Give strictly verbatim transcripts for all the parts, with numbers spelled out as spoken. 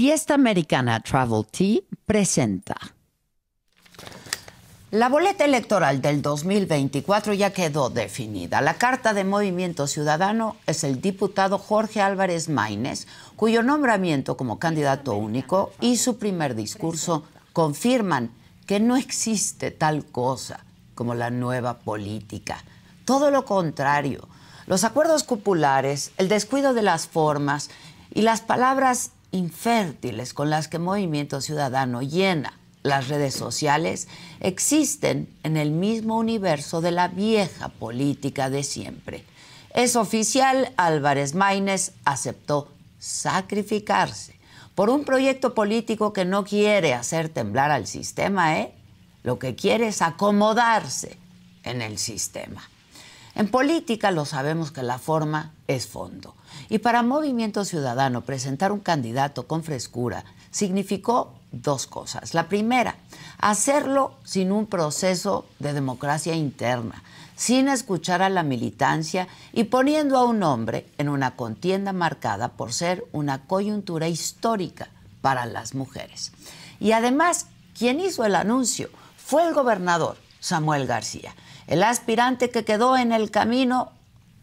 Fiesta Americana Travel Tea presenta. La boleta electoral del dos mil veinticuatro ya quedó definida. La carta de Movimiento Ciudadano es el diputado Jorge Álvarez Maínez, cuyo nombramiento como candidato único y su primer discurso confirman que no existe tal cosa como la nueva política. Todo lo contrario, los acuerdos cupulares, el descuido de las formas y las palabras infértiles con las que Movimiento Ciudadano llena las redes sociales existen en el mismo universo de la vieja política de siempre. Es oficial, Álvarez Maínez aceptó sacrificarse por un proyecto político que no quiere hacer temblar al sistema, ¿eh? Lo que quiere es acomodarse en el sistema. En política lo sabemos que la forma es fondo. Y para Movimiento Ciudadano presentar un candidato con frescura significó dos cosas. La primera, hacerlo sin un proceso de democracia interna, sin escuchar a la militancia y poniendo a un hombre en una contienda marcada por ser una coyuntura histórica para las mujeres. Y además, quien hizo el anuncio fue el gobernador Samuel García, el aspirante que quedó en el camino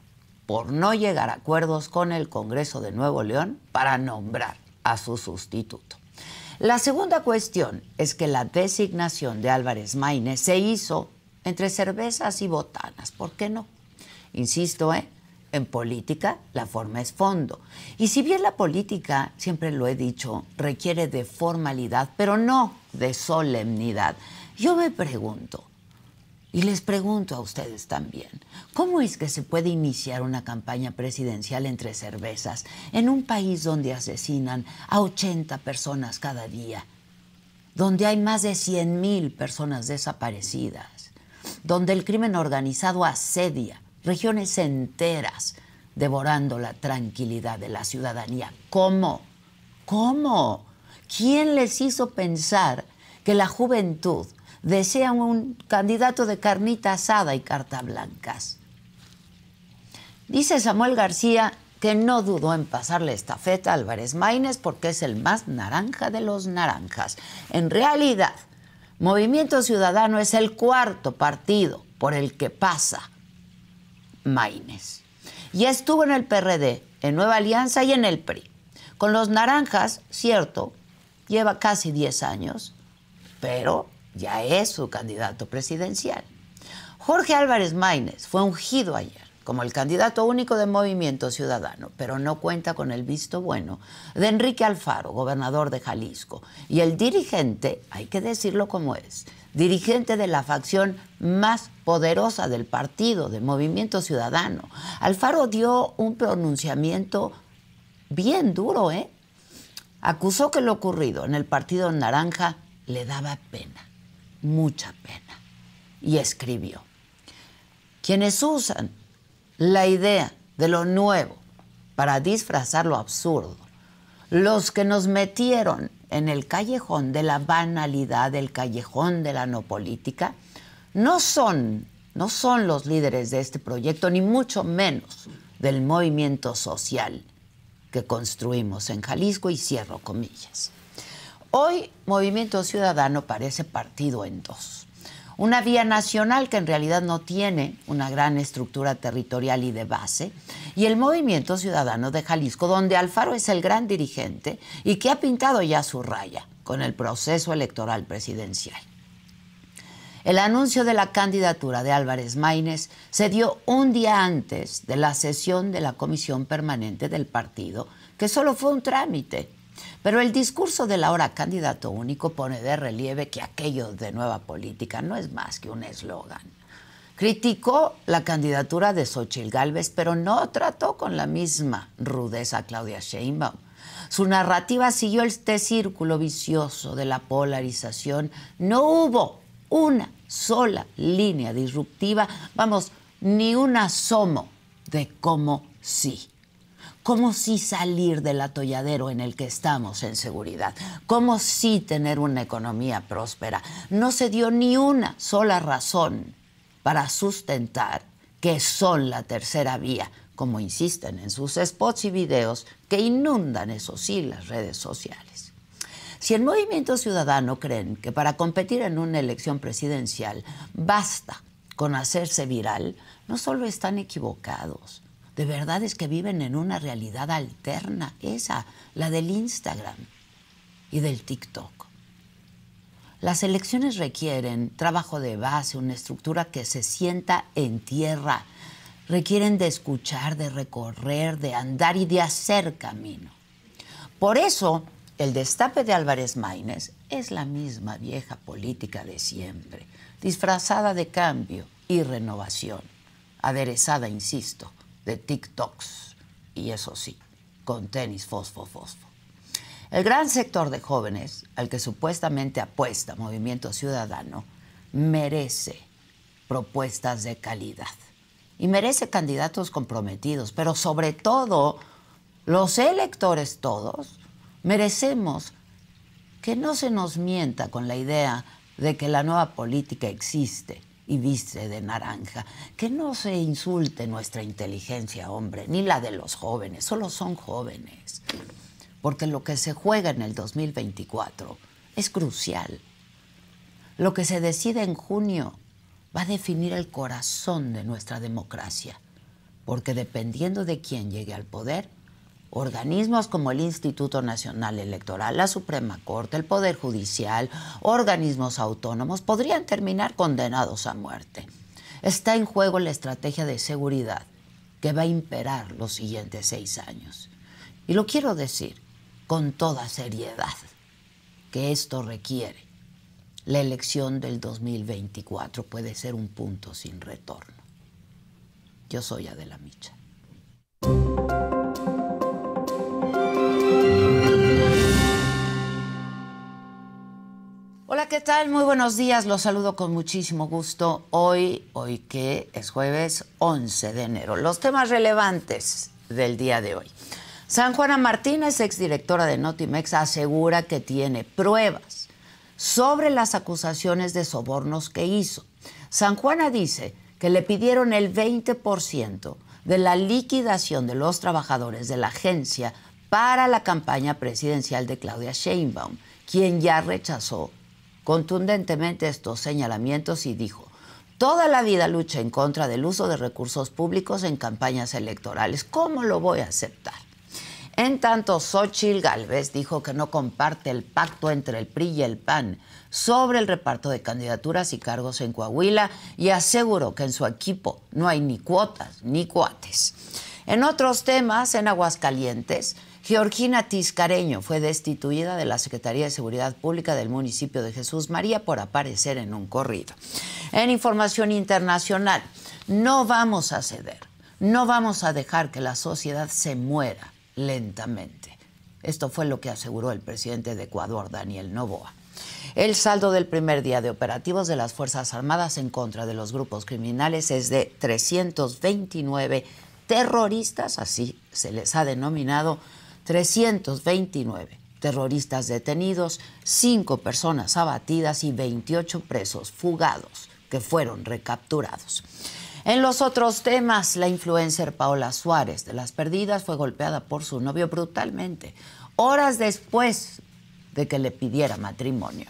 por no llegar a acuerdos con el Congreso de Nuevo León para nombrar a su sustituto. La segunda cuestión es que la designación de Álvarez Maínez se hizo entre cervezas y botanas. ¿Por qué no? Insisto, ¿eh? En política la forma es fondo. Y si bien la política, siempre lo he dicho, requiere de formalidad, pero no de solemnidad, yo me pregunto, y les pregunto a ustedes también, ¿cómo es que se puede iniciar una campaña presidencial entre cervezas en un país donde asesinan a ochenta personas cada día, donde hay más de cien mil personas desaparecidas, donde el crimen organizado asedia regiones enteras, devorando la tranquilidad de la ciudadanía? ¿Cómo? ¿Cómo? ¿Quién les hizo pensar que la juventud desea un candidato de carnita asada y carta blancas? Dice Samuel García que no dudó en pasarle estafeta a Álvarez Maínez porque es el más naranja de los naranjas. En realidad, Movimiento Ciudadano es el cuarto partido por el que pasa Maínez. Y estuvo en el P R D, en Nueva Alianza y en el P R I. Con los naranjas, cierto, lleva casi diez años, pero ya es su candidato presidencial. Jorge Álvarez Maínez fue ungido ayer como el candidato único de Movimiento Ciudadano, pero no cuenta con el visto bueno de Enrique Alfaro, gobernador de Jalisco, y el dirigente, hay que decirlo como es, dirigente de la facción más poderosa del partido, de Movimiento Ciudadano. Alfaro dio un pronunciamiento bien duro, ¿eh? Acusó que lo ocurrido en el Partido Naranja le daba pena, mucha pena, y escribió: quienes usan la idea de lo nuevo para disfrazar lo absurdo, los que nos metieron en el callejón de la banalidad, el callejón de la no política, no son, no son los líderes de este proyecto, ni mucho menos del movimiento social que construimos en Jalisco, y cierro comillas. Hoy Movimiento Ciudadano parece partido en dos. Una vía nacional que en realidad no tiene una gran estructura territorial y de base, y el Movimiento Ciudadano de Jalisco, donde Alfaro es el gran dirigente y que ha pintado ya su raya con el proceso electoral presidencial. El anuncio de la candidatura de Álvarez Maínez se dio un día antes de la sesión de la Comisión Permanente del partido, que solo fue un trámite. Pero el discurso del ahora candidato único pone de relieve que aquello de nueva política no es más que un eslogan. Criticó la candidatura de Xóchitl Gálvez, pero no trató con la misma rudeza a Claudia Sheinbaum. Su narrativa siguió este círculo vicioso de la polarización. No hubo una sola línea disruptiva, vamos, ni un asomo de cómo sí. ¿Cómo sí salir del atolladero en el que estamos en seguridad? ¿Cómo sí tener una economía próspera? No se dio ni una sola razón para sustentar que son la tercera vía como insisten en sus spots y videos que inundan, eso sí, las redes sociales. Si en Movimiento Ciudadano creen que para competir en una elección presidencial basta con hacerse viral, no solo están equivocados, de verdad es que viven en una realidad alterna, esa, la del Instagram y del TikTok. Las elecciones requieren trabajo de base, una estructura que se sienta en tierra. Requieren de escuchar, de recorrer, de andar y de hacer camino. Por eso, el destape de Álvarez Maínez es la misma vieja política de siempre, disfrazada de cambio y renovación, aderezada, insisto, de TikToks, y eso sí, con tenis fosfo, fosfo. El gran sector de jóvenes, al que supuestamente apuesta Movimiento Ciudadano, merece propuestas de calidad. Y merece candidatos comprometidos, pero sobre todo, los electores todos merecemos que no se nos mienta con la idea de que la nueva política existe y viste de naranja, que no se insulte nuestra inteligencia, hombre, ni la de los jóvenes, solo son jóvenes, porque lo que se juega en el dos mil veinticuatro es crucial. Lo que se decide en junio va a definir el corazón de nuestra democracia, porque dependiendo de quién llegue al poder, organismos como el Instituto Nacional Electoral, la Suprema Corte, el Poder Judicial, organismos autónomos, podrían terminar condenados a muerte. Está en juego la estrategia de seguridad que va a imperar los siguientes seis años. Y lo quiero decir con toda seriedad, que esto requiere. La elección del dos mil veinticuatro puede ser un punto sin retorno. Yo soy Adela Micha. Hola, ¿qué tal? Muy buenos días. Los saludo con muchísimo gusto. Hoy, hoy que es jueves once de enero. Los temas relevantes del día de hoy. San Juana Martínez, exdirectora de Notimex, asegura que tiene pruebas sobre las acusaciones de sobornos que hizo. San Juana dice que le pidieron el veinte por ciento de la liquidación de los trabajadores de la agencia para la campaña presidencial de Claudia Sheinbaum, quien ya rechazó contundentemente estos señalamientos y dijo: toda la vida lucha en contra del uso de recursos públicos en campañas electorales. ¿Cómo lo voy a aceptar? En tanto, Xóchitl Gálvez dijo que no comparte el pacto entre el P R I y el P A N sobre el reparto de candidaturas y cargos en Coahuila y aseguró que en su equipo no hay ni cuotas ni cuates. En otros temas, en Aguascalientes, Georgina Tiscareño fue destituida de la Secretaría de Seguridad Pública del municipio de Jesús María por aparecer en un corrido. En información internacional, no vamos a ceder, no vamos a dejar que la sociedad se muera lentamente. Esto fue lo que aseguró el presidente de Ecuador, Daniel Noboa. El saldo del primer día de operativos de las Fuerzas Armadas en contra de los grupos criminales es de trescientos veintinueve terroristas, así se les ha denominado, trescientos veintinueve terroristas detenidos, cinco personas abatidas y veintiocho presos fugados que fueron recapturados. En los otros temas, la influencer Paola Suárez de Las Perdidas fue golpeada por su novio brutalmente, horas después de que le pidiera matrimonio.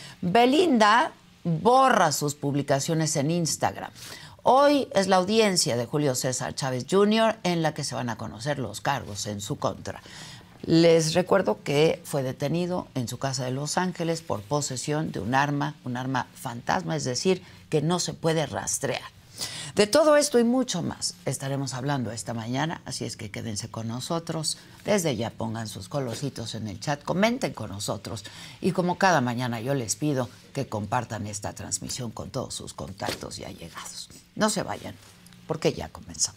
Belinda borra sus publicaciones en Instagram. Hoy es la audiencia de Julio César Chávez junior en la que se van a conocer los cargos en su contra. Les recuerdo que fue detenido en su casa de Los Ángeles por posesión de un arma, un arma fantasma, es decir, que no se puede rastrear. De todo esto y mucho más estaremos hablando esta mañana, así es que quédense con nosotros. Desde ya pongan sus colorcitos en el chat, comenten con nosotros y como cada mañana yo les pido que compartan esta transmisión con todos sus contactos y allegados. No se vayan, porque ya comenzamos.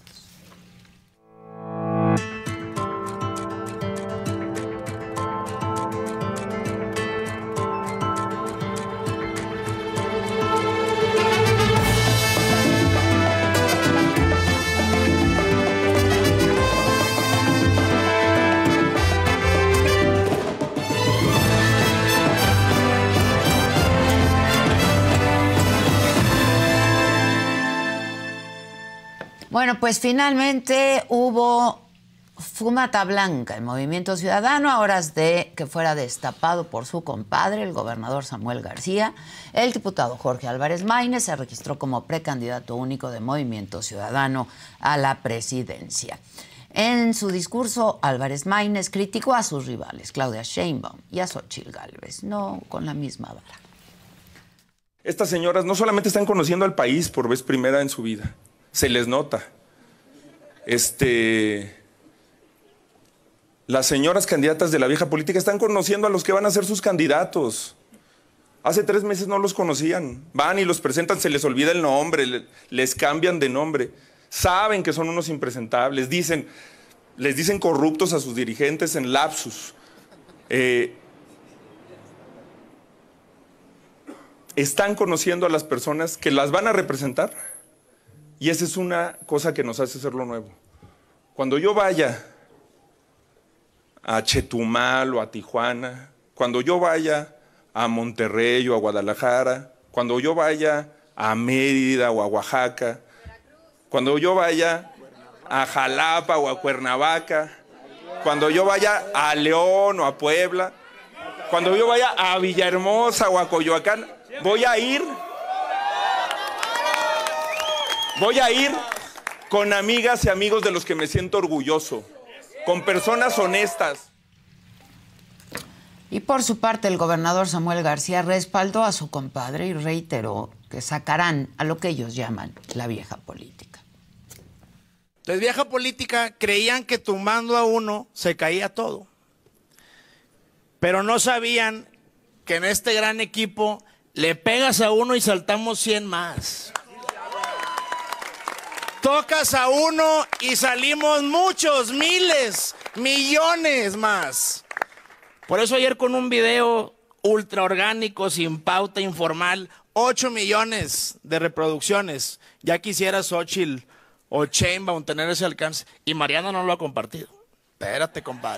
Bueno, pues finalmente hubo fumata blanca en Movimiento Ciudadano a horas de que fuera destapado por su compadre, el gobernador Samuel García. El diputado Jorge Álvarez Maínez se registró como precandidato único de Movimiento Ciudadano a la presidencia. En su discurso, Álvarez Maínez criticó a sus rivales, Claudia Sheinbaum y a Xóchitl Gálvez, no con la misma vara. Estas señoras no solamente están conociendo al país por vez primera en su vida, se les nota. Este, las señoras candidatas de la vieja política están conociendo a los que van a ser sus candidatos. Hace tres meses no los conocían. Van y los presentan, se les olvida el nombre, les cambian de nombre. Saben que son unos impresentables, dicen, les dicen corruptos a sus dirigentes en lapsus. Eh, están conociendo a las personas que las van a representar y esa es una cosa que nos hace ser lo nuevo. Cuando yo vaya a Chetumal o a Tijuana, cuando yo vaya a Monterrey o a Guadalajara, cuando yo vaya a Mérida o a Oaxaca, cuando yo vaya a Jalapa o a Cuernavaca, cuando yo vaya a León o a Puebla, cuando yo vaya a Villahermosa o a Coyoacán, voy a ir, voy a ir con amigas y amigos de los que me siento orgulloso, con personas honestas. Y por su parte, el gobernador Samuel García respaldó a su compadre y reiteró que sacarán a lo que ellos llaman la vieja política. Entonces, vieja política, creían que tumbando a uno se caía todo. Pero no sabían que en este gran equipo le pegas a uno y saltamos cien más. Tocas a uno y salimos muchos, miles, millones más. Por eso ayer con un video ultra orgánico, sin pauta, informal, ocho millones de reproducciones. Ya quisiera Xóchitl o Sheinbaum tener ese alcance. Y Mariana no lo ha compartido. Espérate, compadre.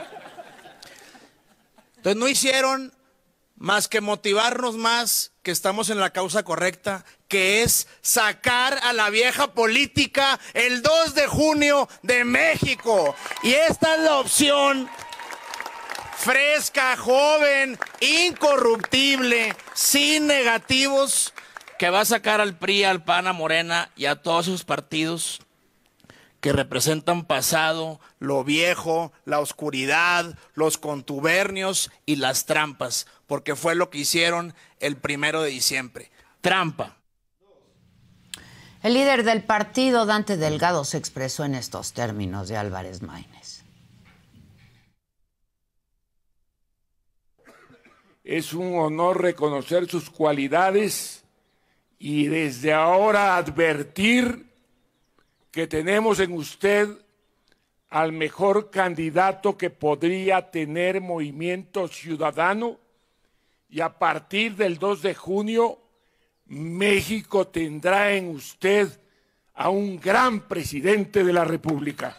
Entonces no hicieron más que motivarnos más que estamos en la causa correcta, que es sacar a la vieja política el dos de junio de México. Y esta es la opción fresca, joven, incorruptible, sin negativos, que va a sacar al P R I, al P A N, a Morena y a todos esos partidos que representan pasado, lo viejo, la oscuridad, los contubernios y las trampas, porque fue lo que hicieron el primero de diciembre. Trampa. El líder del partido, Dante Delgado, se expresó en estos términos de Álvarez Maínez. Es un honor reconocer sus cualidades y desde ahora advertir que tenemos en usted al mejor candidato que podría tener Movimiento Ciudadano y a partir del dos de junio México tendrá en usted a un gran presidente de la República.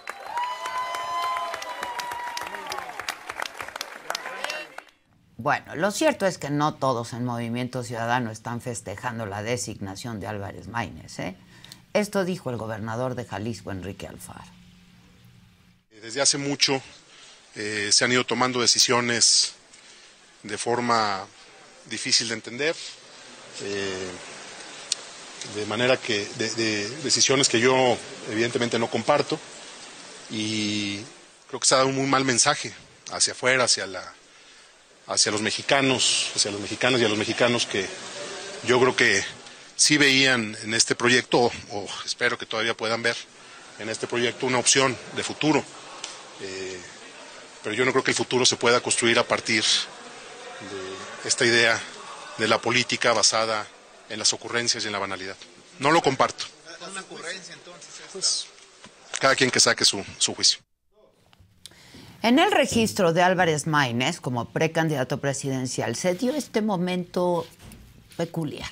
Bueno, lo cierto es que no todos en Movimiento Ciudadano están festejando la designación de Álvarez Maínez, ¿eh? Esto dijo el gobernador de Jalisco, Enrique Alfaro. Desde hace mucho eh, se han ido tomando decisiones de forma difícil de entender, eh, de manera que, de, de decisiones que yo evidentemente no comparto, y creo que se ha dado un muy mal mensaje hacia afuera, hacia la, hacia los mexicanos, hacia los mexicanos y a los mexicanos que yo creo que sí veían en este proyecto, o, o espero que todavía puedan ver en este proyecto una opción de futuro. Eh, pero yo no creo que el futuro se pueda construir a partir de esta idea de la política basada en las ocurrencias y en la banalidad. No lo comparto. ¿Es una ocurrencia entonces? Pues, cada quien que saque su, su juicio. En el registro de Álvarez Maínez como precandidato presidencial se dio este momento peculiar.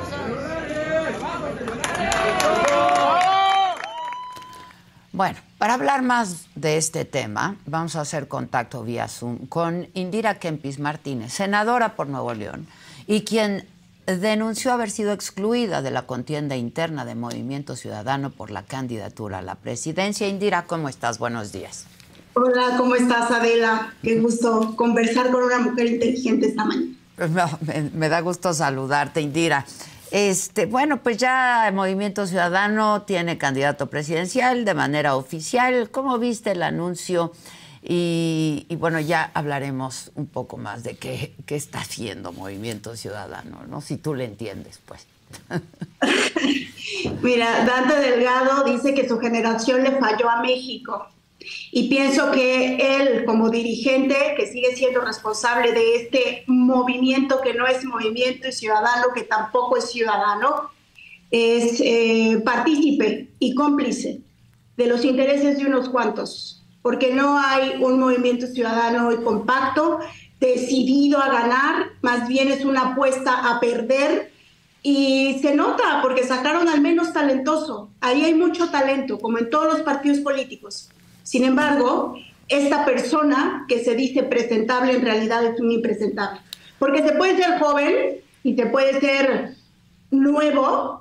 Bueno, para hablar más de este tema, vamos a hacer contacto vía Zoom con Indira Kempis Martínez, senadora por Nuevo León, y quien denunció haber sido excluida de la contienda interna de Movimiento Ciudadano por la candidatura a la presidencia. Indira, ¿cómo estás? Buenos días. Hola, ¿cómo estás, Adela? Qué gusto conversar con una mujer inteligente esta mañana. No, me, me da gusto saludarte, Indira. Este, bueno, pues ya el Movimiento Ciudadano tiene candidato presidencial de manera oficial. ¿Cómo viste el anuncio? Y, y bueno, ya hablaremos un poco más de qué, qué está haciendo Movimiento Ciudadano, ¿no? Si tú le entiendes, pues. Mira, Dante Delgado dice que su generación le falló a México. Y pienso que él, como dirigente, que sigue siendo responsable de este movimiento que no es movimiento ciudadano, que tampoco es ciudadano, es eh, partícipe y cómplice de los intereses de unos cuantos, porque no hay un movimiento ciudadano hoy compacto, decidido a ganar, más bien es una apuesta a perder, y se nota porque sacaron al menos talentoso. Ahí hay mucho talento, como en todos los partidos políticos. Sin embargo, esta persona que se dice presentable en realidad es un impresentable. Porque se puede ser joven y se puede ser nuevo,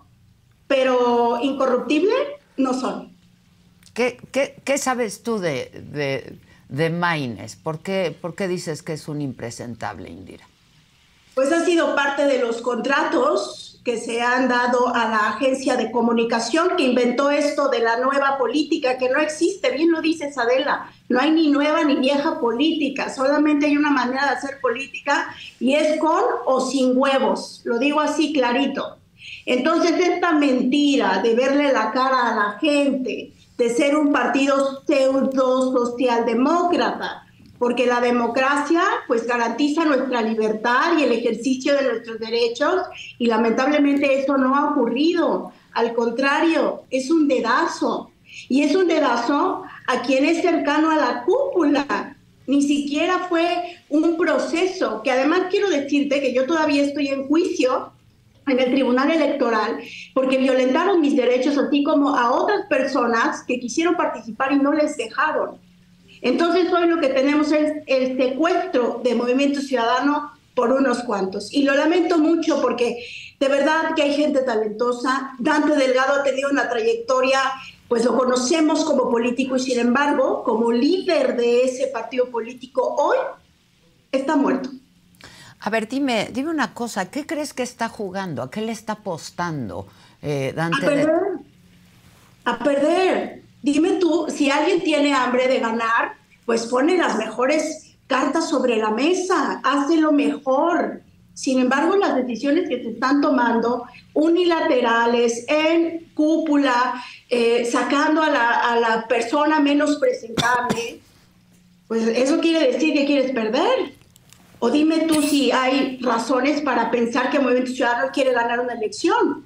pero incorruptible no son. ¿Qué, qué, qué sabes tú de, de, de Maínez? ¿Por qué, ¿Por qué dices que es un impresentable, Indira? Pues ha sido parte de los contratos que se han dado a la agencia de comunicación que inventó esto de la nueva política, que no existe, bien lo dices, Adela, no hay ni nueva ni vieja política, solamente hay una manera de hacer política y es con o sin huevos, lo digo así clarito. Entonces esta mentira de verle la cara a la gente, de ser un partido pseudo socialdemócrata, porque la democracia pues garantiza nuestra libertad y el ejercicio de nuestros derechos y lamentablemente eso no ha ocurrido. Al contrario, es un dedazo. Y es un dedazo a quien es cercano a la cúpula. Ni siquiera fue un proceso, que además quiero decirte que yo todavía estoy en juicio en el Tribunal Electoral porque violentaron mis derechos, así como a otras personas que quisieron participar y no les dejaron. Entonces hoy lo que tenemos es el secuestro de Movimiento Ciudadano por unos cuantos. Y lo lamento mucho porque de verdad que hay gente talentosa. Dante Delgado ha tenido una trayectoria, pues lo conocemos como político y sin embargo, como líder de ese partido político, hoy está muerto. A ver, dime, dime una cosa, ¿qué crees que está jugando? ¿A qué le está apostando eh, Dante? A perder. A perder. Dime tú, si alguien tiene hambre de ganar, pues pone las mejores cartas sobre la mesa, hace lo mejor. Sin embargo, las decisiones que se están tomando, unilaterales, en cúpula, eh, sacando a la, a la persona menos presentable, pues eso quiere decir que quieres perder. O dime tú si hay razones para pensar que el Movimiento Ciudadano quiere ganar una elección.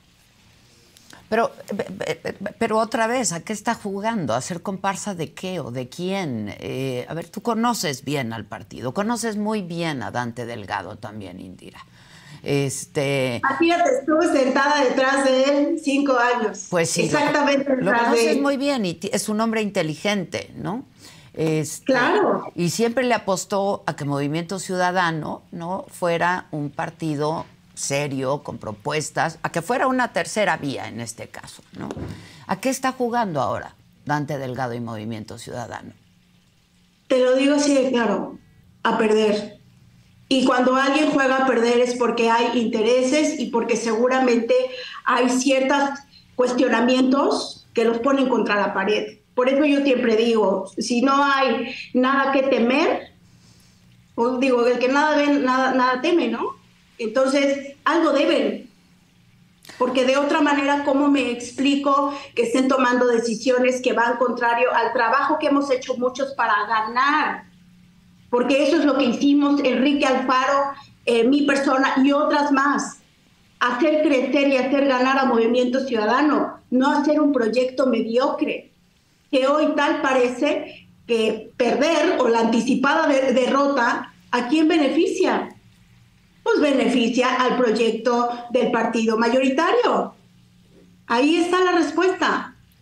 Pero, pero otra vez, ¿a qué está jugando? ¿A ser comparsa de qué o de quién? Eh, a ver, tú conoces bien al partido, conoces muy bien a Dante Delgado también, Indira. Este, Fíjate, estuve sentada detrás de él cinco años. Pues sí, exactamente lo, lo detrás conoces de él. muy bien y es un hombre inteligente, ¿no? Este, claro. Y siempre le apostó a que Movimiento Ciudadano no fuera un partido serio, con propuestas, a que fuera una tercera vía en este caso, ¿no? ¿A qué está jugando ahora Dante Delgado y Movimiento Ciudadano? Te lo digo así de claro, a perder. Y cuando alguien juega a perder es porque hay intereses y porque seguramente hay ciertos cuestionamientos que los ponen contra la pared. Por eso yo siempre digo, si no hay nada que temer, pues digo, el que nada ve, nada, nada teme, ¿no? Entonces, algo deben, porque de otra manera, ¿cómo me explico que estén tomando decisiones que van contrario al trabajo que hemos hecho muchos para ganar? Porque eso es lo que hicimos Enrique Alfaro, eh, mi persona y otras más, hacer crecer y hacer ganar a Movimiento Ciudadano, no hacer un proyecto mediocre, que hoy tal parece que perder o la anticipada de- derrota, ¿a quién beneficia? Pues beneficia al proyecto del partido mayoritario. Ahí está la respuesta.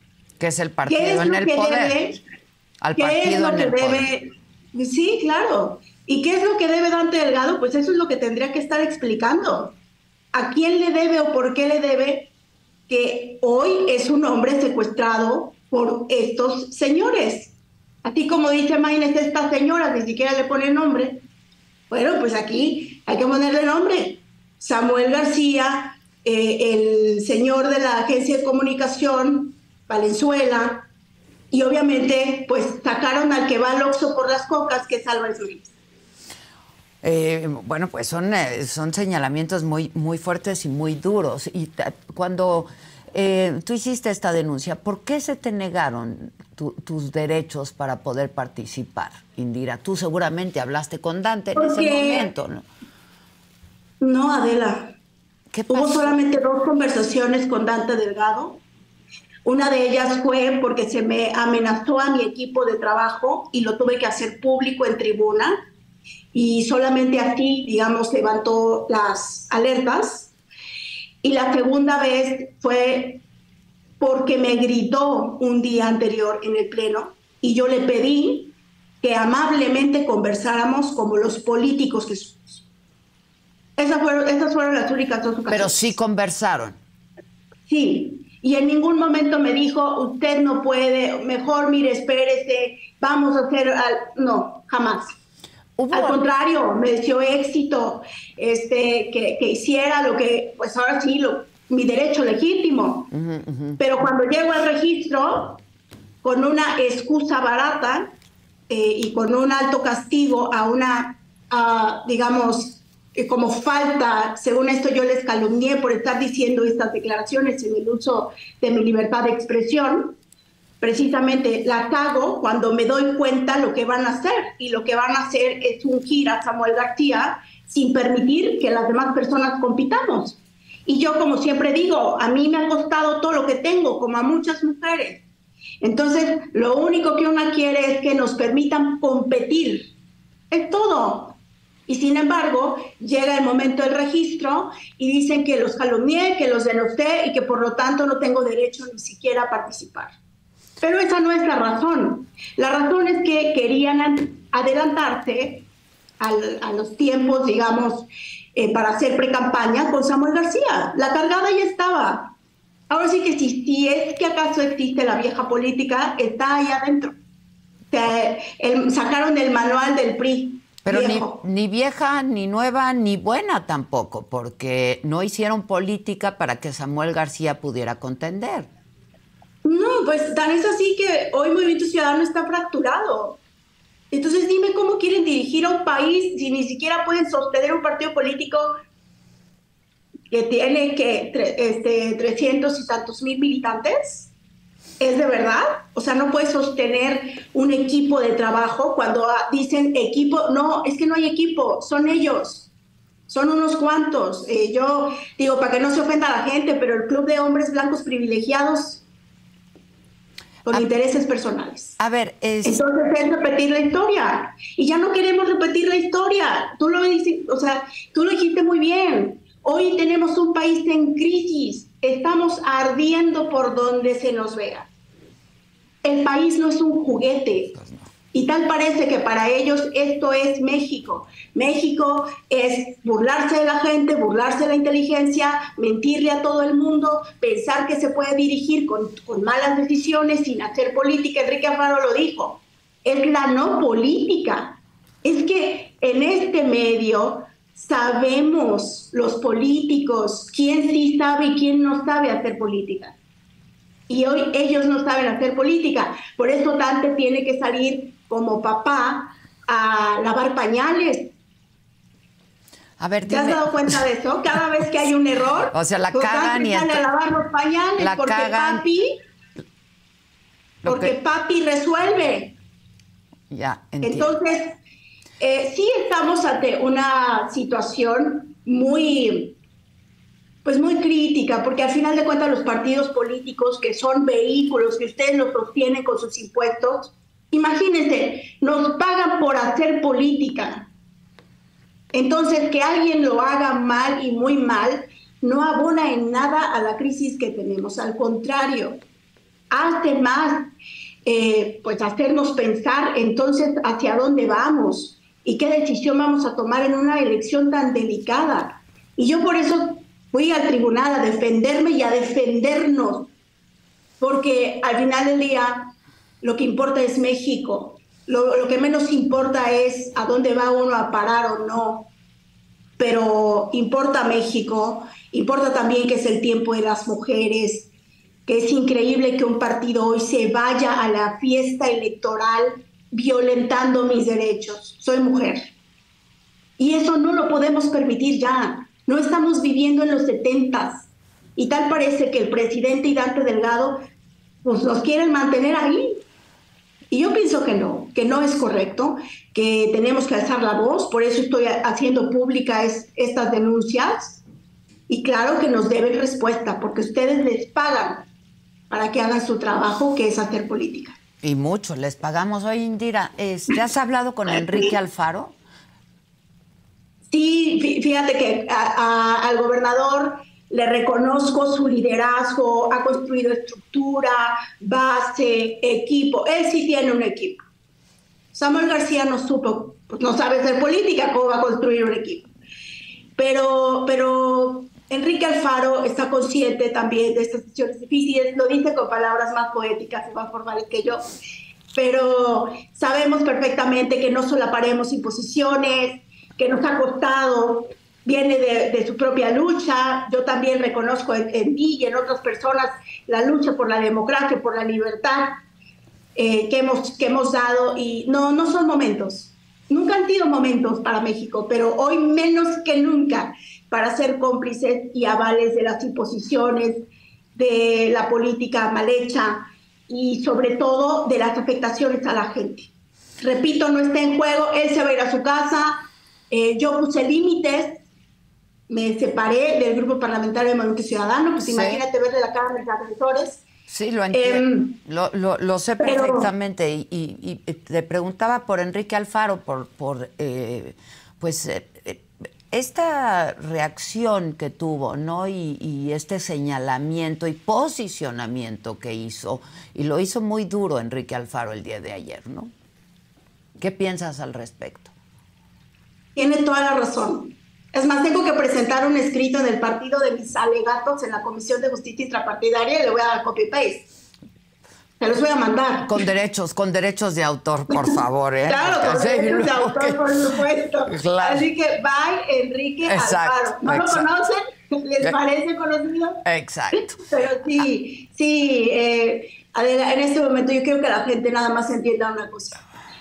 Que es el ¿Qué partido es en lo el que poder. debe? Al ¿Qué es partido lo en que el debe? poder. Sí, claro. ¿Y qué es lo que debe Dante Delgado? Pues eso es lo que tendría que estar explicando. ¿A quién le debe o por qué le debe que hoy es un hombre secuestrado por estos señores? Así como dice Maines, estas señoras ni siquiera le ponen nombre. Bueno, pues aquí hay que ponerle nombre. Samuel García, eh, el señor de la agencia de comunicación, Valenzuela, y obviamente pues sacaron al que va al Oxxo por las cocas, que es Álvarez Maínez. Eh, bueno, pues son, eh, son señalamientos muy, muy fuertes y muy duros. Y ta, cuando eh, tú hiciste esta denuncia, ¿por qué se te negaron tu, tus derechos para poder participar, Indira? Tú seguramente hablaste con Dante en Porque... ese momento, ¿no? No, Adela. ¿Qué pasó? Hubo solamente dos conversaciones con Dante Delgado. Una de ellas fue porque se me amenazó a mi equipo de trabajo y lo tuve que hacer público en tribuna. Y solamente así, digamos, levantó las alertas. Y la segunda vez fue porque me gritó un día anterior en el pleno y yo le pedí que amablemente conversáramos como los políticos que somos. Esas fueron, esas fueron las únicas dos ocasiones. Pero sí conversaron. Sí, y en ningún momento me dijo, usted no puede, mejor mire, espérese, vamos a hacer... Al... No, jamás. ¿Hubo? Al contrario, me deseó éxito, este, que, que hiciera lo que, pues ahora sí, lo, mi derecho legítimo. Uh-huh, uh-huh. Pero cuando llego al registro, con una excusa barata eh, y con un alto castigo a una, a, digamos, eh, como falta, según esto yo les calumnié por estar diciendo estas declaraciones en el uso de mi libertad de expresión, precisamente las hago cuando me doy cuenta lo que van a hacer, y lo que van a hacer es ungir a Samuel García sin permitir que las demás personas compitamos. Y yo, como siempre digo, a mí me ha costado todo lo que tengo, como a muchas mujeres. Entonces, lo único que una quiere es que nos permitan competir. Es todo. Y sin embargo, llega el momento del registro y dicen que los calumnié, que los denosté y que por lo tanto no tengo derecho ni siquiera a participar. Pero esa no es la razón. La razón es que querían adelantarse al, a los tiempos, digamos, eh, para hacer pre-campaña con Samuel García. La cargada ya estaba. Ahora sí que si, si es que acaso existe la vieja política, está ahí adentro. O sea, el, sacaron el manual del P R I. Pero ni, ni vieja, ni nueva, ni buena tampoco, porque no hicieron política para que Samuel García pudiera contender. No, pues tan es así que hoy Movimiento Ciudadano está fracturado. Entonces dime cómo quieren dirigir a un país si ni siquiera pueden sostener un partido político que tiene que este, trescientos y tantos mil militantes. ¿Es de verdad? O sea, no puedes sostener un equipo de trabajo cuando dicen equipo. No, es que no hay equipo, son ellos. Son unos cuantos. Eh, yo digo, para que no se ofenda a la gente, pero el club de hombres blancos privilegiados con a, intereses personales. A ver, es... Entonces es repetir la historia. Y ya no queremos repetir la historia. Tú lo dices, o sea, tú lo dijiste muy bien. Hoy tenemos un país en crisis. Estamos ardiendo por donde se nos vea. El país no es un juguete. Pues no. Y tal parece que para ellos esto es México. México es burlarse de la gente, burlarse de la inteligencia, mentirle a todo el mundo, pensar que se puede dirigir con, con malas decisiones sin hacer política. Enrique Alfaro lo dijo. Es la no política. Es que en este medio sabemos los políticos quién sí sabe y quién no sabe hacer política. Y hoy ellos no saben hacer política. Por eso Dante tiene que salir como papá a lavar pañales. A ver, ¿te has dado cuenta de eso? Cada vez que hay un error, o sea, la cagan y sale a lavar los pañales la porque cagan, papi, porque que... papi resuelve. Ya, entiendo. Entonces, eh, sí estamos ante una situación muy, pues muy crítica, porque al final de cuentas los partidos políticos, que son vehículos que ustedes los sostienen con sus impuestos, imagínense, nos pagan por hacer política. Entonces, que alguien lo haga mal y muy mal no abona en nada a la crisis que tenemos. Al contrario, hace más eh, pues hacernos pensar entonces hacia dónde vamos y qué decisión vamos a tomar en una elección tan delicada. Y yo por eso fui al tribunal a defenderme y a defendernos, porque al final del día lo que importa es México, lo, lo que menos importa es a dónde va uno a parar o no, pero importa México, importa también que es el tiempo de las mujeres, que es increíble que un partido hoy se vaya a la fiesta electoral violentando mis derechos. Soy mujer. Y eso no lo podemos permitir ya. No estamos viviendo en los setentas. Y tal parece que el presidente y Dante Delgado pues, nos quieren mantener ahí. Y yo pienso que no, que no es correcto, que tenemos que alzar la voz. Por eso estoy haciendo públicas estas denuncias. Y claro que nos deben respuesta, porque ustedes les pagan para que hagan su trabajo, que es hacer política. Y mucho, les pagamos. Oye, Indira, ¿ya has hablado con Enrique Alfaro? Sí, fíjate que a, a, al gobernador le reconozco su liderazgo, ha construido estructura, base, equipo. Él sí tiene un equipo. Samuel García no supo, pues no sabe hacer política, ¿cómo va a construir un equipo? Pero, pero Enrique Alfaro está consciente también de estas decisiones difíciles, lo dice con palabras más poéticas y más formales que yo, pero sabemos perfectamente que no solaparemos imposiciones, que nos ha costado, viene de, de su propia lucha. Yo también reconozco en, en mí y en otras personas la lucha por la democracia, por la libertad eh, que, hemos, que hemos dado, y no, no son momentos. Nunca han sido momentos para México, pero hoy menos que nunca para ser cómplices y avales de las imposiciones, de la política mal hecha y sobre todo de las afectaciones a la gente. Repito, no está en juego, él se va a ir a su casa, eh, yo puse límites, me separé del grupo parlamentario de Movimiento Ciudadano, pues sí. Imagínate verle la cara a mis agresores. Sí, lo entiendo, eh, lo, lo, lo sé pero, perfectamente y, y, y te preguntaba por Enrique Alfaro, por, por eh, pues eh, esta reacción que tuvo, ¿no? Y, y este señalamiento y posicionamiento que hizo, y lo hizo muy duro Enrique Alfaro el día de ayer, ¿no? ¿Qué piensas al respecto? Tiene toda la razón. Es más, tengo que presentar un escrito en el partido de mis alegatos en la Comisión de Justicia Intrapartidaria y le voy a dar copy-paste. Se los voy a mandar. Con derechos, con derechos de autor, por favor, ¿eh? Claro, con sí, derechos no, de autor, que... por supuesto. Claro. Así que bye, Enrique Alfaro. ¿No exacto. lo conocen? ¿Les parece conocido? Exacto. Pero sí, sí, eh, Adela, en este momento yo quiero que la gente nada más entienda una cosa.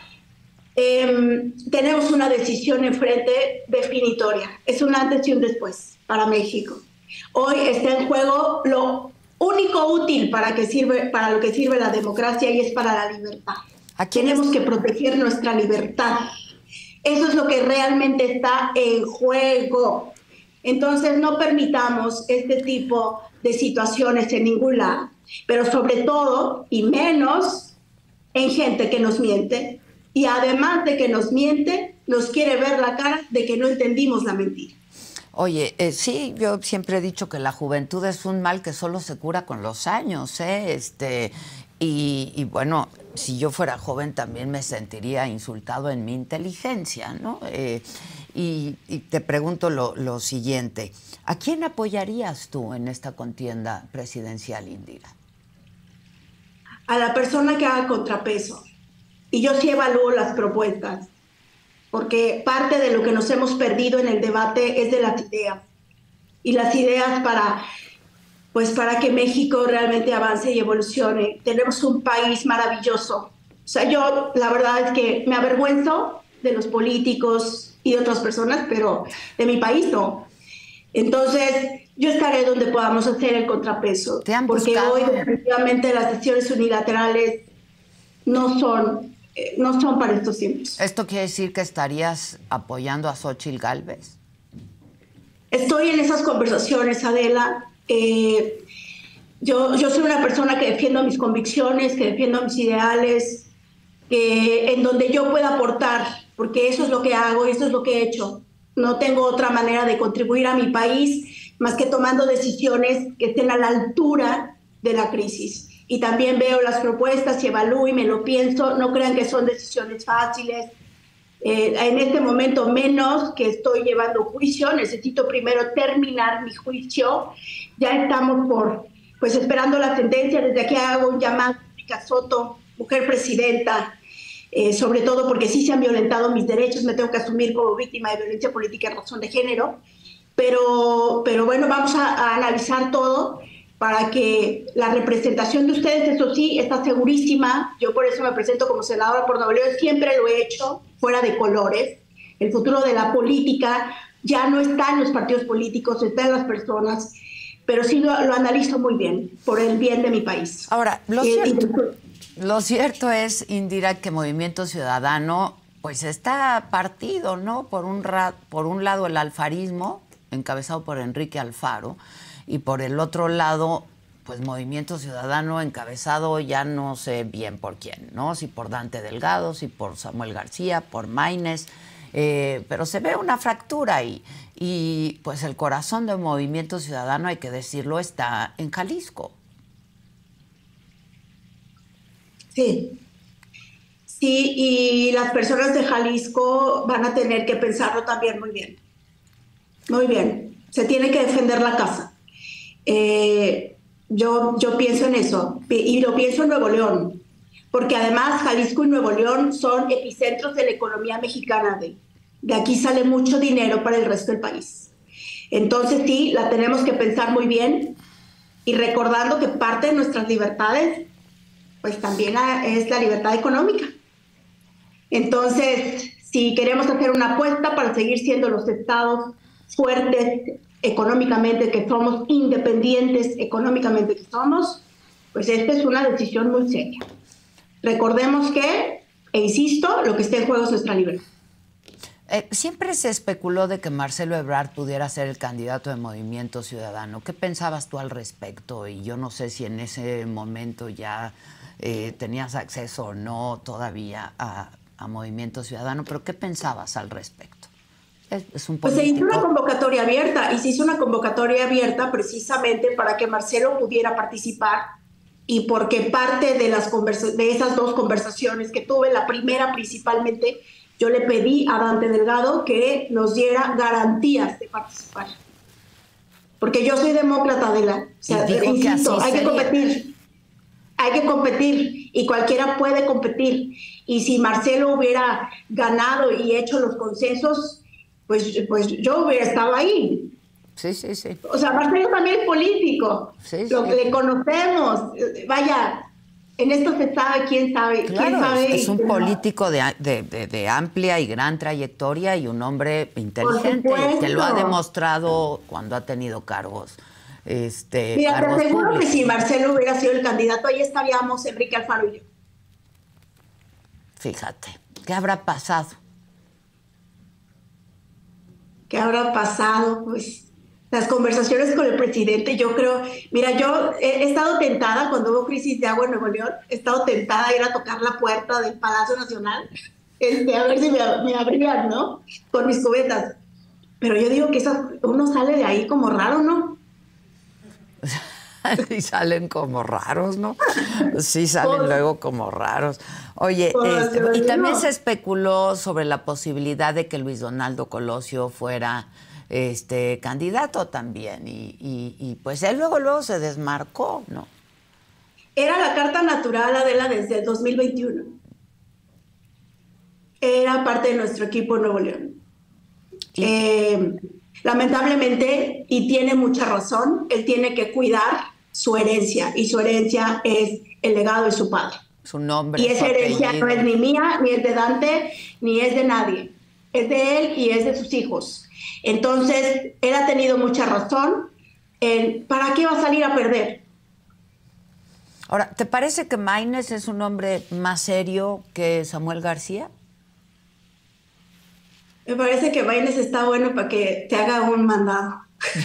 Eh, tenemos una decisión enfrente definitoria. Es un antes y un después para México. Hoy está en juego lo único útil para, que sirve, para lo que sirve la democracia, y es para la libertad. Tenemos que proteger nuestra libertad. Eso es lo que realmente está en juego. Entonces no permitamos este tipo de situaciones en ningún lado, pero sobre todo y menos en gente que nos miente. Y además de que nos miente, nos quiere ver la cara de que no entendimos la mentira. Oye, eh, sí, yo siempre he dicho que la juventud es un mal que solo se cura con los años, ¿eh? Este, y, y bueno, si yo fuera joven también me sentiría insultado en mi inteligencia, ¿no? Eh, y, y te pregunto lo, lo siguiente, ¿a quién apoyarías tú en esta contienda presidencial, Indira? A la persona que haga contrapeso. Y yo sí evalúo las propuestas, porque parte de lo que nos hemos perdido en el debate es de las ideas. Y las ideas para, pues para que México realmente avance y evolucione. Tenemos un país maravilloso. O sea, yo la verdad es que me avergüenzo de los políticos y de otras personas, pero de mi país no. Entonces, yo estaré donde podamos hacer el contrapeso. Porque buscado? Hoy definitivamente las decisiones unilaterales no son... no son para estos tiempos. ¿Esto quiere decir que estarías apoyando a Xóchitl Gálvez? Estoy en esas conversaciones, Adela. Eh, yo, yo soy una persona que defiendo mis convicciones, que defiendo mis ideales, eh, en donde yo pueda aportar, porque eso es lo que hago y eso es lo que he hecho. No tengo otra manera de contribuir a mi país más que tomando decisiones que estén a la altura de la crisis. y también veo las propuestas y evalúo y me lo pienso. No crean que son decisiones fáciles. Eh, en este momento menos que estoy llevando juicio, necesito primero terminar mi juicio. Ya estamos por, pues esperando la sentencia. Desde aquí hago un llamado a Soto, mujer presidenta, eh, sobre todo porque sí se han violentado mis derechos, me tengo que asumir como víctima de violencia política en razón de género, pero, pero bueno, vamos a, a analizar todo para que la representación de ustedes, eso sí, está segurísima. Yo por eso me presento como senadora por Nuevo León, siempre lo he hecho, fuera de colores. El futuro de la política ya no está en los partidos políticos, está en las personas, pero sí lo, lo analizo muy bien, por el bien de mi país. Ahora, lo, eh, cierto, y... lo cierto es, Indira, que Movimiento Ciudadano pues está partido, ¿no? Por un, ra por un lado el alfarismo, encabezado por Enrique Alfaro, y por el otro lado, pues Movimiento Ciudadano encabezado ya no sé bien por quién, ¿no? Si por Dante Delgado, si por Samuel García, por Maínez, eh, pero se ve una fractura ahí. Y pues el corazón del Movimiento Ciudadano, hay que decirlo, está en Jalisco. Sí. Sí, y las personas de Jalisco van a tener que pensarlo también muy bien. Muy bien. Se tiene que defender la casa. Eh, yo, yo pienso en eso, y lo pienso en Nuevo León, porque además Jalisco y Nuevo León son epicentros de la economía mexicana. De, de aquí sale mucho dinero para el resto del país. Entonces sí, la tenemos que pensar muy bien, y recordando que parte de nuestras libertades, pues también es la libertad económica. Entonces, si queremos hacer una apuesta para seguir siendo los estados fuertes económicamente que somos, independientes económicamente que somos, pues esta es una decisión muy seria. Recordemos que, e insisto, lo que está en juego es nuestra libertad. Eh, siempre se especuló de que Marcelo Ebrard pudiera ser el candidato de Movimiento Ciudadano. ¿Qué pensabas tú al respecto? Y yo no sé si en ese momento ya eh, tenías acceso o no todavía a, a Movimiento Ciudadano, pero ¿qué pensabas al respecto? Es un pues se hizo una convocatoria abierta, y se hizo una convocatoria abierta precisamente para que Marcelo pudiera participar, y porque parte de, las de esas dos conversaciones que tuve, la primera principalmente, yo le pedí a Dante Delgado que nos diera garantías de participar. Porque yo soy demócrata, de la, o sea, insisto, hay que competir, hay que competir, y cualquiera puede competir. Y si Marcelo hubiera ganado y hecho los consensos, Pues, pues yo hubiera estado ahí. Sí, sí, sí. O sea, Marcelo también es político. Sí, lo que sí. Le conocemos. Vaya, en esto se sabe quién sabe. Claro, quién sabe es un político de, de, de, de amplia y gran trayectoria, y un hombre inteligente que lo ha demostrado cuando ha tenido cargos. Este, Mira, cargos te aseguro públicos. que si Marcelo hubiera sido el candidato, ahí estaríamos Enrique Alfaro y yo. Fíjate, ¿qué habrá pasado? ¿Qué habrá pasado? Pues las conversaciones con el presidente, yo creo, mira, yo he, he estado tentada cuando hubo crisis de agua en Nuevo León, he estado tentada a ir a tocar la puerta del Palacio Nacional, este, a ver si me, me abrían, ¿no? Con mis cubetas. Pero yo digo que eso, uno sale de ahí como raro, ¿no? Y salen como raros, ¿no? Sí, salen pues, luego como raros. Oye, pues, este, y también se especuló sobre la posibilidad de que Luis Donaldo Colosio fuera este candidato también, y, y, y pues él luego luego se desmarcó, ¿no? Era la carta natural, Adela, desde el dos mil veintiuno. Era parte de nuestro equipo en Nuevo León. Eh, lamentablemente, y tiene mucha razón, él tiene que cuidar su herencia, y su herencia es el legado de su padre. Su nombre. Y esa herencia apellido. No es ni mía, ni es de Dante, ni es de nadie. Es de él y es de sus hijos. Entonces, él ha tenido mucha razón en ¿para qué va a salir a perder? Ahora, ¿te parece que Maínez es un hombre más serio que Samuel García? Me parece que Maínez está bueno para que te haga un mandado.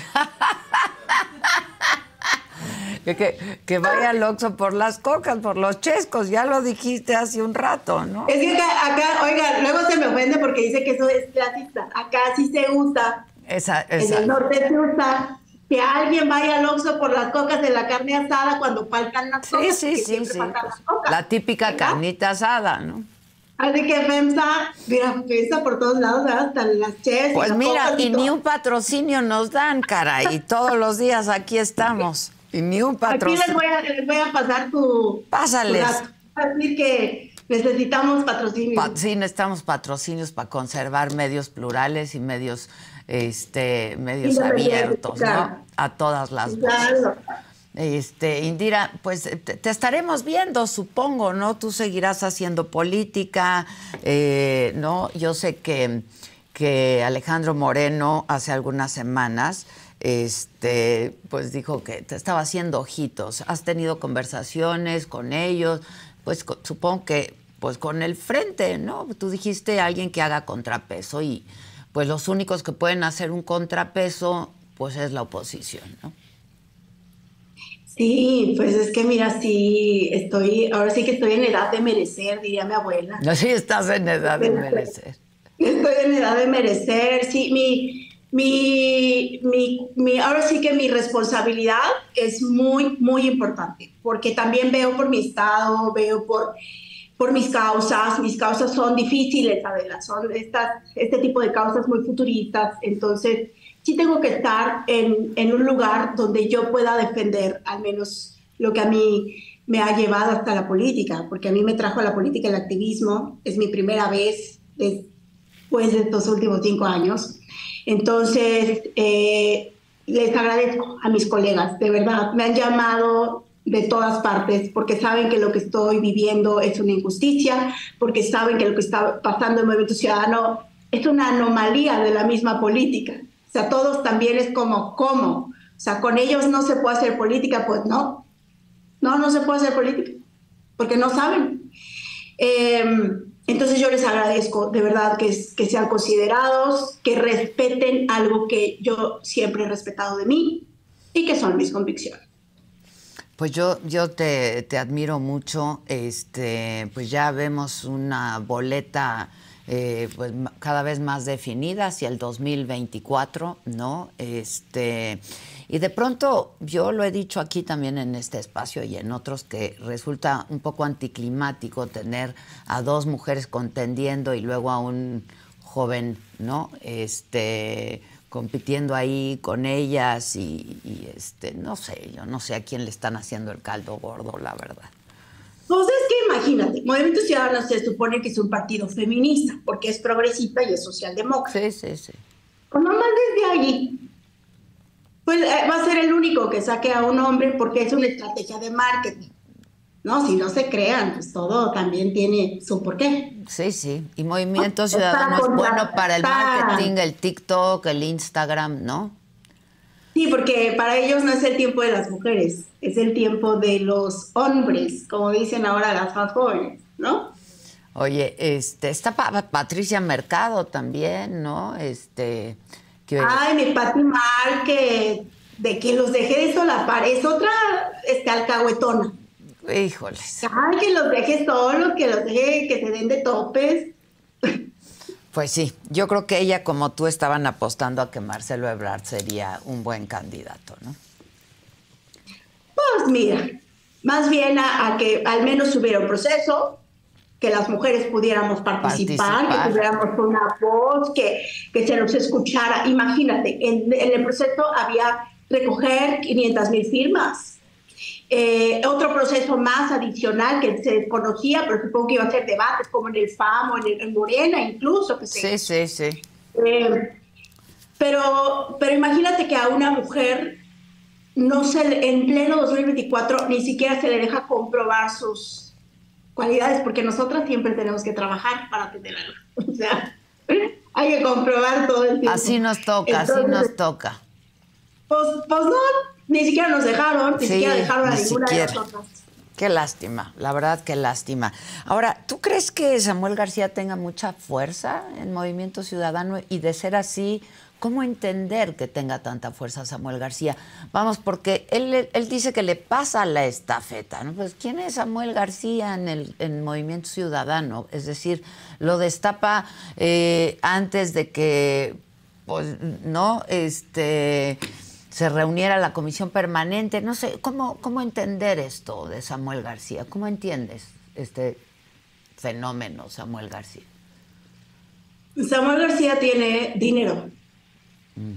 que, que, que vaya al Oxxo por las cocas, por los chescos, ya lo dijiste hace un rato, ¿no? Es que acá, acá oiga, luego se me ofende porque dice que eso es clasista. Acá sí se usa. Esa, esa. En el norte se usa que alguien vaya al Oxxo por las cocas de la carne asada cuando faltan las Sí, cocas. sí, sí, sí. Pues, Pues, la típica ¿verdad? Carnita asada, ¿no? Así que FEMSA, mira, FEMSA por todos lados, ¿verdad? Hasta las ches. Pues y las mira, y, y ni un patrocinio nos dan, caray, y todos los días aquí estamos. Y ni un patrocinio. Aquí les voy a, les voy a pasar tu... Pásales. Tu a decir que necesitamos patrocinios. Pa sí, necesitamos patrocinios para conservar medios plurales y medios, este, medios abiertos, claro. ¿no? A todas las voces. Claro. Este, Indira, pues te, te estaremos viendo, supongo, ¿no? Tú seguirás haciendo política, eh, ¿no? Yo sé que, que Alejandro Moreno hace algunas semanas, este, pues dijo que te estaba haciendo ojitos. ¿Has tenido conversaciones con ellos? Pues con, supongo que pues con el frente, ¿no? Tú dijiste alguien que haga contrapeso y pues los únicos que pueden hacer un contrapeso pues es la oposición, ¿no? Sí, pues es que mira, sí, estoy, ahora sí que estoy en edad de merecer, diría mi abuela. Sí, estás en edad de merecer. Estoy en edad de merecer, sí, mi, mi, mi, mi, ahora sí que mi responsabilidad es muy, muy importante, porque también veo por mi estado, veo por, por mis causas, mis causas son difíciles, Adela, son estas, este tipo de causas muy futuristas, entonces sí tengo que estar en, en un lugar donde yo pueda defender al menos lo que a mí me ha llevado hasta la política, porque a mí me trajo a la política el activismo, es mi primera vez después de estos últimos cinco años. Entonces, eh, les agradezco a mis colegas, de verdad, me han llamado de todas partes, porque saben que lo que estoy viviendo es una injusticia, porque saben que lo que está pasando en el Movimiento Ciudadano es una anomalía de la misma política. O sea, todos también es como, ¿cómo? O sea, con ellos no se puede hacer política, pues no. No, no se puede hacer política, porque no saben. Eh, entonces yo les agradezco, de verdad, que, que sean considerados, que respeten algo que yo siempre he respetado de mí y que son mis convicciones. Pues yo, yo te, te admiro mucho, este, pues ya vemos una boleta eh, pues cada vez más definida hacia el dos mil veinticuatro, ¿no? Este, y de pronto, yo lo he dicho aquí también en este espacio y en otros, que resulta un poco anticlimático tener a dos mujeres contendiendo y luego a un joven, ¿no? Este, compitiendo ahí con ellas y, y este, no sé, yo no sé a quién le están haciendo el caldo gordo, la verdad. Pues es que imagínate, Movimiento Ciudadano se supone que es un partido feminista, porque es progresista y es socialdemócrata. Sí, sí, sí. Pues nomás desde allí, pues eh, va a ser el único que saque a un hombre porque es una estrategia de marketing. No, si no se crean, pues todo también tiene su porqué. Sí, sí. Y Movimiento Ciudadano es bueno para el marketing, el TikTok, el Instagram, ¿no? Sí, porque para ellos no es el tiempo de las mujeres, es el tiempo de los hombres, como dicen ahora las más jóvenes, ¿no? Oye, este, está pa Patricia Mercado también, ¿no? Este, que... Ay, mi Pati Mar, que de que los deje de solapar, es otra este, alcahuetona. Híjoles. Ay, que los deje solos, que los deje, que se den de topes. Pues sí, yo creo que ella, como tú, estaban apostando a que Marcelo Ebrard sería un buen candidato, ¿no? Pues mira, más bien a, a que al menos hubiera un proceso, que las mujeres pudiéramos participar, participar. que tuviéramos una voz, que, que se nos escuchara. Imagínate, en, en el proceso había recoger quinientas mil firmas. Eh, otro proceso más adicional que se desconocía, pero supongo que iba a ser debates como en el F A M o en, el, en Morena incluso. Que sí, se, sí, sí. Eh, pero, pero imagínate que a una mujer no se, en pleno dos mil veinticuatro ni siquiera se le deja comprobar sus cualidades, porque nosotras siempre tenemos que trabajar para tenerla. O sea, hay que comprobar todo el tiempo. Así nos toca, Entonces, así nos toca. Pues, pues no, ni siquiera nos dejaron, ni sí, siquiera dejaron a ninguna siquiera. de nosotras. Qué lástima, la verdad, qué lástima. Ahora, ¿tú crees que Samuel García tenga mucha fuerza en Movimiento Ciudadano? Y de ser así, ¿cómo entender que tenga tanta fuerza Samuel García? Vamos, porque él, él dice que le pasa la estafeta, ¿no? Pues, ¿quién es Samuel García en el en Movimiento Ciudadano? Es decir, lo destapa eh, antes de que, pues, ¿no? Este... se reuniera la comisión permanente. No sé, ¿cómo, cómo entender esto de Samuel García? ¿Cómo entiendes este fenómeno, Samuel García? Samuel García tiene dinero. Mm.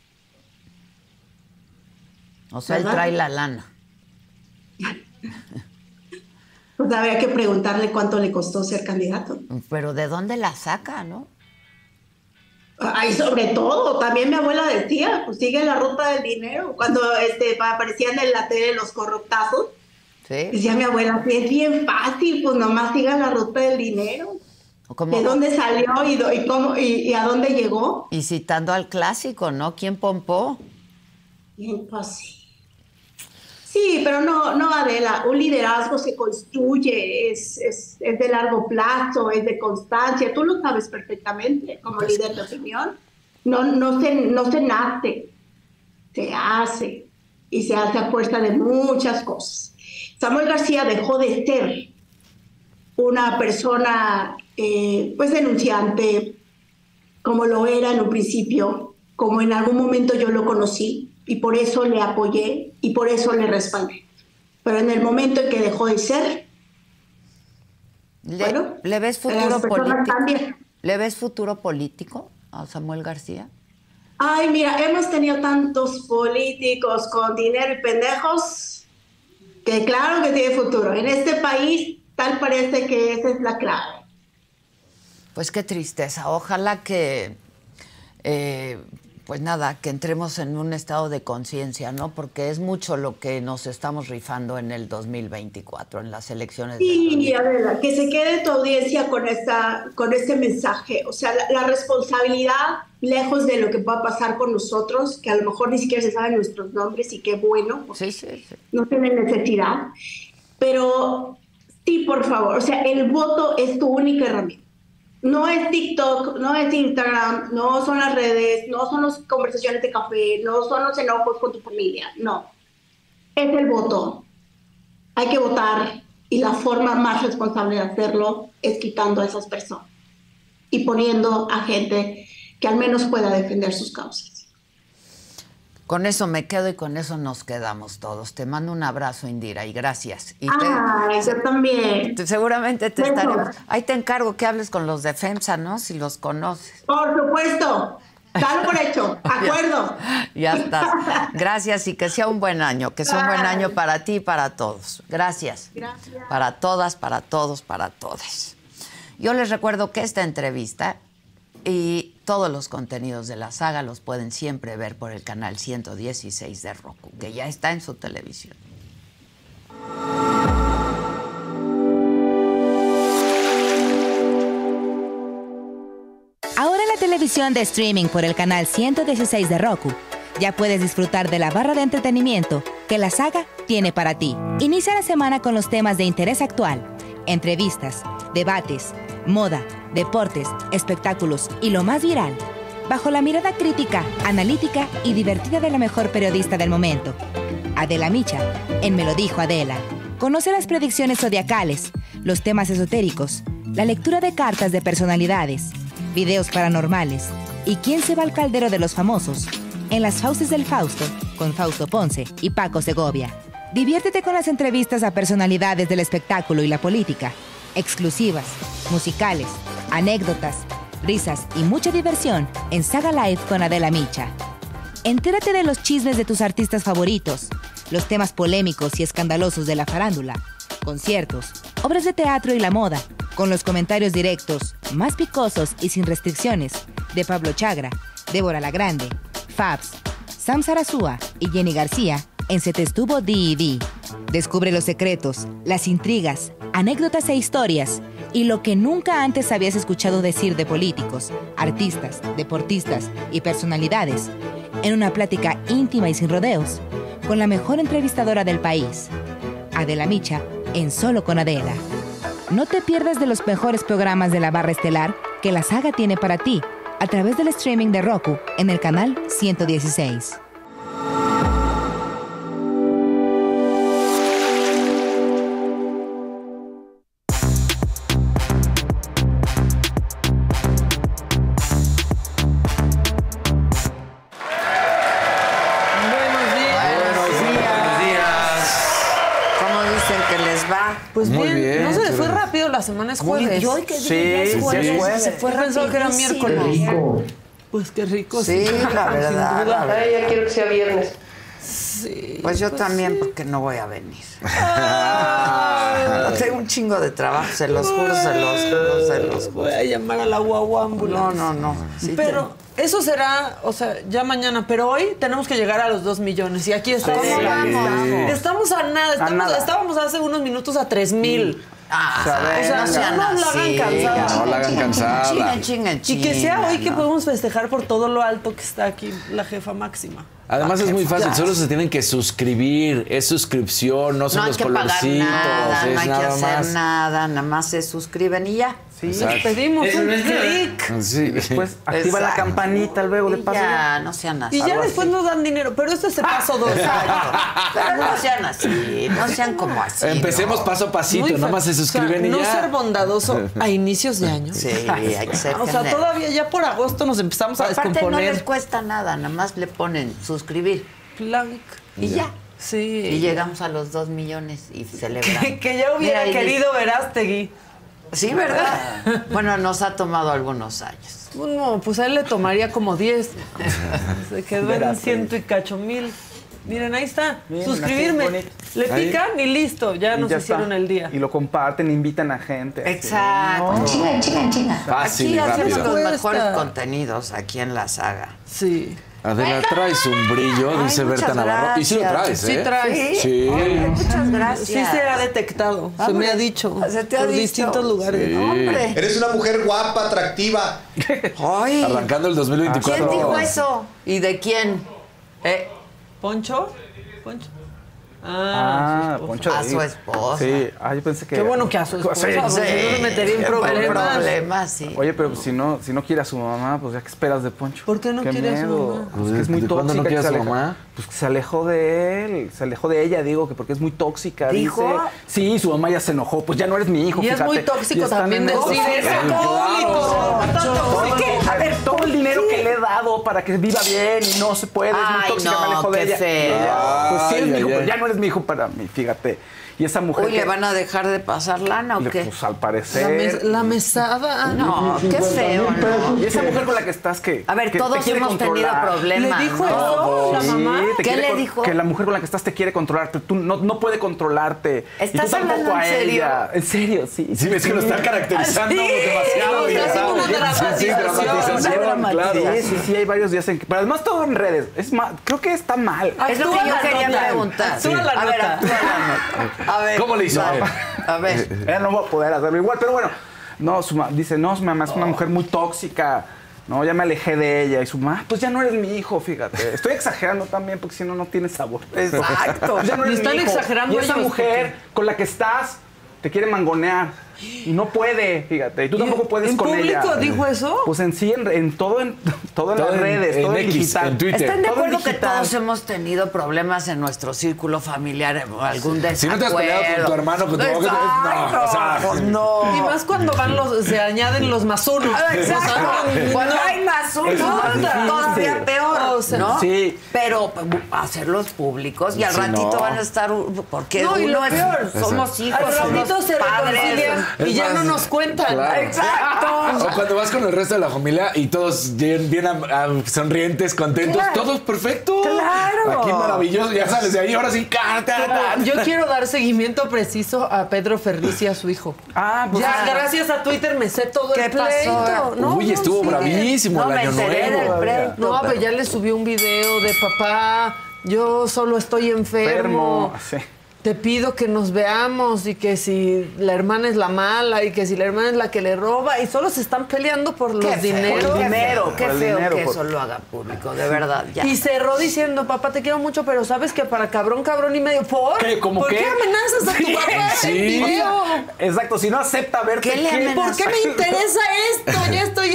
O sea, ¿verdad? Él trae la lana. Pues habría que preguntarle cuánto le costó ser candidato. Pero ¿de dónde la saca, no? Ay, sobre todo, también mi abuela decía, pues sigue la ruta del dinero. Cuando este, aparecían en la tele los corruptazos, ¿Sí? decía mi abuela, sí, es bien fácil, pues nomás siga la ruta del dinero. ¿Cómo? ¿De dónde salió y, do, y, cómo, y, y a dónde llegó? Y citando al clásico, ¿no? ¿Quién pompó? Bien, pues sí. Sí, pero no, no, Adela, un liderazgo se construye, es, es, es de largo plazo, es de constancia, tú lo sabes perfectamente como pues, líder de opinión. No, no, se, no se nace, se hace, y se hace a fuerza de muchas cosas. Samuel García dejó de ser una persona, eh, pues denunciante, como lo era en un principio, como en algún momento yo lo conocí, y por eso le apoyé y por eso le respaldé. Pero en el momento en que dejó de ser, ¿Le, bueno, ¿le ves futuro político? ¿Le ves futuro político a Samuel García? Ay, mira, hemos tenido tantos políticos con dinero y pendejos que claro que tiene futuro. En este país tal parece que esa es la clave. Pues qué tristeza. Ojalá que... Eh, Pues nada, que entremos en un estado de conciencia, ¿no? Porque es mucho lo que nos estamos rifando en el dos mil veinticuatro, en las elecciones. Sí, a ver, que se quede tu audiencia con, esta, con este mensaje. O sea, la, la responsabilidad, lejos de lo que pueda pasar con nosotros, que a lo mejor ni siquiera se saben nuestros nombres y qué bueno, sí, sí, sí. No tienen necesidad. Pero sí, por favor, o sea, el voto es tu única herramienta. No es TikTok, no es Instagram, no son las redes, no son las conversaciones de café, no son los enojos con tu familia, no. Es el voto. Hay que votar y la forma más responsable de hacerlo es quitando a esas personas y poniendo a gente que al menos pueda defender sus causas. Con eso me quedo y con eso nos quedamos todos. Te mando un abrazo, Indira, y gracias. Y te, Ay, yo también. Te, seguramente te Eso. estaremos... Ahí te encargo que hables con los de FEMSA, ¿no? Si los conoces. Por supuesto. Dalo por hecho. Acuerdo. Ya, ya está. Gracias y que sea un buen año. Que sea un buen año para ti y para todos. Gracias. Gracias. Para todas, para todos, para todas. Yo les recuerdo que esta entrevista y todos los contenidos de la saga los pueden siempre ver por el canal ciento dieciséis de Roku, que ya está en su televisión. Ahora en la televisión de streaming por el canal ciento dieciséis de Roku, ya puedes disfrutar de la barra de entretenimiento que la saga tiene para ti. Inicia la semana con los temas de interés actual, entrevistas, debates, moda, deportes, espectáculos y lo más viral, bajo la mirada crítica, analítica y divertida de la mejor periodista del momento, Adela Micha, en Me lo dijo Adela. Conoce las predicciones zodiacales, los temas esotéricos, la lectura de cartas de personalidades, videos paranormales y quién se va al caldero de los famosos, en Las Fauces del Fausto, con Fausto Ponce y Paco Segovia. Diviértete con las entrevistas a personalidades del espectáculo y la política, exclusivas, musicales, anécdotas, risas y mucha diversión en Saga Live con Adela Micha. Entérate de los chismes de tus artistas favoritos, los temas polémicos y escandalosos de la farándula, conciertos, obras de teatro y la moda, con los comentarios directos, más picosos y sin restricciones, de Pablo Chagra, Débora La Grande, Fabs, Sam Sarasúa y Jenny García en Se Te Estuvo D y D. Descubre los secretos, las intrigas, anécdotas e historias y lo que nunca antes habías escuchado decir de políticos, artistas, deportistas y personalidades en una plática íntima y sin rodeos con la mejor entrevistadora del país, Adela Micha, en Solo con Adela. No te pierdas de los mejores programas de la barra estelar que la saga tiene para ti a través del streaming de Roku en el canal ciento dieciséis. Bueno, Pues Muy bien, bien, no se les fue pero- rápido, la semana es jueves. Y hoy que Sí, día es sí, jueves, es jueves. se fue Yo pensaba que era rapidísimo. miércoles. Pues qué rico. Sí, la verdad, Sin duda. la verdad. Ay, ya quiero que sea viernes. Sí, pues yo también, porque no voy a venir. Tengo un chingo de trabajo, se los juro, se los juro, se los juro. Voy a llamar a la guagua ambulancia. No, no, no. Sí, pero eso será, o sea, ya mañana. Pero hoy tenemos que llegar a los dos millones. Y aquí estamos. ¿Cómo vamos? Estamos a nada. Estamos, nada. Estábamos hace unos minutos a tres mil. Ah, O sea, O sea, no sean no la hagan así. cansada. No la hagan cansada. Chinguen, chinguen, Y que sea hoy que ¿no? podemos festejar por todo lo alto que está aquí la jefa máxima. Además Ah, es muy qué fácil, fácil. solo se tienen que suscribir, es suscripción, no son No hay los que pagar colorcitos, nada, es no hay que nada hacer más. nada, nada más se suscriben y ya. Sí. Exacto. Les pedimos un clic. Sí. Después activa la Exacto. campanita luego de Y paso. ya, no sean así. Y ya Algo después así. nos dan dinero. Pero este se pasó dos. Exacto. Pero no sean así, no sean como así. Empecemos ¿no? paso a pasito, Muy nada fe- más se o sea, suscriben y no ya. ser bondadoso a inicios de año. Sí, hay que ser O sea, generoso. todavía ya por agosto nos empezamos a Aparte no descomponer. les cuesta nada, nada más le ponen suscribir Plank. y ya. Sí. Y llegamos a los dos millones y celebramos. Que, que ya hubiera Mira, y querido Verástegui. Sí, ¿verdad? Bueno, nos ha tomado algunos años. No, pues a él le tomaría como diez. Se quedó en Verástegui. ciento y cacho mil. Miren, ahí está. Miren, Suscribirme. así bonito. Le Ahí. pican y listo. Ya Y nos ya hicieron está. el día. Y lo comparten, invitan a gente. así. Exacto. Chinga, chinga, chinga. Fácil Aquí y hacemos rápido. los Cuesta. mejores contenidos aquí en la saga. Sí. Adela, traes un brillo, Ay, dice muchas Berta Navarro. Y sí lo gracias. traes, ¿eh? Sí traes. Sí. Ay, muchas gracias. Sí se ha detectado. Se me ha dicho. Se te ha por dicho. distintos lugares. Sí. Hombre. Eres una mujer guapa, atractiva. Ay, Arrancando el dos mil veinticuatro. ¿quién dijo eso? ¿Y de quién? Eh, ¿Poncho? ¿Poncho? Ah, Ah, su esposa. Poncho. A sí. su esposa. Sí, ah, yo pensé que. Qué bueno que a su esposa. Sí. porque si no se metería en qué problemas. problemas, sí. Oye, pero si no, si no quiere a su mamá, pues ya que esperas de Poncho. ¿Por qué no quiere a su miedo. mamá? Pues que es muy ¿De cuándo no tóxica. quiere que a se su aleja- mamá? Pues que se alejó de él, se alejó de ella, digo, que porque es muy tóxica. ¿Dijo? Dice. Sí, su mamá ya se enojó, pues ya no eres mi hijo. Y es fíjate. muy Y tóxico están también en decir eso. eso. Claro. ¡Tóxico! Es que, a ver, todo el dinero que le he dado para que viva bien y no se puede, es muy Ay, tóxica, no, me alejo de qué ella. feo. Pues sí, es mi Ay, hijo, ay, pero ay. ya no eres mi hijo para mí, fíjate. Y esa mujer. Uy, que- ¿le van a dejar de pasar lana o le- qué? Pues al La, parecer. mes- la mesada. No, qué feo, ¿no? Y esa mujer con la que estás que. A ver, que te todos quiere hemos tenido controlar. problemas. ¿Le dijo ¿no? eso la Sí, mamá? te ¿Qué quiere le con- dijo? Que la mujer con la que estás te quiere controlarte. Tú no, no puede controlarte. ¿Estás y tú tampoco hablando en a serio? ella. En serio, sí. Sí, ves que lo está caracterizando Sí, demasiado. o sea, ya haciendo una sabes. dramatización. Sí, dramatización, Una dramatización. Sí, sí, sí, hay varios días en que. Pero además todo en redes. Es ma- creo que está mal. Es lo que Actúa yo la quería nota. preguntar. Actúa la A ver, nota. actúa la nota. A ver. ¿Cómo le hizo? va. A ver. A ver. Ella no va a poder hacerlo igual, pero bueno. No, su ma- dice, no, su mamá es una mujer muy tóxica. No, ya me alejé de ella. Y su mamá, pues ya no eres mi hijo, fíjate. Estoy exagerando también porque si no, no tiene sabor. Exacto. Ya no Y eres están mi hijo. exagerando Y esa ellos, mujer con la que estás te quiere mangonear. Y no puede, fíjate. Y tú tampoco puedes ¿En con ella. público dijo eso? Pues en sí, en, en todo, en, todo en Todo las en- redes, en todo en X, digital. en Twitter. ¿Están de Todo acuerdo que digital. todos hemos tenido problemas en nuestro círculo familiar? Algún desacuerdo. Si no te has peleado con tu hermano, pues tampoco te- Exacto. no, o sea, Pues no. Y más cuando van los, se añaden los más unos. Exacto. O sea, Cuando no. hay más uno, Es más difícil. todavía peor, O sea, ¿no? sí. Pero hacerlos públicos y al Sí, ratito no. van a estar, porque No, y uno lo es, peor. somos hijos, Al ratito somos se padres. reconcilian y Es ya más, no nos cuentan. claro. Exacto. O cuando vas con el resto de la familia y todos bien, bien am- am- sonrientes, contentos, Claro. todos perfecto. Claro. Aquí maravilloso, ya sales de ahí, ahora sí, carta. Yo quiero dar seguimiento preciso a Pedro Ferriz y a su hijo. Ah, pues. Ya, ah, gracias a Twitter me sé todo ¿Qué el pleito. pasó? No, Uy, no, estuvo sí. bravísimo No el me año enteré del nuevo. pleito. No, pero pero- ya le subió un video de papá, yo solo estoy enfermo. enfermo. Sí. Te pido que nos veamos y que si la hermana es la mala y que si la hermana es la que le roba y solo se están peleando por Qué los feo, dineros. qué feo, qué por el feo dinero, que por- eso lo haga público, de verdad. Ya. Y cerró diciendo, papá, te quiero mucho, pero sabes que para cabrón, cabrón y medio, ¿por? ¿Qué? ¿Cómo ¿Por qué? qué amenazas a tu Sí, papá en sí. el video? Exacto, si no acepta verte. ¿Qué le amenazó? ¿Por qué me interesa esto? Ya estoy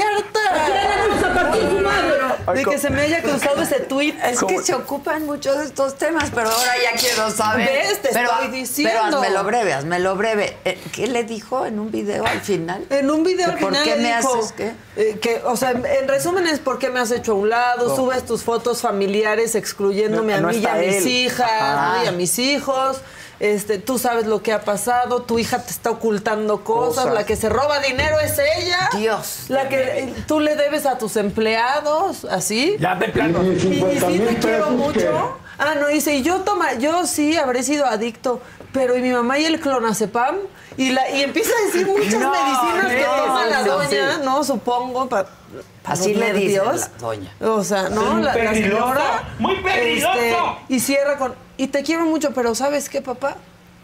harta. De que se me haya cruzado ese tweet. Es que se ocupan mucho de estos temas, pero ahora ya quiero saber. ¿Ves? Te pero, estoy diciendo. Pero hazmelo breve, hazmelo breve. Eh, ¿Qué le dijo en un video al final? En un video al ¿Por final qué le me dijo, haces qué? eh, que, o sea, en, en resumen es por qué me has hecho a un lado, subes tus fotos familiares excluyéndome No, a no mí y a está mis él. hijas, Ajá. ¿no? Y a mis hijos. este, tú sabes lo que ha pasado, tu hija te está ocultando cosas, cosas. La que se roba dinero es ella. Dios. La que tú le debes a tus empleados, así. Ya te plano. Y, y sí te quiero mucho. Que... Ah, no, dice, y yo toma, yo sí habré sido adicto, pero y mi mamá y el clonazepam. Y, la, y empieza a decir muchas no, medicinas no, que toma la doña, sí. ¿no? Supongo, para... Así le dice la doña. O sea, ¿no? La, la señora... ¡Muy peligroso! Este, y cierra con... Y te quiero mucho, pero ¿sabes qué, papá?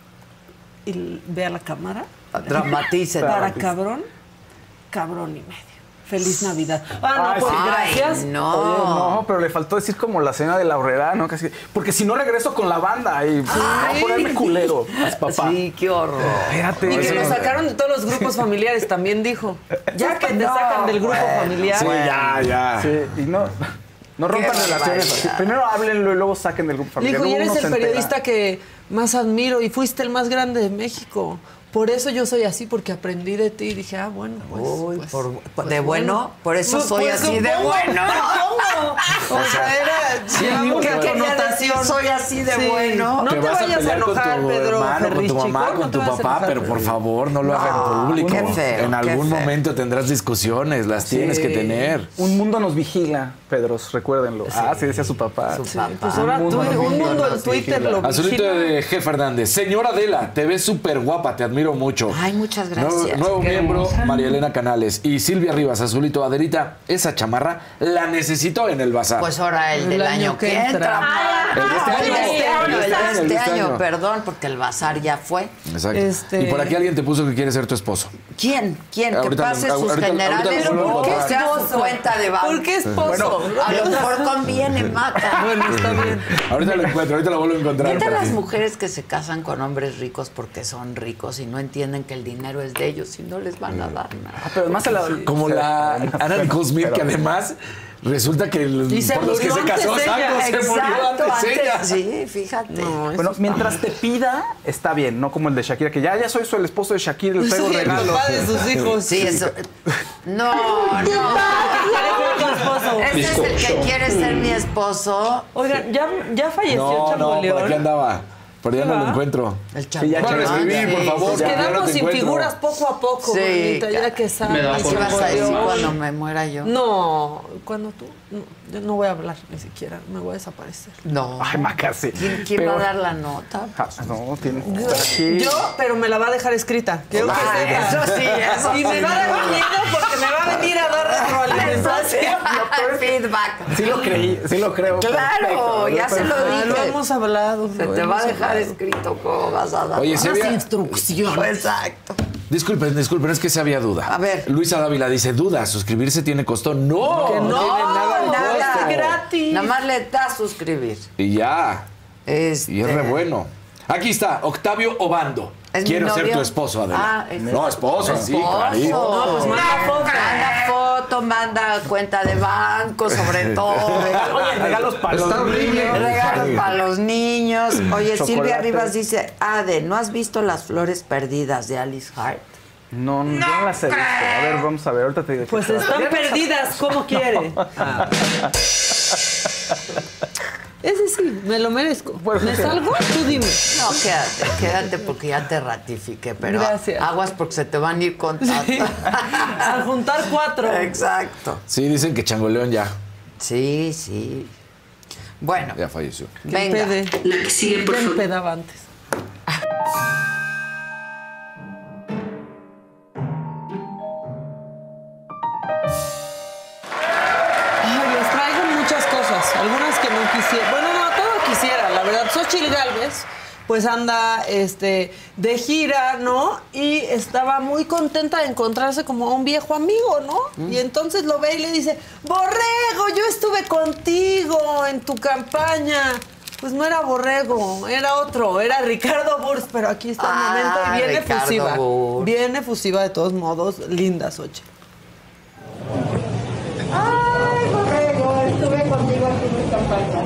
Y ve a la cámara. Dramatice. Para cabrón, cabrón y medio. Feliz Navidad. Ah, no, Ay, pues sí. gracias. Ay, no. Oye, no, pero le faltó decir como la señora de la Aurrera, ¿no? Casi, porque si no regreso con la banda y pues, a ponerme culero, pues, papá. Sí, qué horror. Espérate. Y que lo no. sacaron de todos los grupos familiares, también dijo. Ya que te no, sacan del grupo bueno, familiar. Sí, ya, ya. Sí, y no... No rompan relaciones así. Primero háblenlo y luego saquen del grupo familiar. Dijo, y eres el periodista entera. que más admiro y fuiste el más grande de México. Por eso yo soy así, porque aprendí de ti. Y dije, ah, bueno, pues... Uy, pues, por, pues de bueno, bueno, por eso pues, soy pues, así supongo, de bueno. ¿Cómo? O sea, era... Sí, ¿qué connotación? Soy así de sí. bueno. No te, te vas vayas a pelear a enojar, con tu Pedro hermano, Ferriz, con tu mamá, chico, con tu no papá, enojar, pero por favor, no lo no, hagan público. Qué feo, en algún qué momento feo. tendrás discusiones, las Sí. tienes que tener. Un mundo nos vigila, Pedros, recuérdenlo. Sí. Ah, sí, decía su papá. Su Sí, papá. pues ahora Un tú, mundo un nos mundo en vigila. Twitter lo Azulito vigila. de G. Fernández. Señora Adela, te ves súper guapa, te admiro mucho. Ay, muchas gracias. Nuevo, nuevo miembro, María Elena Canales. Y Silvia Rivas, Azulito, Adelita, esa chamarra la necesito en el bazar. Pues ahora el del El año, año que que entra. entra. El de este Ah, año. el de este año, El de el este año, de el de este este año, año. perdón, porque el bazar ya fue. Exacto. Este- Y por aquí alguien te puso que quiere ser tu esposo. ¿Quién? ¿Quién? Ahorita que pase lo- sus ahorita- generales. ahorita lo vuelvo a que encontrar. sea su cuenta de banco. ¿Por qué esposo? A lo mejor conviene, mata. Bueno, está bien. Ahorita lo encuentro, ahorita lo vuelvo a encontrar. ¿Qué tal para las ti. mujeres que se casan con hombres ricos porque son ricos y no entienden que el dinero es de ellos y no les van a dar nada? Ah, pero además se la... Como la Ana Nicole Smith, que además resulta que el, Y se por los que se murió casó, antes ella. exacto, se murió Exacto, antes antes, ella. sí, fíjate. No, Bueno, mientras te pida, está bien, no como el de Shakira, que ya, ya soy el esposo de Shakira, le traigo Sí, el regalos. papá de sus hijos. Sí, eso. No, no. Ese es el que quiere ser mi esposo. Oigan, ¿ya, ya falleció No, no, Changoleón? por aquí andaba. Por allá no lo encuentro. El Sí, ya chavo. Vuelve a Changoleón, escribir, por sí, favor. Nos ya, ya no quedamos te sin encuentro. figuras poco a poco, Sí, bonita, ya ya. que sabes. Me da Así vas a decir Changoleón. cuando me muera yo. No, cuando tú... No, yo no voy a hablar ni siquiera, me voy a desaparecer. No. Ay, Maca, sí. ¿Quién, quién va a dar la nota? Ah, no, tienes que estar aquí. Yo, pero me la va a dejar escrita. Quiero que Ah, sepa. eso sí, eso Y me va a dar miedo porque me va a venir a dar retroalimentación. Feedback. Sí lo creí, sí lo creo. Claro, perfecto. ya se lo Ah, dije. lo hemos hablado. Se lo te va a hemos dejar hablado. escrito cómo vas a dar Oye, se las había- instrucciones. Exacto. Disculpen, disculpen, es que se había duda. A ver. Luisa Dávila dice, duda, ¿suscribirse tiene costo? No, Que no, no tiene nada de nada. costo. Gratis. Nada más le das suscribir. Y ya, Este, y es re bueno. Aquí está, Octavio Obando. ¿Es mi Quiero ser novio? tu esposo, Adela. Ah, es- no, esposo, sí, Esposo. clarito. No, pues manda foto. Manda foto, manda cuenta de banco, sobre todo. Oye, regalos para los niños. Regalos para los niños. Oye, Silvia Chocolate. Rivas dice, Ade, ¿no has visto Las Flores Perdidas de Alice Hart? No, no, no las he visto. A ver, vamos a ver, ahorita te digo. Pues están perdidas, ¿cómo quiere? Ese sí, me lo merezco. ¿Me salgo? Tú dime. No, quédate, quédate porque ya te ratifiqué, pero Gracias. aguas porque se te van a ir contando. Sí. Al juntar cuatro. Exacto. Sí, dicen que Changoleón ya, Sí, sí. Bueno, ya falleció. Que venga. empede. La que sigue, por Ya favor. empedaba antes. Ay, les traigo muchas cosas, algunas que no quisiera. Bueno, no, todo quisiera, la verdad. Xóchitl Gálvez, pues anda este, de gira, ¿no? Y estaba muy contenta de encontrarse como a un viejo amigo, ¿no? Y entonces lo ve y le dice, Borrego, yo estuve contigo en tu campaña. Pues no era Borrego, era otro, era Ricardo Burs, pero aquí está el Ah, momento y viene Ricardo efusiva. Burs. Viene efusiva de todos modos, linda Xóchitl. Ay, Borrego, estuve contigo aquí en mi campaña.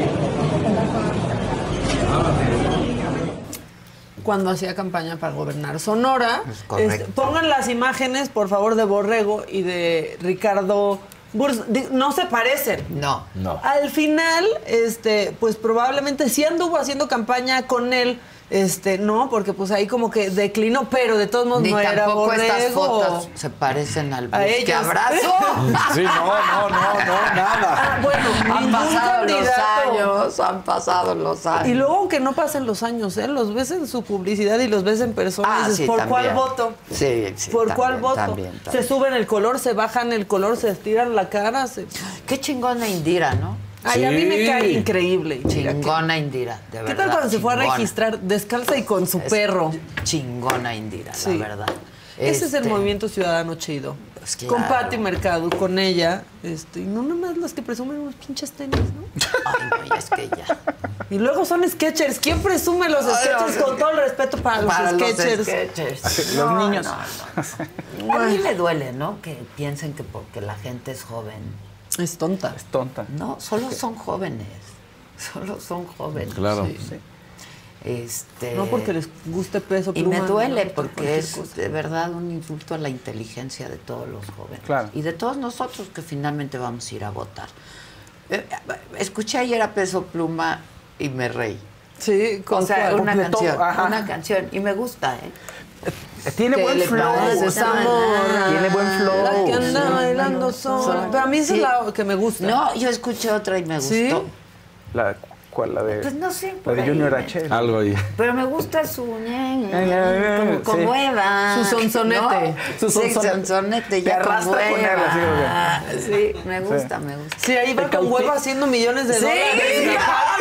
Cuando hacía campaña para gobernar Sonora. Es correcto. Este, pongan las imágenes, por favor, de Borrego y de Ricardo Burs. Di- No se parecen. No. No. Al final, este, pues probablemente sí anduvo haciendo campaña con él, Este, no, porque pues ahí como que declinó, pero de todos modos Ni no era tampoco borrego. estas fotos se parecen al A bus. ellos. ¡Qué abrazo! Sí, no, no, no, no, nada. Ah, bueno, Han ningún pasado los candidato. años, han pasado los años. Y luego, aunque no pasen los años, ¿eh? Los ves en su publicidad y los ves en persona Ah, y dices, sí, ¿por también. cuál voto? Sí, sí. ¿Por también, cuál voto? también, también. Se suben el color, se bajan el color, se estiran la cara. Se... Qué chingona Indira, ¿no? Ay, a mí me Sí. cae increíble. Indira, Chingona Indira, de ¿Qué verdad. tal cuando se fue a chingona. registrar descalza y con su Es perro? Chingona Indira, Sí. la verdad. Ese es el Este, movimiento ciudadano chido. Pues Con claro. Pati Mercado, con ella, este, y no nomás los que presumen unos pinches tenis, ¿no? Ay, no, y es que ya. Y luego son sketchers. ¿Quién presume los Ay, sketchers? no. Con todo el respeto para los Para los sketchers. sketchers. Los No, niños. no, no. A mí me duele, ¿no? Que piensen que porque la gente es joven. Es tonta. Es tonta. No, solo son jóvenes. Solo son jóvenes. Claro. Sí. Sí. Este, No porque les guste peso Y pluma, me duele no, porque cualquier es cosa. de verdad un insulto a la inteligencia de todos los jóvenes. Claro. Y de todos nosotros que finalmente vamos a ir a votar. Eh, Escuché ayer a Peso Pluma y me reí. Sí, con O sea, cuál? una de todo, canción, ajá. una canción. Y me gusta, ¿eh? Tiene ¿Qué buen le flow. pasa, esa morra? Tiene buen flow. La que anda Sí. bailando sola. Pero a mí esa Sí. es la que me gusta. No, yo escuché otra y me gustó. ¿Sí? La, ¿Cuál? La de, Pues no sé, la por de ahí. Junior H. Algo ahí. Pero me gusta su ñe, Ay, ay, ay, como, como sí. Eva. Su sonsonete. ¿no? Su Sí, sonsonete. sonsonete, Te ya como arrastra con él, así como Eva. Sí, me gusta, me gusta. Sí, ahí va Te con cauti- huevo haciendo millones de Sí, dólares.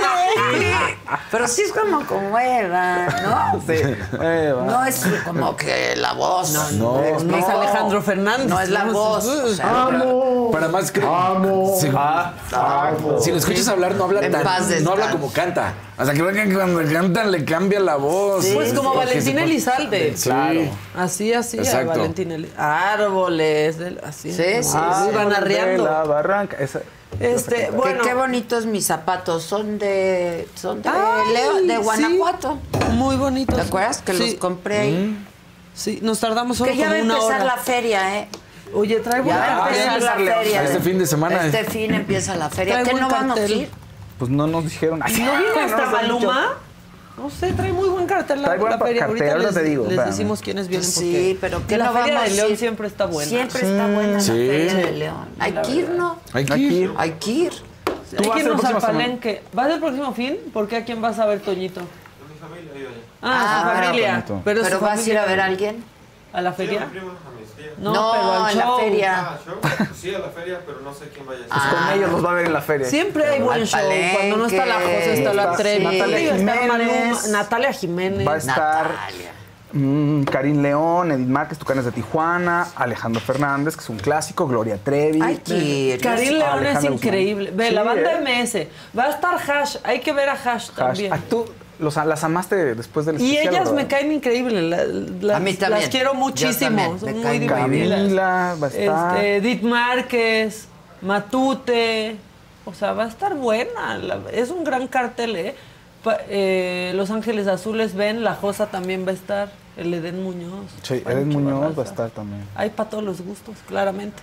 pero sí es como como Eva, ¿no? Sí. Eh, va. No es como que la voz. No, no. me No explico. es Alejandro Fernández. No es la voz. O sea, Para más creo. Si, si lo escuchas hablar, no habla En tan. paz No habla descanse. como canta. O sea, creo que cuando cantan le cambia la voz. Pues como Porque Valentín se pone- Elizalde. Claro. Así, así, a Exacto. Valentín Elizalde. Árboles, del- así. Sí, como sí, así, sí. van De arreando. la barranca. Esa, Este, Que bueno. qué bonitos mis zapatos. Son de, son de, Ay, León, de sí. Guanajuato. Muy bonitos. ¿Te acuerdas que Sí. los compré ahí? Sí, nos tardamos solo Que ya va como a una empezar hora. la feria, ¿eh? Oye, trae buen Ya va a cartel. empezar la León. feria. Este fin de semana. Este fin empieza la feria. Trae ¿Qué buen no vamos a cartel. ir? Pues no nos dijeron. Ay, ¿No viene hasta nos han dicho. Maluma? No sé, trae muy buen cartel la, Trae buen la feria. cartel, Ahorita ahora les, te digo, les espérame. decimos quiénes vienen. Sí, porque pero ¿qué la no feria vamos de a León ir? siempre está buena. Siempre está buena Sí. la feria de León. Hay que ir, ¿no? Hay que Hay que ir. ir. Hay que ir. Hay vas que el irnos al próximo semana. palenque. ¿Vas el próximo fin? ¿Por qué a quién vas a ver, Toñito? Mi familia vive allá. Ah, Ah, su familia. Toñito. Pero, ¿Pero su vas a ir familia- a ver a alguien? ¿A la feria? Sí, a mi prima, a mis tías. No, No, pero al en la show. feria. Ah, show. Sí, a la feria, pero no sé quién vaya a estar. Ah. Con ellos los va a ver en la feria. Siempre hay buen Al show. Cuando no está la José, está la Está- Trevi. sí. Natalia Natalia Jiménez. Jiménez. Natalia Jiménez. Va a estar Natalia. mm, Karim León, Edith Márquez, Tucanes de Tijuana, Alejandro Fernández, que es un clásico, Gloria Trevi. Hay que ir. Karim León es Alejandra Guzmán. increíble. Ve, la Sí, banda ¿eh? M S. Va a estar Hash. Hay que ver a Hash, Hash. también. Ah, tú los, las amaste después del Y especial, ellas ¿verdad? me caen increíbles. la- la- A mí también. Las quiero Yo muchísimo. también, Son me muy caen muy divertidas. Camila va a estar. Este, Edith Márquez, Matute. O sea, va a estar buena. la- es un gran cartel, ¿eh? Pa- eh, Los Ángeles Azules ven, La Josa también va a estar. El Edén Muñoz. Sí, Pancho Edith Muñoz Barraza. va a estar también. Hay para todos los gustos, claramente.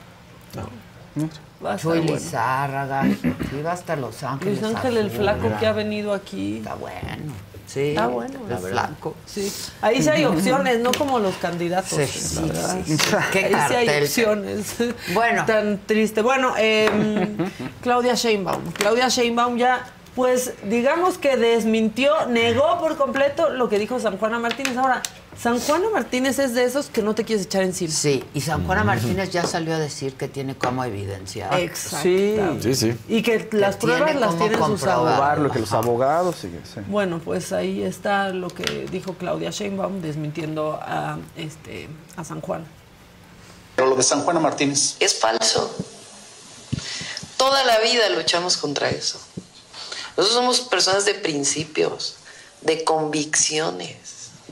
Mira. Va a estar Chuy bueno. Lizárraga. Sí, va hasta Los Ángeles. Luis Ángel el Azules. Flaco que ha venido aquí. Está bueno. Sí. Está bueno, la el verdad. flaco. Sí. Ahí sí hay opciones, no como los candidatos. Sí, la sí, verdad. sí, sí. Qué Ahí sí hay cartel. opciones. Bueno. Tan triste. Bueno, eh, Claudia Sheinbaum. Claudia Sheinbaum ya, pues, digamos que desmintió, negó por completo lo que dijo San Juana Martínez. Ahora, San Juana Martínez es de esos que no te quieres echar encima. Sí, y San Juana Martínez ya salió a decir que tiene cómo evidenciar. Exacto. Sí. Sí, sí. Y que las tiene pruebas las cómo tienen sus comprobar. abogados. Probarlo, que los Ajá. abogados siguen. Sí. Bueno, pues ahí está lo que dijo Claudia Sheinbaum desmintiendo a este a San Juan. Pero lo de San Juana Martínez. Es falso. Toda la vida luchamos contra eso. Nosotros somos personas de principios, de convicciones.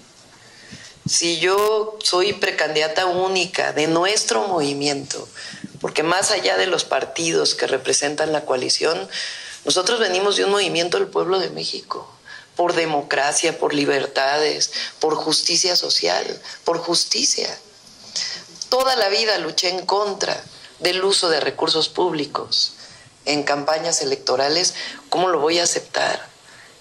Si yo soy precandidata única de nuestro movimiento, porque más allá de los partidos que representan la coalición, nosotros venimos de un movimiento del pueblo de México, por democracia, por libertades, por justicia social, por justicia. Toda la vida luché en contra del uso de recursos públicos en campañas electorales. ¿Cómo lo voy a aceptar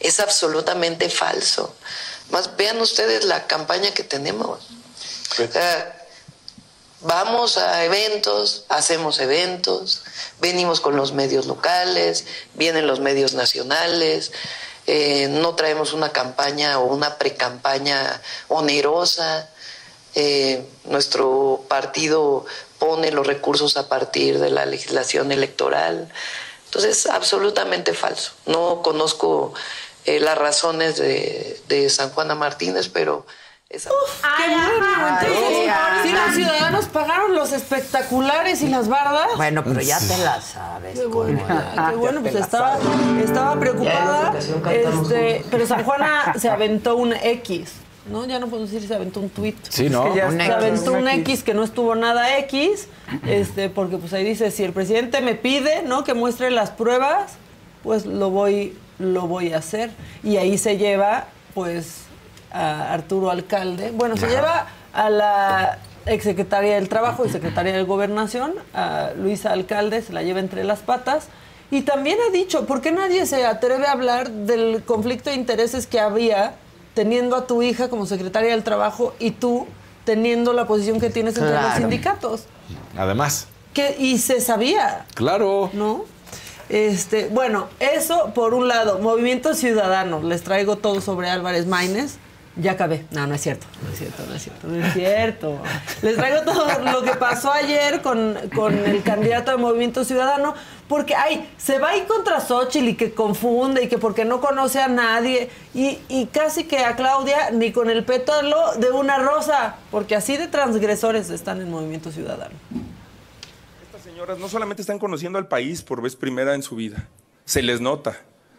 Es absolutamente falso. Más vean ustedes la campaña que tenemos. O sea, vamos a eventos, hacemos eventos, venimos con los medios locales, vienen los medios nacionales, eh, no traemos una campaña o una precampaña onerosa. Eh, nuestro partido pone los recursos a partir de la legislación electoral. Entonces, absolutamente falso. No conozco eh, las razones de, de San Juana Martínez, pero... Esa... Uf, ¡qué bueno! Entonces, si los ciudadanos pagaron los espectaculares y las bardas... Bueno, pero ya te la sabes. Qué bueno, qué bueno, pues estaba, estaba preocupada. Este, pero San Juana se aventó un X, ¿no? Ya no puedo decir se aventó un tweet. Sí, ¿no? Es que ya un se X. aventó un un X. X que no estuvo nada X, este, porque pues ahí dice, si el presidente me pide, ¿no?, que muestre las pruebas, pues lo voy, lo voy a hacer. Y ahí se lleva, pues... a Arturo Alcalde. Bueno, se Ajá. lleva a la exsecretaria del Trabajo y secretaria de Gobernación, a Luisa Alcalde, se la lleva entre las patas. Y también ha dicho, ¿por qué nadie se atreve a hablar del conflicto de intereses que había teniendo a tu hija como secretaria del Trabajo y tú teniendo la posición que tienes entre claro. los sindicatos? Además. Que, y se sabía. Claro. ¿No? Este, bueno, eso por un lado. Movimiento Ciudadano. Les traigo todo sobre Álvarez Maínez. Ya acabé. No, no es cierto. No es cierto, no es cierto. No es cierto. Les traigo todo lo que pasó ayer con, con el candidato de Movimiento Ciudadano. Porque, ay, se va ahí contra Xóchitl y que confunde y que porque no conoce a nadie. Y, y casi que a Claudia ni con el pétalo de una rosa. Porque así de transgresores están en Movimiento Ciudadano. Estas señoras no solamente están conociendo al país por vez primera en su vida. Se les nota.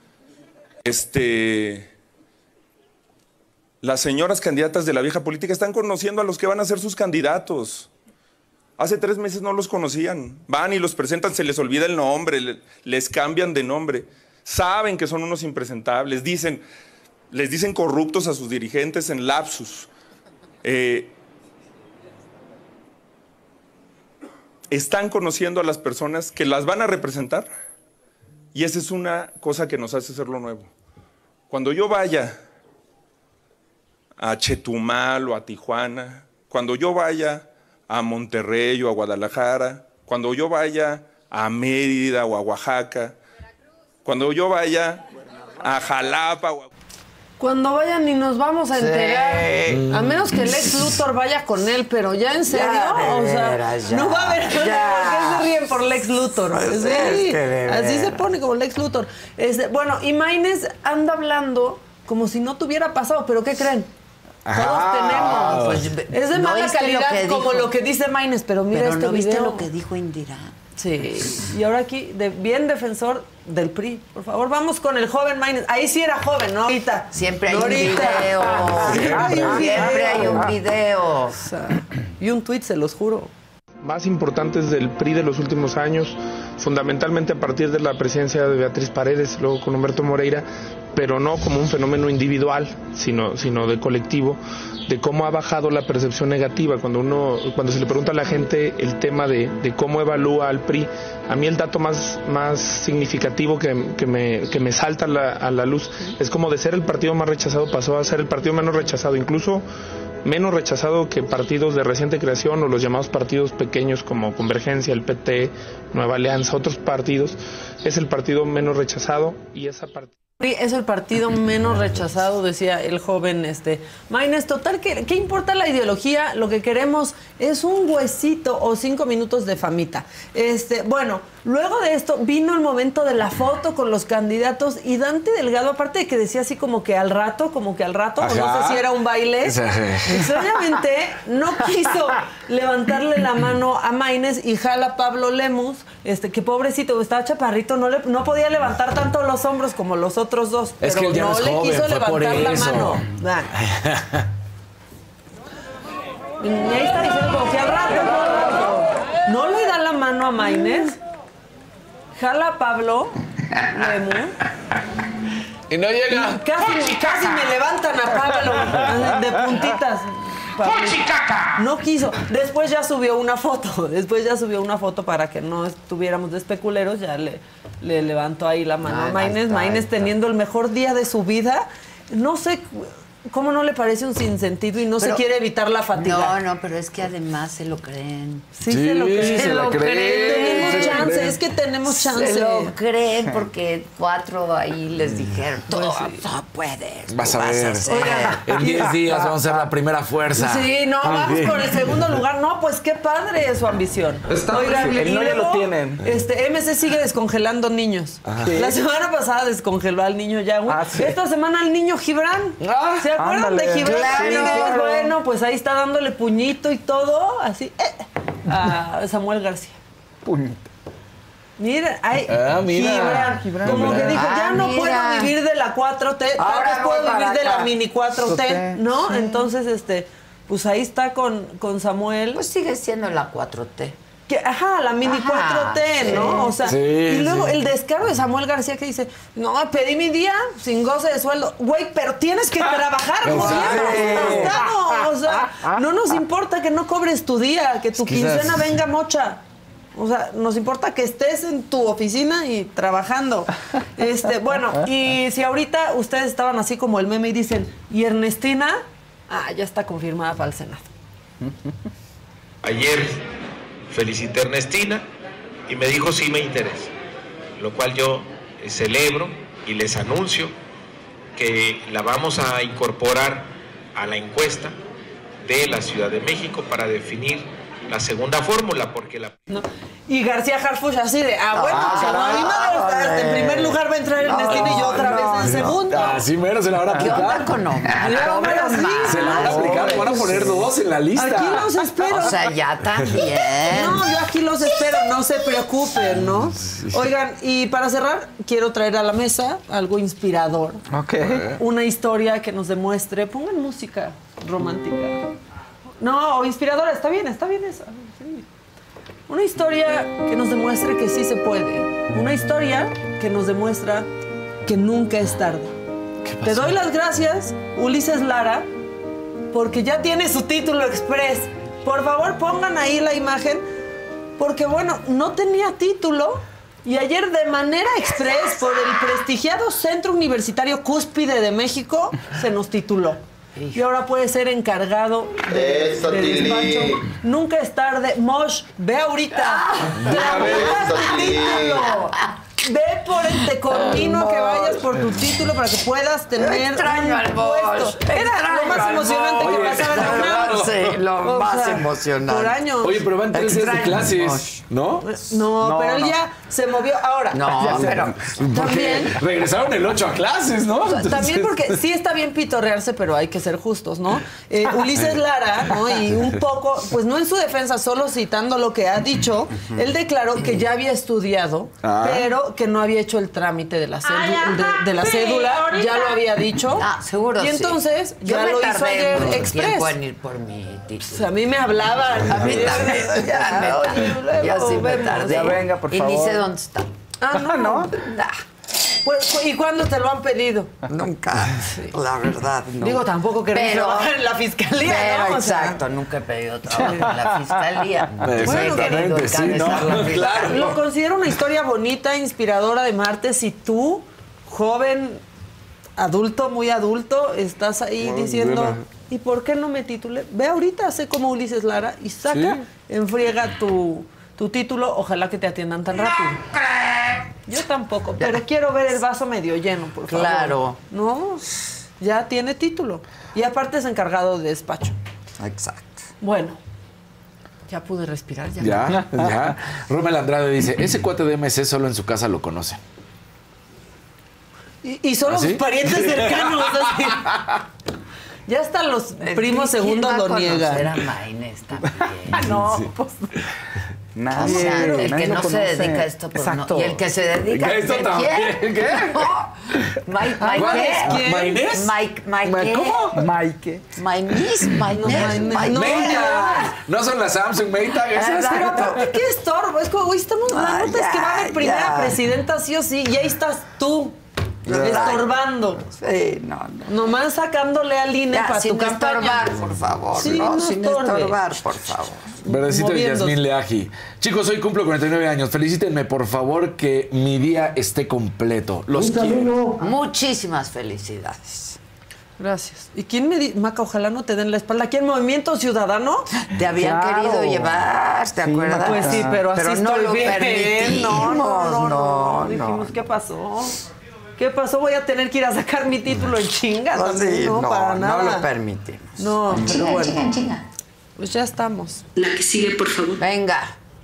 Este... Las señoras candidatas de la vieja política están conociendo a los que van a ser sus candidatos. Hace tres meses no los conocían. Van y los presentan, se les olvida el nombre, les cambian de nombre. Saben que son unos impresentables. Dicen, les dicen corruptos a sus dirigentes en lapsus. Eh, están conociendo a las personas que las van a representar. Y esa es una cosa que nos hace ser lo nuevo. Cuando yo vaya a Chetumal o a Tijuana, cuando yo vaya a Monterrey o a Guadalajara, cuando yo vaya a Mérida o a Oaxaca, cuando yo vaya a Jalapa o a... Cuando vayan y nos vamos a enterar, sí. A menos que el ex Luthor vaya con él, pero ya en serio, ya, o sea, veras, ya, no va a haber, ¿por qué se ríen por Lex Luthor? Pues sí, es que así se pone como Lex Luthor. Este, bueno, y Maínez anda hablando como si no tuviera pasado, pero ¿qué creen? Ajá. Todos tenemos. Pues, es de ¿no mala calidad lo como lo que dice Maínez, pero mira pero este ¿no viste video. lo que dijo Indira? Sí. Y ahora aquí, de, bien defensor del P R I. Por favor, vamos con el joven Maínez. Ahí sí era joven, ¿no? Ahorita. Siempre hay no un ahorita. video. Siempre hay un video. Siempre hay un video. O sea, y un tuit, se los juro. Más importantes del P R I de los últimos años, fundamentalmente a partir de la presidencia de Beatriz Paredes, luego con Humberto Moreira, pero no como un fenómeno individual, sino, sino de colectivo, de cómo ha bajado la percepción negativa. Cuando uno, cuando se le pregunta a la gente el tema de, de cómo evalúa al P R I, a mí el dato más, más significativo que, que, me, que me salta a la, a la luz es como de ser el partido más rechazado pasó a ser el partido menos rechazado, incluso menos rechazado que partidos de reciente creación o los llamados partidos pequeños como Convergencia, el P T, Nueva Alianza, otros partidos. Es el partido menos rechazado y esa parte... Es el partido menos rechazado, decía el joven este Maínez. Total, ¿qué, ¿qué importa la ideología? Lo que queremos es un huesito o cinco minutos de famita. Este, bueno, luego de esto vino el momento de la foto con los candidatos y Dante Delgado, aparte de que decía así como que al rato, como que al rato, o no sé si era un baile, extrañamente no quiso levantarle la mano a Maínez y jala Pablo Lemus, este, que pobrecito, estaba chaparrito, no, le, no podía levantar tanto los hombros como los otros otros dos, es pero que no, no le joven, quiso levantar la eso. mano. Y ahí está diciendo como que al rato, no le da la mano a Maínez, jala a Pablo Lemus y no llega. Y casi, casi me levantan a Pablo de puntitas. ¡Pochicaca! No quiso. Después ya subió una foto. Después ya subió una foto para que no estuviéramos de especuleros. Ya le, le levantó ahí la mano a Maynés. Maynés teniendo el mejor día de su vida. No sé cómo no le parece un sinsentido y no pero, se quiere evitar la fatiga. No, no, pero es que además se lo creen. Sí, sí se lo creen. Se lo creen. Tenemos chance, creen. Es que tenemos chance. Se lo creen porque cuatro ahí les dijeron, tú pues sí. no puedes. Vas a vas ver. A hacer. En diez días vamos a ser la primera fuerza. Sí, no, vamos por el segundo lugar. No, pues qué padre es su ambición. Está Oigan, y, y luego, ya lo tienen. Este, M C sigue descongelando niños. ¿Qué? La semana pasada descongeló al niño Yahweh. Ah, sí. Esta semana al niño Gibran. Ah, ¿se acuerdan ándale. de Gibran? Claro, claro. Bueno, pues ahí está dándole puñito y todo, así, eh, a Samuel García. Puñito. Mira, ay, ah, mira. Gibran, Gibran, como mira. que dijo, ya ah, no mira. puedo vivir de la cuatro T, ahora puedo vivir de la mini cuatro T, ¿no? Sí. Entonces, este, pues ahí está con, con Samuel. Pues sigue siendo la cuatro T. Que, ajá, la mini ajá, cuatro T, ¿no? Sí. O sea, sí, y luego sí. el descaro de Samuel García que dice, no, pedí mi día sin goce de sueldo. Güey, pero tienes que trabajar, ¿no? O sea, no nos importa que no cobres tu día, que tu es quincena venga mocha. O sea, nos importa que estés en tu oficina y trabajando. Este, bueno, y si ahorita ustedes estaban así como el meme y dicen, ¿y Ernestina? Ah, ya está confirmada para el Senado. Ayer felicité a Ernestina y me dijo sí me interesa, lo cual yo celebro y les anuncio que la vamos a incorporar a la encuesta de la Ciudad de México para definir la segunda fórmula, porque la... No. Y García Harfuch así de, ah, bueno, ah, como a mí me gusta, en primer lugar va a entrar Ernestina no, y yo otra no, vez en no. segundo. Así mero se la van a aplicar. ¿Qué onda con Omar? Se la van a aplicar, van a poner dos en la lista. Aquí los espero. O sea, ya también. No, yo aquí los espero, no se preocupen, ¿no? Oigan, y para cerrar, quiero traer a la mesa algo inspirador. Ok. Una historia que nos demuestre, pongan música romántica. No, o inspiradora, está bien, está bien esa. Sí. Una historia que nos demuestre que sí se puede. Una historia que nos demuestra que nunca es tarde. Te doy las gracias, Ulises Lara, porque ya tiene su título express. Por favor, pongan ahí la imagen, porque bueno, no tenía título y ayer de manera express por el prestigiado Centro Universitario Cúspide de México se nos tituló. Y ahora puede ser encargado de, Eso, del despacho. Nunca es tarde. Mosh, ve ahorita. ¡Te título! Ve por el te convino que vayas por tu título para que puedas tener extraño un puesto. Era lo más emocionante que pasaba en la UNAM. Sí, lo o más sea, emocionante. Por años. Oye, pero van tres días de clases, ¿no? No, no pero él no. ya se movió. Ahora. No, pero también. Regresaron el ocho a clases, ¿no? Entonces... También porque sí está bien pitorrearse, pero hay que ser justos, ¿no? Eh, Ulises Lara, ¿no? Y un poco, pues no en su defensa, solo citando lo que ha dicho, él declaró que ya había estudiado, ah. pero que no había hecho el trámite de la, cédula, Ay, de, de la sí, cédula, ahorita. Ya lo había dicho. Ah, seguro. Y entonces sí. ya Yo lo me hizo ayer mucho express. Tiempo en ir por mi título. Pues a mí me hablaban. A mí también. Ya, ya, ya sí me tardé. Ya venga, por y favor. Y ni sé dónde está. Ah, no. ¿No? Nah. Pues, ¿y cuándo te lo han pedido? Nunca, sí. La verdad, no. Digo, tampoco querés pero, trabajar en la fiscalía, pero, ¿no? Exacto, nunca he pedido trabajo en la fiscalía. Exactamente, sí, ¿no? Claro. Lo considero una historia bonita, inspiradora de Marte. Si tú, joven, adulto, muy adulto, estás ahí bueno, diciendo, bueno. ¿y por qué no me titulé? Ve ahorita, sé como Ulises Lara y saca, ¿sí? enfriega tu, tu título. Ojalá que te atiendan tan rápido. Yo tampoco, pero quiero ver el vaso medio lleno, por favor. Claro. No, ya tiene título. Y aparte es encargado de despacho. Exacto. Bueno, ya pude respirar. Ya, ya. ya. Romel Andrade dice, ese cuate de M C solo en su casa lo conocen. Y, y solo ¿así? Sus parientes cercanos. Así. Ya hasta los primos segundos lo niegan. Era Maynés también. No, sí. pues... Nadie, o sea, el nadie que no conoce. se dedica a esto, pues exacto. no. Y el que se dedica a esto también. ¿Qué? Mike, Mike, ¿qué? ¿Maynés? Mike, Mike, ¿cómo? Mike. Maynés, Maynés, Maynés. No son las Samsung, Maytag. Pero aparte, qué estorbo. Es como, güey, estamos, la nota es que va a haber primera ya. presidenta sí o sí. Y ahí estás tú. Estorbando. Sí, no, no. Nomás sacándole al I N E Ya, para sin tu campaña. estorbar, por favor. Sí, no, no sin estorbes. estorbar, por favor. Verdecito de Moviéndose. Yasmín Leaji. Chicos, hoy cumplo cuarenta y nueve años. Felicítenme, por favor, que mi día esté completo. Los quiero. Muchísimas felicidades. Gracias. ¿Y quién me dice, Maca, ojalá no te den la espalda? ¿Aquí en Movimiento Ciudadano? Te habían Claro. querido llevar, ¿te Sí, acuerdas? Pues sí, pero así no estoy lo bien. permitimos. No, no, no, no. no. Dijimos, ¿qué pasó? ¿Qué pasó? Voy a tener que ir a sacar mi título en chinga. No, también, sí, no, no, para no nada. lo permitimos. No, pero Chinga, bueno. chinga, chinga. Pues ya estamos. La que sigue, por favor. Venga.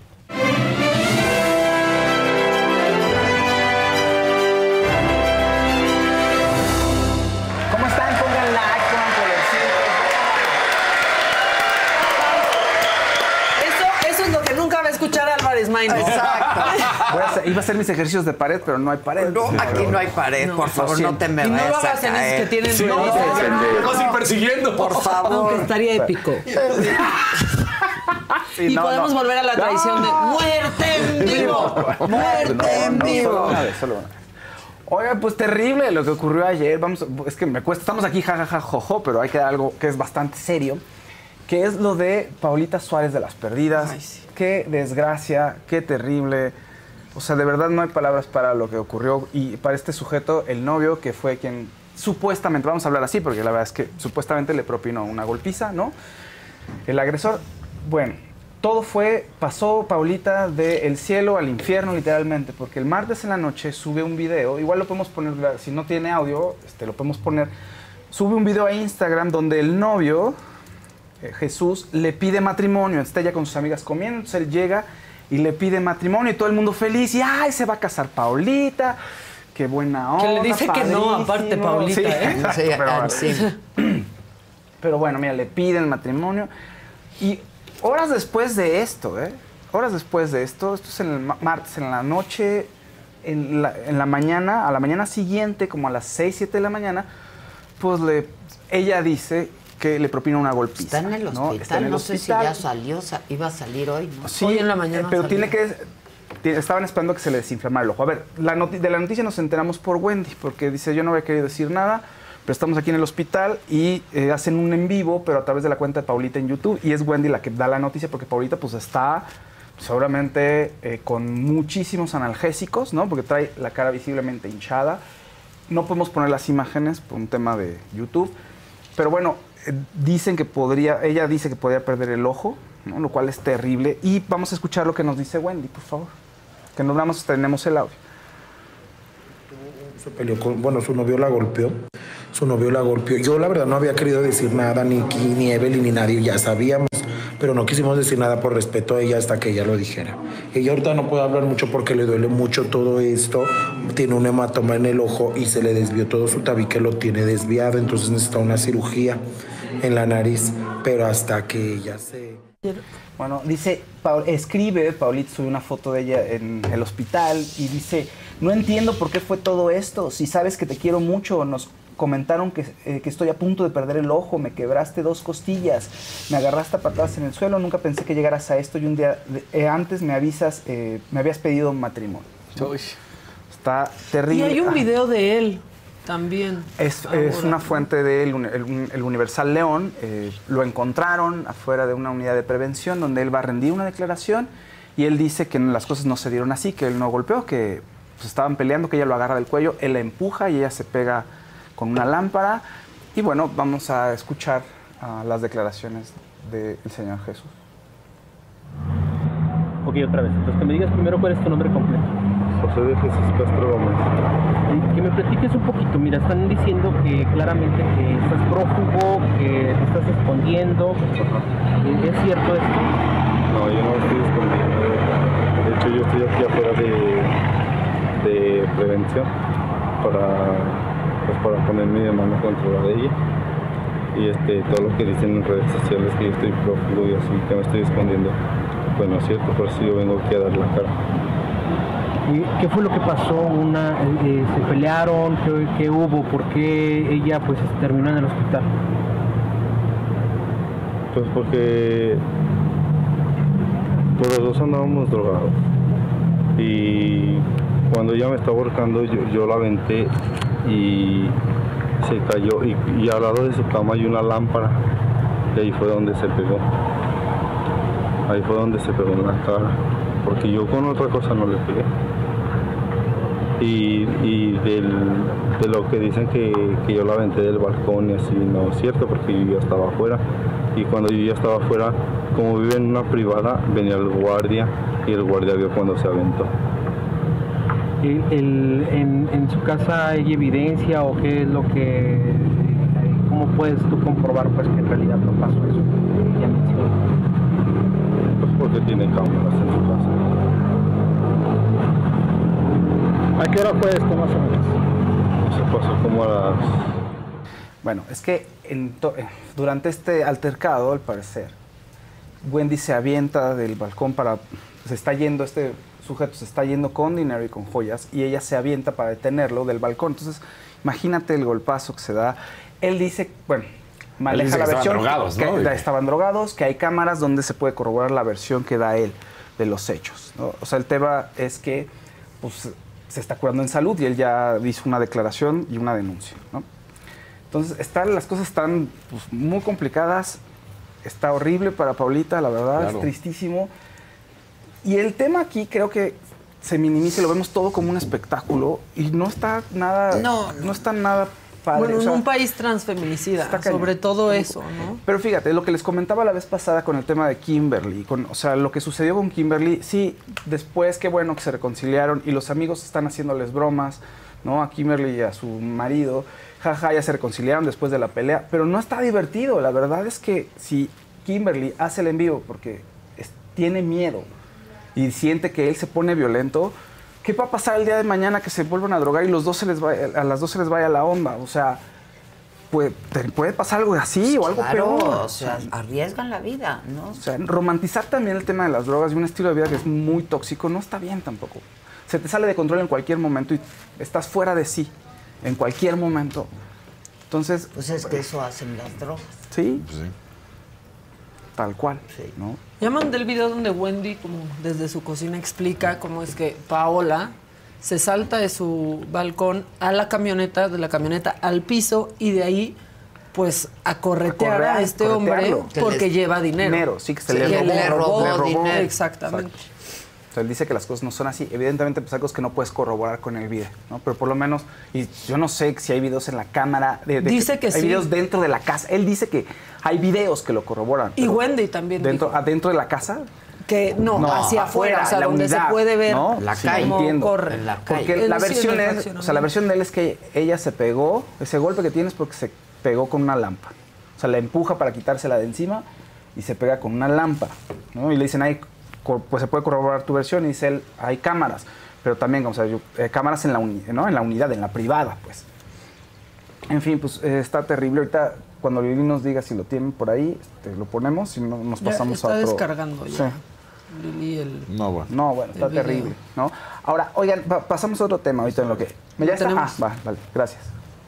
¿Cómo están? Pongan like, pongan Eso, eso es lo que nunca va a escuchar Álvarez Maínez. Exacto. Voy a hacer- iba a hacer mis ejercicios de pared, pero no hay pared. No, aquí no hay pared, No. por favor, no te me Y no vayas lo a hagas en esos caer. que tienen... Sí, no, no, no, sí, no, sí, no, te vas a ir persiguiendo. Por favor. Aunque estaría épico. Sí, Y no, podemos no. volver a la tradición de muerte en vivo. Muerte en No, vivo. solo una vez, solo una vez. Oiga, pues terrible lo que ocurrió ayer. Vamos, es que me cuesta, estamos aquí jajaja, jojo, pero hay que dar algo que es bastante serio, que es lo de Paulita Suárez de las Perdidas. Ay, sí. Qué desgracia, qué terrible. O sea, de verdad no hay palabras para lo que ocurrió. Y para este sujeto, el novio, que fue quien supuestamente, vamos a hablar así, porque la verdad es que supuestamente le propinó una golpiza, ¿no? El agresor, bueno, todo fue, pasó Paulita del cielo al infierno literalmente, porque el martes en la noche sube un video, igual lo podemos poner, si no tiene audio, este, lo podemos poner, sube un video a Instagram donde el novio, eh, Jesús, le pide matrimonio, está ella con sus amigas comiendo, entonces él llega y le pide matrimonio y todo el mundo feliz, y ¡ay, se va a casar Paulita! ¡Qué buena onda! Que le dice que no, aparte, padrísimo". Paulita, Sí, ¿eh? exacto, Sí, pero, ah, sí. pero bueno, mira, le piden matrimonio y horas después de esto, ¿eh? Horas después de esto, esto es en el ma- martes, en la noche, en la, en la mañana, a la mañana siguiente, como a las seis, siete de la mañana, pues le, ella dice que le propina una golpiza. Está en el hospital, ¿no? no, Está en el sé si hospital. ya salió, sa- iba a salir hoy, ¿no? Sí, Hoy en la mañana eh, pero salió. tiene que... ti- Estaban esperando que se le desinflamara el ojo. A ver, la noti- de la noticia nos enteramos por Wendy, porque dice, yo no había querido decir nada, pero estamos aquí en el hospital y eh, hacen un en vivo, pero a través de la cuenta de Paulita en YouTube, y es Wendy la que da la noticia, porque Paulita pues está seguramente eh, con muchísimos analgésicos, ¿no? Porque trae la cara visiblemente hinchada. No podemos poner las imágenes por un tema de YouTube, pero bueno, eh, dicen que podría, ella dice que podría perder el ojo, ¿no? Lo cual es terrible. Y vamos a escuchar lo que nos dice Wendy, por favor. Que nos damos, tenemos el audio. Se peleó con, bueno, su novio la golpeó, su novio la golpeó. Yo la verdad no había querido decir nada, ni Ki, ni Evelyn, ni nadie, ya sabíamos, pero no quisimos decir nada por respeto a ella hasta que ella lo dijera. Ella ahorita no puede hablar mucho porque le duele mucho todo esto, tiene un hematoma en el ojo y se le desvió todo su tabique, lo tiene desviado, entonces necesita una cirugía en la nariz, pero hasta que ella se... Bueno, dice, Paul, escribe, Paulita sube una foto de ella en el hospital y dice, no entiendo por qué fue todo esto, si sabes que te quiero mucho, nos comentaron que, eh, que estoy a punto de perder el ojo, me quebraste dos costillas, me agarraste a patadas en el suelo, nunca pensé que llegaras a esto y un día eh, antes me avisas, eh, me habías pedido matrimonio. ¿No? Está terrible. Y hay un Ah. video de él también. Es, ahora. es una fuente del el, el Universal León. Eh, lo encontraron afuera de una unidad de prevención donde él va a rendir una declaración y él dice que las cosas no se dieron así, que él no golpeó, que pues, estaban peleando, que ella lo agarra del cuello, él la empuja y ella se pega con una lámpara. Y bueno, vamos a escuchar uh, las declaraciones del señor Jesús. Ok, otra vez. Entonces, que me digas primero cuál es tu nombre completo. José de Jesús Castro Gómez. Y que me platiques un poquito. Mira, están diciendo que claramente que estás prófugo, que te estás escondiendo. ¿Es cierto esto? No, yo no me estoy escondiendo. De hecho, yo estoy aquí afuera de, de prevención para, pues, para poner mi demanda contra la de ella. Y este, todo lo que dicen en redes sociales que yo estoy prófugo y así, que me estoy escondiendo, pues no es cierto, por eso yo vengo aquí a dar la cara. ¿Qué fue lo que pasó? Una, eh, ¿Se pelearon? ¿Qué, ¿Qué hubo? ¿Por qué ella pues terminó en el hospital? Pues porque pues los dos andábamos drogados y cuando ella me estaba ahorcando yo, yo la aventé y se cayó. Y, y al lado de su cama hay una lámpara. Y ahí fue donde se pegó. Ahí fue donde se pegó en la cara. Porque yo con otra cosa no le pegué. Y, y del, de lo que dicen que, que yo la aventé del balcón y así, no es cierto, porque yo ya estaba afuera. Y cuando yo ya estaba afuera, como vive en una privada, venía el guardia y el guardia vio cuando se aventó. El, el, en, ¿En su casa hay evidencia o qué es lo que... ¿Cómo puedes tú comprobar pues que en realidad no pasó eso? Ya mencioné. Pues porque tiene cámaras en su casa. ¿A qué hora fue esto más o menos? Se pasó como a las... Bueno, es que en to- durante este altercado, al parecer, Wendy se avienta del balcón para... Se está yendo, este sujeto se está yendo con dinero y con joyas, y ella se avienta para detenerlo del balcón. Entonces, imagínate el golpazo que se da. Él dice, bueno, maneja la versión... Estaban drogados, que, ¿no? que estaban drogados, que hay cámaras donde se puede corroborar la versión que da él de los hechos, ¿no? O sea, el tema es que, pues... se está curando en salud y él ya hizo una declaración y una denuncia, ¿no? Entonces, están, las cosas están pues, muy complicadas, está horrible para Paulita, la verdad, claro. Es tristísimo. Y el tema aquí creo que se minimiza y lo vemos todo como un espectáculo y no está nada, no, no. no está nada padre. Bueno, o sea, en un país transfeminicida, sobre todo eso, ¿no? Pero fíjate, lo que les comentaba la vez pasada con el tema de Kimberly, con, o sea, lo que sucedió con Kimberly, sí, después qué bueno que se reconciliaron y los amigos están haciéndoles bromas, ¿no? A Kimberly y a su marido, jaja, ya se reconciliaron después de la pelea, pero no está divertido. La verdad es que si Kimberly hace el en vivo porque es, tiene miedo y siente que él se pone violento, ¿qué va a pasar el día de mañana que se vuelvan a drogar y los dos se les vaya, a las dos se les vaya la onda? O sea, puede, puede pasar algo así o algo claro, peor. O sea, arriesgan la vida, ¿no? O sea, romantizar también el tema de las drogas y un estilo de vida que es muy tóxico no está bien tampoco. Se te sale de control en cualquier momento y estás fuera de sí en cualquier momento. Entonces... Pues es que eso hacen las drogas. Sí. Sí. Tal cual, sí. ¿no? Ya mandé el video donde Wendy, como desde su cocina, explica cómo es que Paola se salta de su balcón a la camioneta, de la camioneta al piso y de ahí, pues, a corretear a, correar, a este hombre porque les... lleva dinero. Dinero, sí, que se sí, le, robó, le robó, le robó dinero. Exactamente. Exacto. O sea, él dice que las cosas no son así. Evidentemente, pues hay cosas que no puedes corroborar con el video, ¿no? Pero por lo menos, y yo no sé si hay videos en la cámara. De, de dice que, que hay sí. videos dentro de la casa. Él dice que hay videos que lo corroboran. Y Wendy también. Dentro, ¿Adentro de la casa? Que no, no hacia afuera, o sea, donde unidad, se puede ver ¿no? la sí, calle. Entiendo. Corre. En la calle. Porque él la versión, sí es, o sea, la versión de él es que ella se pegó, ese golpe que tiene es porque se pegó con una lámpara. O sea, la empuja para quitársela de encima y se pega con una lámpara, ¿no? Y le dicen, ay, pues se puede corroborar tu versión, y dice él, hay cámaras, pero también, o sea, yo, eh, cámaras en la, uni, ¿no? en la unidad, en la privada, pues. En fin, pues eh, está terrible. Ahorita, cuando Lili nos diga si lo tienen por ahí, este, lo ponemos y no, nos pasamos ya a otro. Está descargando ya. Sí. Lili, el... No, bueno. No, bueno, está terrible, ¿no? Ahora, oigan, pa pasamos a otro tema ahorita en lo que... ¿Me ya está? Ah, va, vale, gracias.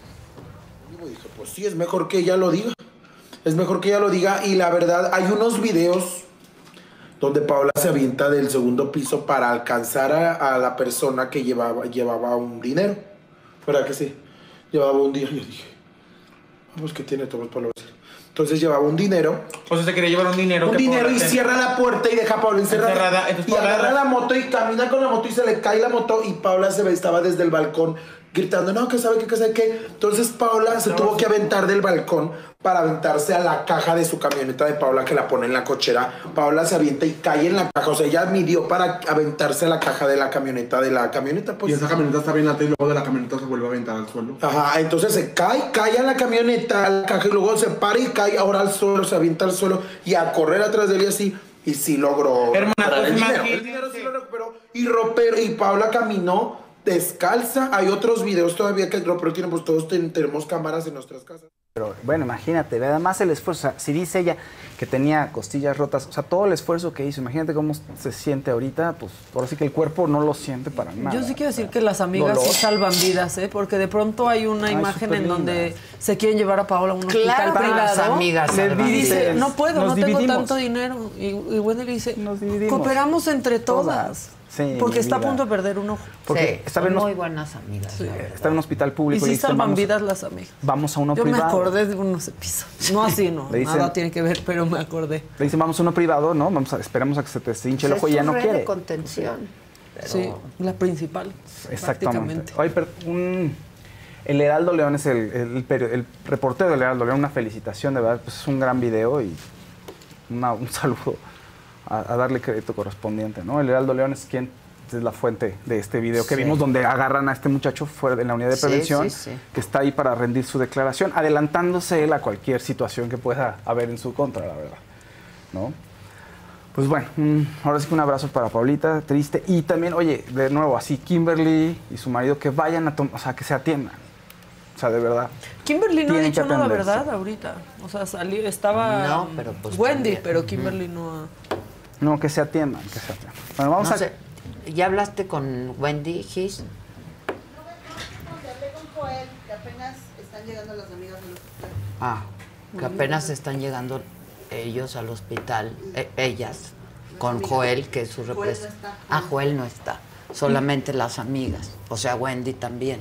Dije, pues sí, es mejor que ella lo diga. Es mejor que ella lo diga. Y la verdad, hay unos videos donde Paola se avienta del segundo piso para alcanzar a, a la persona que llevaba, llevaba un dinero. ¿Verdad que sí? Llevaba un dinero. Yo dije, vamos, que tiene todo para decir. Entonces llevaba un dinero. O sea, se quería llevar un dinero. Un dinero y cierra la puerta y deja a Paola encerrada. encerrada. Entonces, y agarra la moto y camina con la moto y se le cae la moto y Paola se ve, estaba desde el balcón gritando, no, que sabe qué, que sabe qué. Entonces Paola se tuvo que aventar del balcón para aventarse a la caja de su camioneta de Paola, que la pone en la cochera. Paola se avienta y cae en la caja. O sea, ella midió para aventarse a la caja de la camioneta, de la camioneta, pues. Y esa camioneta está bien alta y luego de la camioneta se vuelve a aventar al suelo. Ajá, entonces se cae, cae a la camioneta, a la caja, y luego se para y cae ahora al suelo, se avienta al suelo y a correr atrás de él y así. Y sí logró. Hermana, pues el dinero. El dinero sí lo recuperó. Y romper, y Paola caminó descalza. Hay otros videos todavía que el ropero tiene, pues todos ten, tenemos cámaras en nuestras casas. Pero bueno, imagínate, además el esfuerzo, o sea, si dice ella que tenía costillas rotas, o sea, todo el esfuerzo que hizo, imagínate cómo se siente ahorita, pues ahora sí que el cuerpo no lo siente para nada. Yo sí quiero decir que las amigas dolor. sí salvan vidas, ¿eh? Porque de pronto hay una Ay, imagen en linda. donde se quieren llevar a Paola a un Claro, hospital privado. las amigas le salvan dice, vidas. no puedo, Nos no tengo dividimos. tanto dinero. Y, y Wendy le dice, Nos dividimos. cooperamos entre todas. Sí, Porque está vida. a punto de perder un ojo. Porque sí, estaba son en un- muy buenas amigas. Sí. la verdad. Está en un hospital Y público. sí le dicen, salvan vamos, vidas las amigas. vamos a uno Yo privado. me acordé de unos episodios. No así, no. Le dicen- Nada tiene que ver, pero me acordé. Le dicen, vamos a uno privado, ¿no? Vamos a, esperamos a que se te hinche el Es ojo y ya su no red quiere. de contención. pero- Sí, la principal. Exactamente. Oye, pero un, el Heraldo León es el, el, perio- el reportero del Heraldo León, una felicitación, de verdad, pues es un gran video y una- un saludo a, a darle crédito correspondiente, ¿no? El Heraldo León es quien es la fuente de este video que Sí. vimos donde agarran a este muchacho fuera de la unidad de Sí, prevención sí, sí. que está ahí para rendir su declaración, adelantándose él a cualquier situación que pueda haber en su contra, la verdad, ¿no? Pues bueno, mm, ahora sí que un abrazo para Paulita, triste. Y también, oye, de nuevo, así Kimberly y su marido que vayan a tomar, o sea, que se atiendan. O sea, de verdad. Kimberly no ha Tienen dicho que nada, atenderse. ¿verdad? Ahorita. O sea, salió, estaba No, pero pues Wendy, también. pero Kimberly no ha... No, que se atiendan, que se atiendan. Bueno, vamos No a... sé, ¿ya hablaste con Wendy Gis? No, te hablé con Joel, que apenas están llegando las amigas del hospital. Ah, que apenas están llegando ellos al hospital, e- ellas, con Joel, que es su Joel no representante. está. Ah, Joel no está, solamente las amigas, o sea, Wendy también.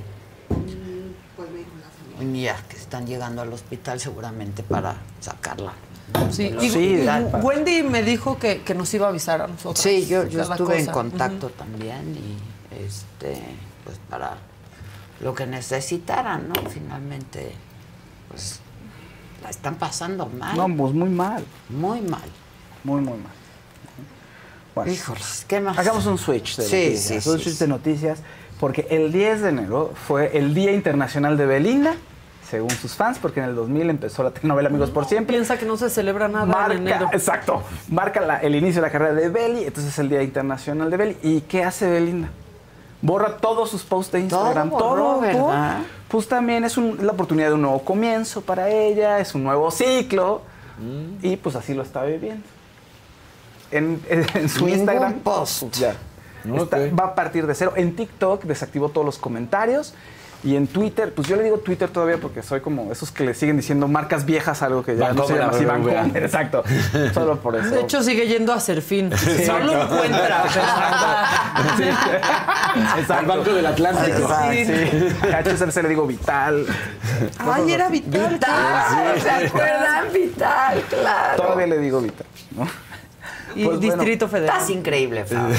Pues me dijo las amigas. Ya, que están llegando al hospital seguramente para sacarla. Sí, del y- y hospital. Wendy me dijo que, que nos iba a avisar a nosotros. Sí, yo, yo cada estuve en cosa. contacto Ujú. también y este, pues para lo que necesitaran, ¿no? Finalmente, pues la están pasando mal. No, pues muy mal. Muy mal. Muy, muy mal. Bueno, Híjoles, ¿qué más? hagamos un switch de Sí, noticias. sí, un sí, switch sí. de noticias, porque el diez de enero fue el Día Internacional de Belinda, según sus fans, porque en el dos mil empezó la telenovela Amigos por Siempre. Piensa que no se celebra nada Marca, en enero. exacto, marca la- el inicio de la carrera de Beli, entonces es el Día Internacional de Beli. ¿Y qué hace Belinda? Borra todos sus posts de Instagram. Todo borró, ¿verdad? Pues también es un- la oportunidad de un nuevo comienzo para ella, es un nuevo ciclo, y pues así lo está viviendo. En, en- en su Ningún Instagram, post. ya, está- Ok. va a partir de cero. En TikTok desactivó todos los comentarios. Y en Twitter, pues yo le digo Twitter todavía porque soy como esos que le siguen diciendo marcas viejas, algo que ya no se Vancomer, llama así, B B V A. Vancomer, exacto. Solo por eso. De hecho, sigue yendo a Serfín. No lo encuentra. Sí. Exacto. Al Banco del Atlántico. Exacto, Sí. sí. A H C R C le digo Vital. Ay, era vital. Vital, ¿se acuerdan? Vital, claro. Todavía le digo Vital, ¿no? Y Pues bueno. Distrito Federal. Estás increíble, Fabio.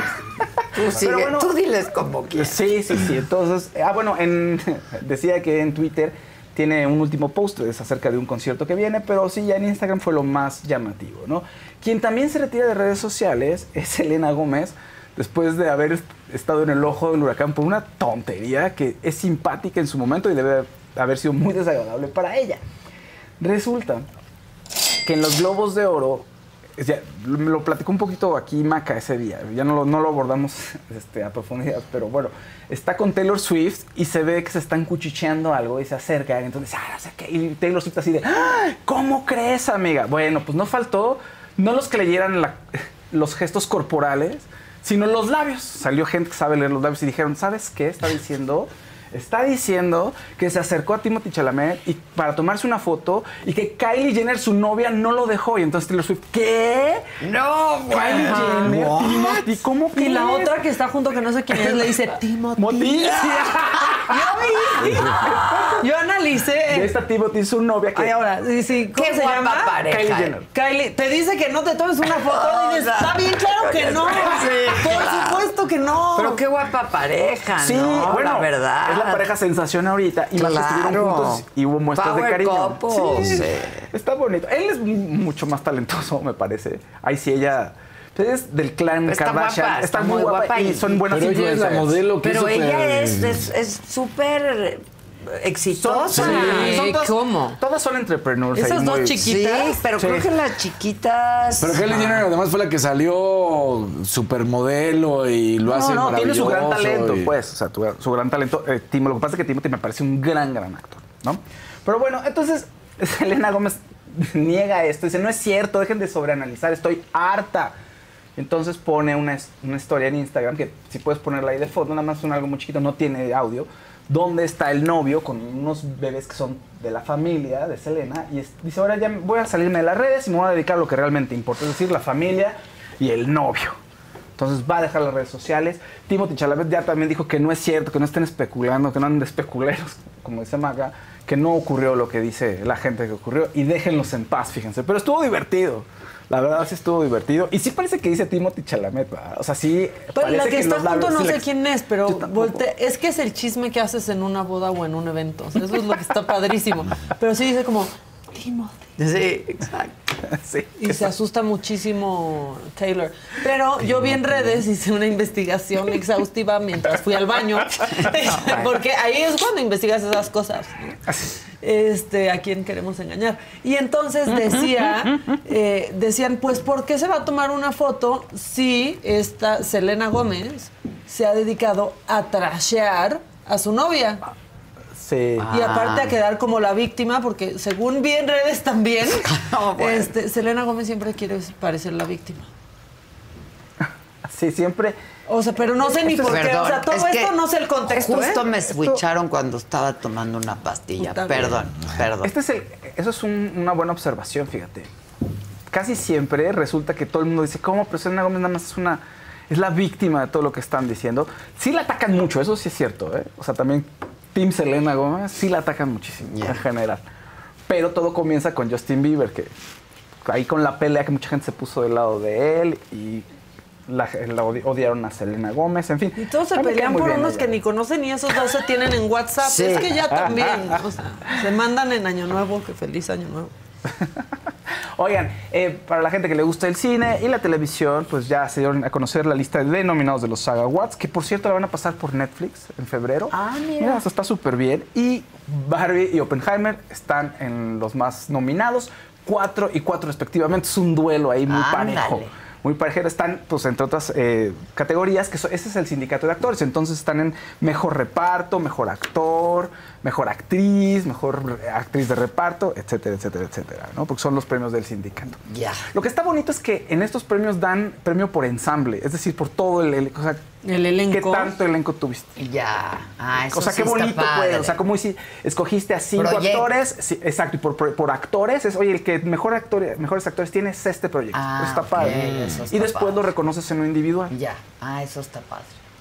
Tú, Pero sigue- bueno, tú diles como quieras. Sí, sí, sí. Entonces, ah, bueno, en, decía que en Twitter tiene un último post es acerca de un concierto que viene, pero sí, ya en Instagram fue lo más llamativo, ¿no? Quien también se retira de redes sociales es Selena Gómez, después de haber estado en el ojo del huracán por una tontería que es simpática en su momento y debe haber sido muy desagradable para ella. Resulta que en los Globos de Oro, ya, me lo platicó un poquito aquí Maca ese día, ya no lo, no lo abordamos este, a profundidad, pero bueno, está con Taylor Swift y se ve que se están cuchicheando algo y se acercan, entonces, ah, no sé qué, y Taylor Swift así de, ¡ah! ¿Cómo crees, amiga? Bueno, pues no faltó, no los que leyeran la- los gestos corporales, sino los labios. Salió gente que sabe leer los labios y dijeron, ¿sabes qué está diciendo? Está diciendo que se acercó a Timothée Chalamet y para tomarse una foto y que Kylie Jenner, su novia, no lo dejó. Y entonces Taylor Swift, ¿qué? No, Kylie güey. Jenner, What? Timothy, ¿cómo que Y la otra que está junto, que no sé quién es, le dice Timothy. Timothy. Yo vi. Yo Y analicé. esta Timothy, su novia, que Ay, ahora, sí, sí, ¿cómo Qué se guapa llama? pareja. Kylie Jenner. Kylie, te dice que no te tomes una foto y dices, está bien, claro que no. Sí, Por claro. supuesto que no. Pero qué guapa pareja, Sí, ¿no? bueno, la verdad. es la pareja sensación ahorita. Y más que estuvieron Claro. juntos y hubo muestras Power de cariño. couple, Sí, sí. está bonito. Él es mucho más talentoso, me parece. Ahí sí ella pues, es del clan Está Kardashian. guapa, está muy guapa, y son buenas Pero ella es la influencers. modelo que Pero es ella súper- es es- es súper exitosa. Son- sí, son todas- ¿Cómo? Todas son entrepreneurs. Esas ahí dos muy- chiquitas. Sí, pero Sí. creo que las chiquitas. Pero Kylie Jenner además fue la que salió supermodelo y lo hace No, no, tiene su gran maravilloso talento, y- pues. O sea, tu- su gran talento. Eh, Timo, lo que pasa es que Timothy me parece un gran, gran actor, ¿no? Pero bueno, entonces Selena Gómez niega esto. Dice, no es cierto, dejen de sobreanalizar, estoy harta. Entonces pone una, es- una historia en Instagram, que si puedes ponerla ahí de fondo, nada más es un algo muy chiquito, no tiene audio, donde está el novio con unos bebés que son de la familia de Selena. Y es- dice, ahora ya voy a salirme de las redes y me voy a dedicar a lo que realmente importa, es decir, la familia y el novio. Entonces va a dejar las redes sociales. Timothy Chalamet ya también dijo que no es cierto, que no estén especulando, que no anden de especuleros, como dice Maga, que no ocurrió lo que dice la gente que ocurrió y déjenlos en paz, fíjense. Pero estuvo divertido. La verdad sí estuvo divertido. Y sí parece que dice Timothy Chalamet, ¿verdad? O sea, sí Pero parece la que, que está los junto labios- no sí sé le- quién es, pero volte- es que es el chisme que haces en una boda o en un evento. O sea, eso es lo que está padrísimo. Pero sí dice como, Timothy. Sí, exacto. Sí, y se asusta muchísimo Taylor. Pero yo vi en redes, hice una investigación exhaustiva mientras fui al baño. Porque ahí es cuando investigas esas cosas, ¿no? Este, a quién queremos engañar. Y entonces decía, eh, decían, pues, ¿por qué se va a tomar una foto si esta Selena Gómez se ha dedicado a trashear a su novia? Sí. Y aparte a quedar como la víctima, porque según vi en redes también, Oh, bueno. este, Selena Gómez siempre quiere parecer la víctima. Sí, siempre. O sea, pero no sé ni por qué. Perdón, O sea, todo es que esto no sé el contexto. Justo ¿eh? me Esto- switcharon cuando estaba tomando una pastilla. Puta vida. Perdón, perdón. Este es el, eso es un- una buena observación, fíjate. Casi siempre resulta que todo el mundo dice, ¿cómo? Pero Selena Gómez nada más es una... Es la víctima de todo lo que están diciendo. Sí la atacan mucho, eso sí es cierto, ¿eh? O sea, también Team Selena Gómez sí la atacan muchísimo, Yeah. en general. Pero todo comienza con Justin Bieber, que ahí con la pelea que mucha gente se puso del lado de él y la, la odi- odiaron a Selena Gómez, en fin. Y todos se A mí me pelean cae muy por bien unos ella. que ni conocen y esos dos se tienen en WhatsApp. Sí. Es que ya también. O sea, se mandan en Año Nuevo, que feliz Año Nuevo. Oigan, eh, para la gente que le gusta el cine y la televisión, pues ya se dieron a conocer la lista de nominados de los Saga Awards, que por cierto la van a pasar por Netflix en febrero. Ah, mira. eso está súper bien. Y Barbie y Oppenheimer están en los más nominados, cuatro y cuatro respectivamente. Es un duelo ahí muy Ándale. parejo. Muy parejero. Están, pues, entre otras eh, categorías, que so- ese es el sindicato de actores. Entonces están en mejor reparto, mejor actor, mejor actriz, mejor actriz de reparto, etcétera, etcétera, etcétera, ¿no? Porque son los premios del sindicato. Ya. Lo que está bonito es que en estos premios dan premio por ensamble, es decir, por todo el, el- o sea, El elenco. ¿qué tanto elenco tuviste? Ya. Ah, eso O sea, sí qué está bonito, padre. pues. O sea, como si escogiste a cinco Proyecto. actores. Sí, exacto, y por, por- por actores es, oye, el que mejor actor, mejores actores tiene es este proyecto. Ah, Eso está ok, padre. eso está y después padre. lo reconoces en lo individual. Ya. Ah, eso está padre.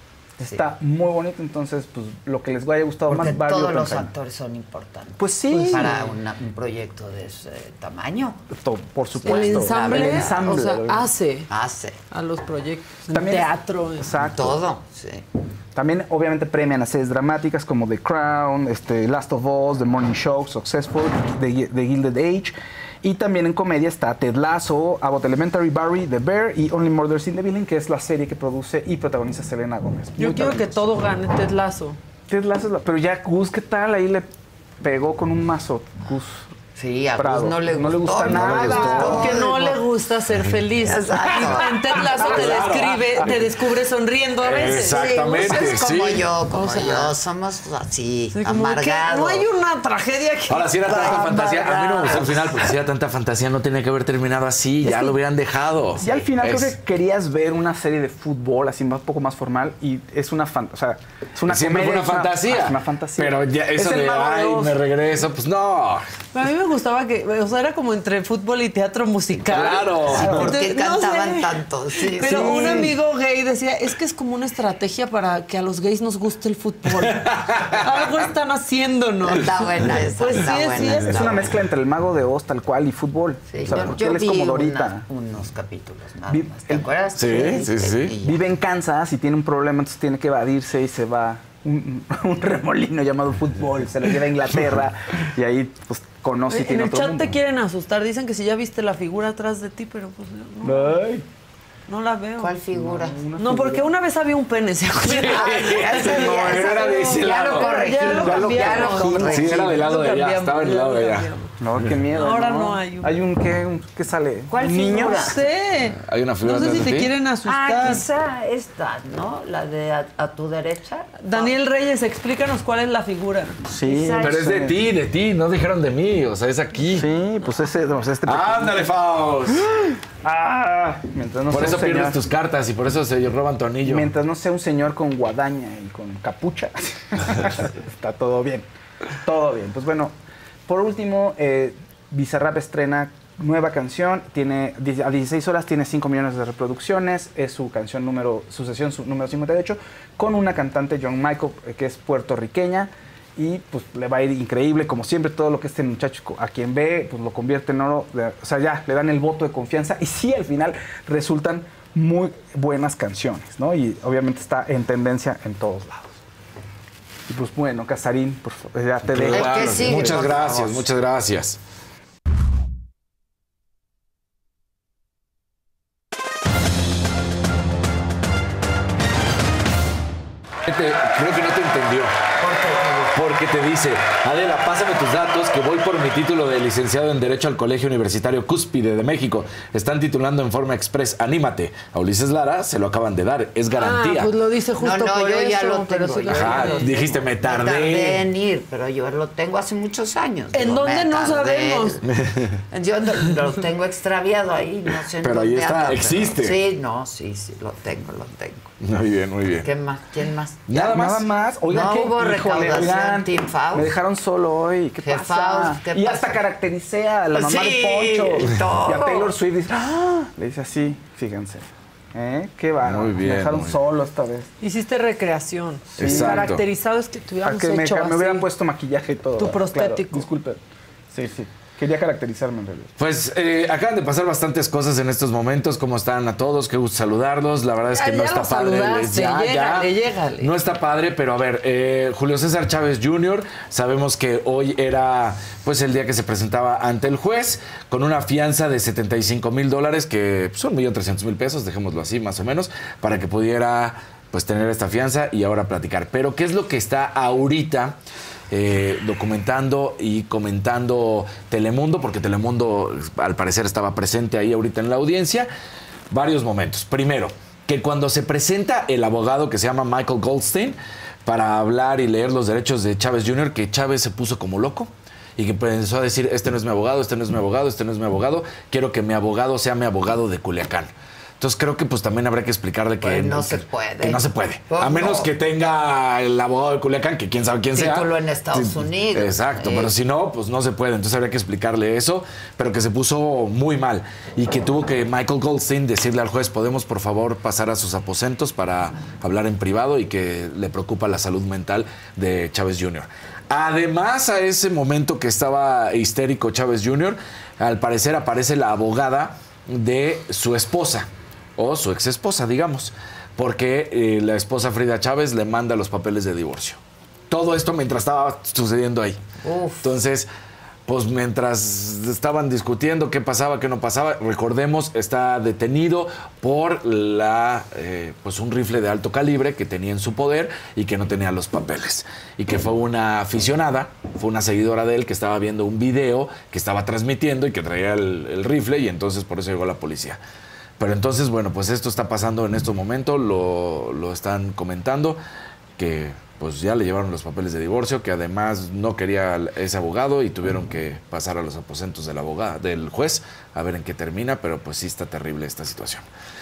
Está muy bonito, entonces, pues, lo que les haya gustado Porque más, Barbie todos o los Oppenheimer. actores son importantes. Pues sí. Para una- un proyecto de ese tamaño. To- Por El supuesto. ensamble, El ensamble. o sea, hace Hace. a los proyectos. En También- teatro. en- Exacto. Todo. Sí. También, obviamente, premian a series dramáticas como The Crown, este, Last of Us, The Morning Show, Successful, The, The Gilded Age. Y también en comedia está Ted Lasso, Abbott Elementary, Barry, The Bear y Only Murders in the Building, que es la serie que produce y protagoniza Selena Gómez. Yo Muy quiero que talentosa. todo gane Ted Lasso. Ted Lasso es la- pero ya Gus, ¿qué tal? Ahí le pegó con un mazo, Gus. Sí, a Gus Prado. no le No le gustó, gusta no nada. le gustó. Porque no le gusta ser feliz. Exacto. Y en Ted Lasso te Claro. describe, te descubre sonriendo a veces. Exactamente. Sí, Gus es como sí. yo, como O sea, yo. Somos así, Sí, como que amargados. no hay una tragedia que... Ahora, si era tanta Ay, fantasía, a mí no me amargado. gustó el final, porque si era tanta fantasía no tenía que haber terminado así, ya lo hubieran dejado. Y al final Es- creo que querías ver una serie de fútbol así un poco más formal y es una fan, o sea, es una Siempre fue comedia, una es fantasía. es una fantasía. Pero ya eso Es el de, Mago de ay, Oz". me regreso, pues no. A mí me gustaba que, o sea, era como entre fútbol y teatro musical. Claro. Sí, ¿por qué Entonces, no cantaban sé. tanto? Sí, Pero sí. un amigo gay decía, es que es como una estrategia para que a los gays nos guste el fútbol. Algo están haciéndonos. Está buena esa, Pues está sí, es buena cierto. Es una mezcla entre el Mago de Oz tal cual y fútbol. Sí, o sea, yo, porque yo él es vi como una- Dorita. unos capítulos nada Vi- más. ¿Te el- acuerdas? Sí, sí, sí. Y ya. Vive en Kansas y tiene un problema, entonces tiene que evadirse y se va un, un remolino llamado fútbol, se lo lleva a Inglaterra y ahí pues conoce y En tiene el otro chat mundo. te quieren asustar, dicen que si ya viste la figura atrás de ti, pero pues no, Ay. no la veo. ¿Cuál figura? No, porque una vez había un pene, ¿se acuerdan? Ya se- No, ya era se- de ese ya lado. lo corregimos. Ya lo Ya lo cambiamos. corregimos. Sí, era del lado de allá, cambiamos, estaba en el ya lado lo de allá. cambiamos. No, qué miedo. Ahora no hay un- Hay un que, un, que sale. ¿Cuál ¿Un niño? figura? No sé. Hay una figura No sé si atrás de te ti. quieren asustar. Ah, quizá esta, ¿no? La de a, a tu derecha. Daniel Reyes, explícanos cuál es la figura. Sí. Quizá Pero es de ti, de ti, no dijeron de mí, o sea, es aquí. Sí, pues ese, o sea, este Ándale, Faust. Ah, mientras no Por sea eso un señor, pierdes tus cartas y por eso se roban tu anillo. mientras no sea un señor con guadaña y con capucha, está todo bien. Todo bien. Pues bueno, por último, eh, Bizarrap estrena nueva canción, tiene a dieciséis horas tiene cinco millones de reproducciones, es su canción número, su sesión su número cincuenta y ocho, con una cantante, John Michael, que es puertorriqueña, y pues le va a ir increíble, como siempre, todo lo que este muchacho a quien ve, pues lo convierte en oro, o sea, ya, le dan el voto de confianza, y sí, al final resultan muy buenas canciones, ¿no? Y obviamente está en tendencia en todos lados. Y pues bueno, Casarín, por favor, ya te dejo. Claro, muchas gracias, muchas gracias. Creo que no te entendió. Porque te dice, Adela, pásame tus datos que voy por mi título de licenciado en Derecho al Colegio Universitario Cúspide de México. Están titulando en forma express, anímate. A Ulises Lara se lo acaban de dar, es garantía. Ah, pues lo dice justo no, no, por yo eso. ya lo tengo. Pero sí lo Ajá, tengo. dijiste, me tardé. Me tardé en ir, pero yo lo tengo hace muchos años. ¿En Digo, dónde me no tardé. sabemos? Yo no- lo tengo extraviado ahí, no sé en Pero ahí dónde está, anda, pero- existe. Sí, no, sí, sí, lo tengo, lo tengo. Muy bien, muy bien. ¿Qué más? ¿Quién más? Nada más. Nada más. Oigan, no ¿qué? hubo Híjole, recaudación, oigan, Team Faust. me dejaron solo hoy. ¿Qué Jeff pasa? Faust, ¿qué y pasa? hasta caractericé a la mamá Sí, de Poncho. todo. Y a Taylor Swift dice, ¡ah! Le dice así, fíjense. ¿Eh? Qué bárbaro. Muy bien, Me dejaron muy solo esta vez. Hiciste recreación. Sí. Exacto. Caracterizado es que Para tuviéramos que me, hecho me así. hubieran puesto maquillaje y todo. Tu Claro, prostético. disculpe. Sí, sí. Quería caracterizarme en realidad. Pues eh, acaban de pasar bastantes cosas en estos momentos. ¿Cómo están a todos? Qué gusto saludarlos. La verdad es que Ya, no ya está los padre. saludaste, Ya, llégale, ya. llégale. No está padre, pero a ver, eh, Julio César Chávez junior Sabemos que hoy era pues el día que se presentaba ante el juez con una fianza de setenta y cinco mil dólares, que son un millón trescientos mil pesos, dejémoslo así más o menos, para que pudiera pues tener esta fianza y ahora platicar. Pero ¿qué es lo que está ahorita Eh, documentando y comentando Telemundo? Porque Telemundo al parecer estaba presente ahí ahorita en la audiencia. Varios momentos. Primero, que cuando se presenta el abogado que se llama Michael Goldstein para hablar y leer los derechos de Chávez junior, que Chávez se puso como loco y que empezó a decir, este no es mi abogado, este no es mi abogado, este no es mi abogado, quiero que mi abogado sea mi abogado de Culiacán. Entonces creo que pues también habrá que explicarle que Pues no que- se puede. que no se puede. Pues a menos no. que tenga el abogado de Culiacán, que quién sabe quién sea. Título en Estados Sí, Unidos. Exacto, Eh. pero si no, pues no se puede. Entonces habría que explicarle eso, pero que se puso muy mal y que tuvo que Michael Goldstein decirle al juez, ¿podemos por favor pasar a sus aposentos para hablar en privado? Y que le preocupa la salud mental de Chávez junior Además, a ese momento que estaba histérico Chávez junior, al parecer aparece la abogada de su esposa, o su ex esposa, digamos, porque eh, la esposa Frida Chávez le manda los papeles de divorcio. Todo esto mientras estaba sucediendo ahí. Uf. Entonces, pues mientras estaban discutiendo qué pasaba, qué no pasaba, recordemos, está detenido por la eh, pues un rifle de alto calibre que tenía en su poder y que no tenía los papeles. Y que fue una aficionada, fue una seguidora de él que estaba viendo un video que estaba transmitiendo y que traía el, el rifle, y entonces por eso llegó la policía. Pero entonces, bueno, pues esto está pasando en estos momentos, lo, lo están comentando, que pues ya le llevaron los papeles de divorcio, que además no quería ese abogado y tuvieron que pasar a los aposentos del abogado, del juez, a ver en qué termina, pero pues sí está terrible esta situación.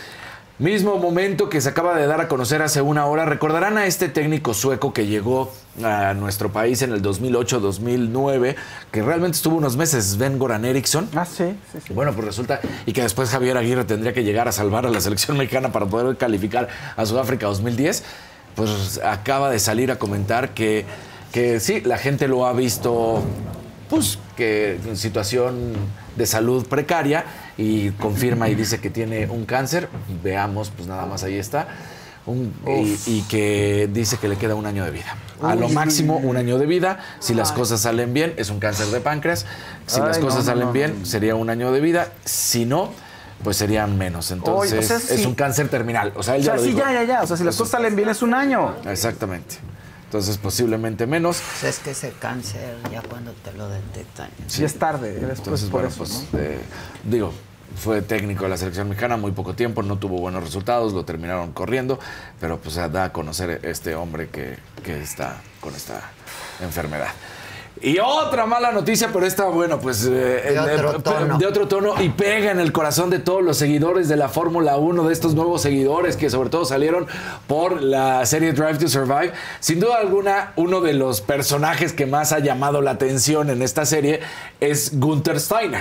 Mismo momento que se acaba de dar a conocer hace una hora. Recordarán a este técnico sueco que llegó a nuestro país en el dos mil ocho dos mil nueve, que realmente estuvo unos meses, Sven-Goran Eriksson. Ah, sí, sí, sí. Bueno, pues resulta, y que después Javier Aguirre tendría que llegar a salvar a la selección mexicana para poder calificar a Sudáfrica dos mil diez. Pues acaba de salir a comentar que, que sí, la gente lo ha visto, pues, que en situación de salud precaria, y confirma y dice que tiene un cáncer. Veamos, pues nada más ahí está. Un, y, y que dice que le queda un año de vida. A lo Uy. máximo un año de vida. Si las cosas salen bien, es un cáncer de páncreas. Si Ay, las no, cosas no, salen no. bien, sería un año de vida. Si no, pues serían menos. Entonces, Oye, o sea, es sí. un cáncer terminal. O sea, él O sea, ya lo sí, dijo. ya, ya, ya. O sea, si las cosas salen bien es un año. Exactamente. Entonces, posiblemente menos. Pues es que ese cáncer, ya cuando te lo detectan. Sí, es tarde. Después Entonces, por bueno, eso, pues, ¿no? eh, digo, fue técnico de la selección mexicana, muy poco tiempo, no tuvo buenos resultados, lo terminaron corriendo, pero pues da a conocer este hombre que, que está con esta enfermedad. Y otra mala noticia, pero esta, bueno, pues... eh, De otro eh, tono. de otro tono, y pega en el corazón de todos los seguidores de la Fórmula uno, de estos nuevos seguidores que sobre todo salieron por la serie Drive to Survive. Sin duda alguna, uno de los personajes que más ha llamado la atención en esta serie es Gunther Steiner,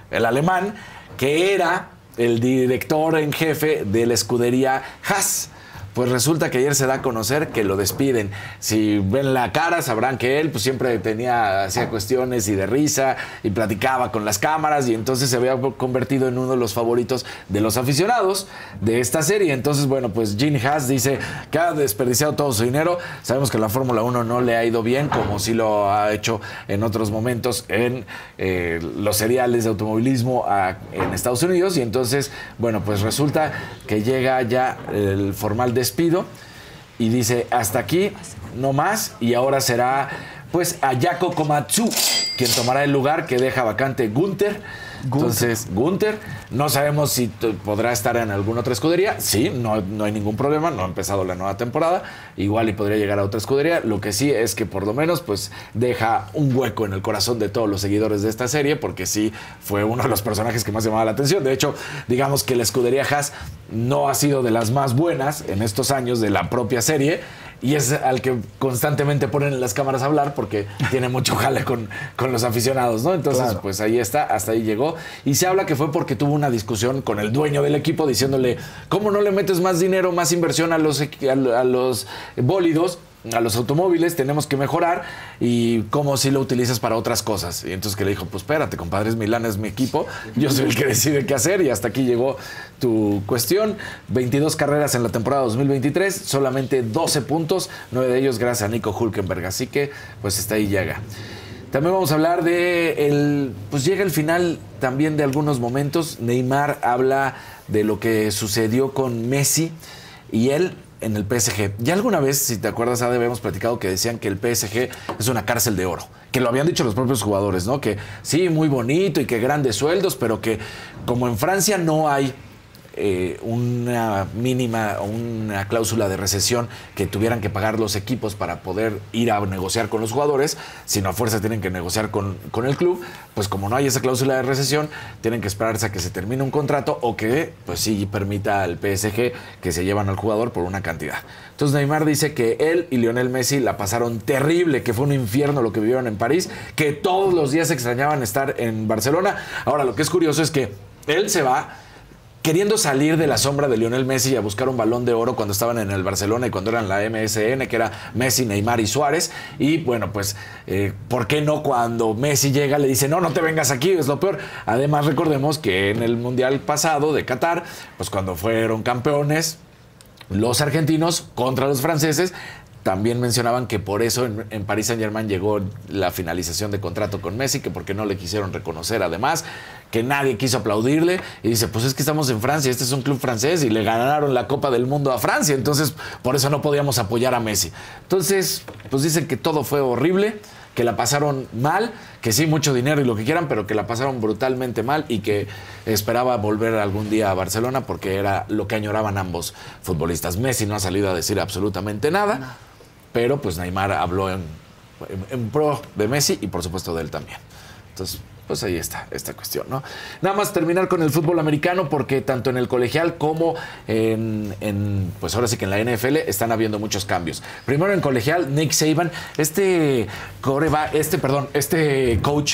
el alemán, que era el director en jefe de la escudería Haas. Pues resulta que ayer se da a conocer que lo despiden. Si ven la cara, sabrán que él pues siempre tenía, hacía cuestiones y de risa y platicaba con las cámaras, y entonces se había convertido en uno de los favoritos de los aficionados de esta serie. Entonces, bueno, pues Gene Haas dice que ha desperdiciado todo su dinero. Sabemos que la Fórmula uno no le ha ido bien, como sí lo ha hecho en otros momentos en eh, los seriales de automovilismo a, en Estados Unidos. Y entonces, bueno, pues resulta que llega ya el formal despido y dice hasta aquí, no más, y ahora será pues Ayako Komatsu quien tomará el lugar que deja vacante Gunther. Entonces, Gunther, no sabemos si podrá estar en alguna otra escudería. Sí, no, no hay ningún problema, no ha empezado la nueva temporada. Igual y podría llegar a otra escudería. Lo que sí es que por lo menos pues deja un hueco en el corazón de todos los seguidores de esta serie, porque sí fue uno de los personajes que más llamaba la atención. De hecho, digamos que la escudería Haas no ha sido de las más buenas en estos años de la propia serie, y es al que constantemente ponen en las cámaras a hablar porque tiene mucho jale con, con los aficionados, ¿no? Entonces, claro, pues ahí está, hasta ahí llegó. Y se habla que fue porque tuvo una discusión con el dueño del equipo diciéndole, ¿cómo no le metes más dinero, más inversión a los, a los bólidos, a los automóviles? Tenemos que mejorar, y cómo si lo utilizas para otras cosas. Y entonces que le dijo, pues espérate, compadre, es Milán, es mi equipo, yo soy el que decide qué hacer, y hasta aquí llegó tu cuestión. veintidós carreras en la temporada dos mil veintitrés, solamente doce puntos, nueve de ellos gracias a Nico Hülkenberg, así que pues está ahí llega. También vamos a hablar de el, pues llega el final también de algunos momentos. Neymar habla de lo que sucedió con Messi y él en el P S G. Ya alguna vez, si te acuerdas, Ade, habíamos platicado que decían que el P S G es una cárcel de oro. Que lo habían dicho los propios jugadores, ¿no? Que sí, muy bonito y que grandes sueldos, pero que como en Francia no hay eh, una mínima o una cláusula de recesión que tuvieran que pagar los equipos para poder ir a negociar con los jugadores, sino a fuerza tienen que negociar con, con el club, pues como no hay esa cláusula de recesión, tienen que esperarse a que se termine un contrato o que pues sí permita al P S G que se llevan al jugador por una cantidad. Entonces Neymar dice que él y Lionel Messi la pasaron terrible, que fue un infierno lo que vivieron en París, que todos los días extrañaban estar en Barcelona. Ahora, lo que es curioso es que él se va queriendo salir de la sombra de Lionel Messi a buscar un Balón de Oro cuando estaban en el Barcelona y cuando eran la M S N, que era Messi, Neymar y Suárez. Y bueno, pues, eh, ¿por qué no cuando Messi llega le dice, no, no te vengas aquí, es lo peor? Además, recordemos que en el Mundial pasado de Qatar, pues cuando fueron campeones los argentinos contra los franceses, también mencionaban que por eso en, en Paris Saint-Germain llegó la finalización de contrato con Messi, que porque no le quisieron reconocer, además, que nadie quiso aplaudirle. Y dice, pues es que estamos en Francia, este es un club francés y le ganaron la Copa del Mundo a Francia, entonces por eso no podíamos apoyar a Messi. Entonces, pues dicen que todo fue horrible, que la pasaron mal, que sí, mucho dinero y lo que quieran, pero que la pasaron brutalmente mal y que esperaba volver algún día a Barcelona porque era lo que añoraban ambos futbolistas. Messi no ha salido a decir absolutamente nada, no. Pero pues Neymar habló en, en, en pro de Messi y por supuesto de él también. Entonces, pues ahí está esta cuestión, ¿no? Nada más terminar con el fútbol americano, porque tanto en el colegial como en, en pues ahora sí que en la N F L están habiendo muchos cambios. Primero en colegial, Nick Saban, este coreba, este, perdón, este coach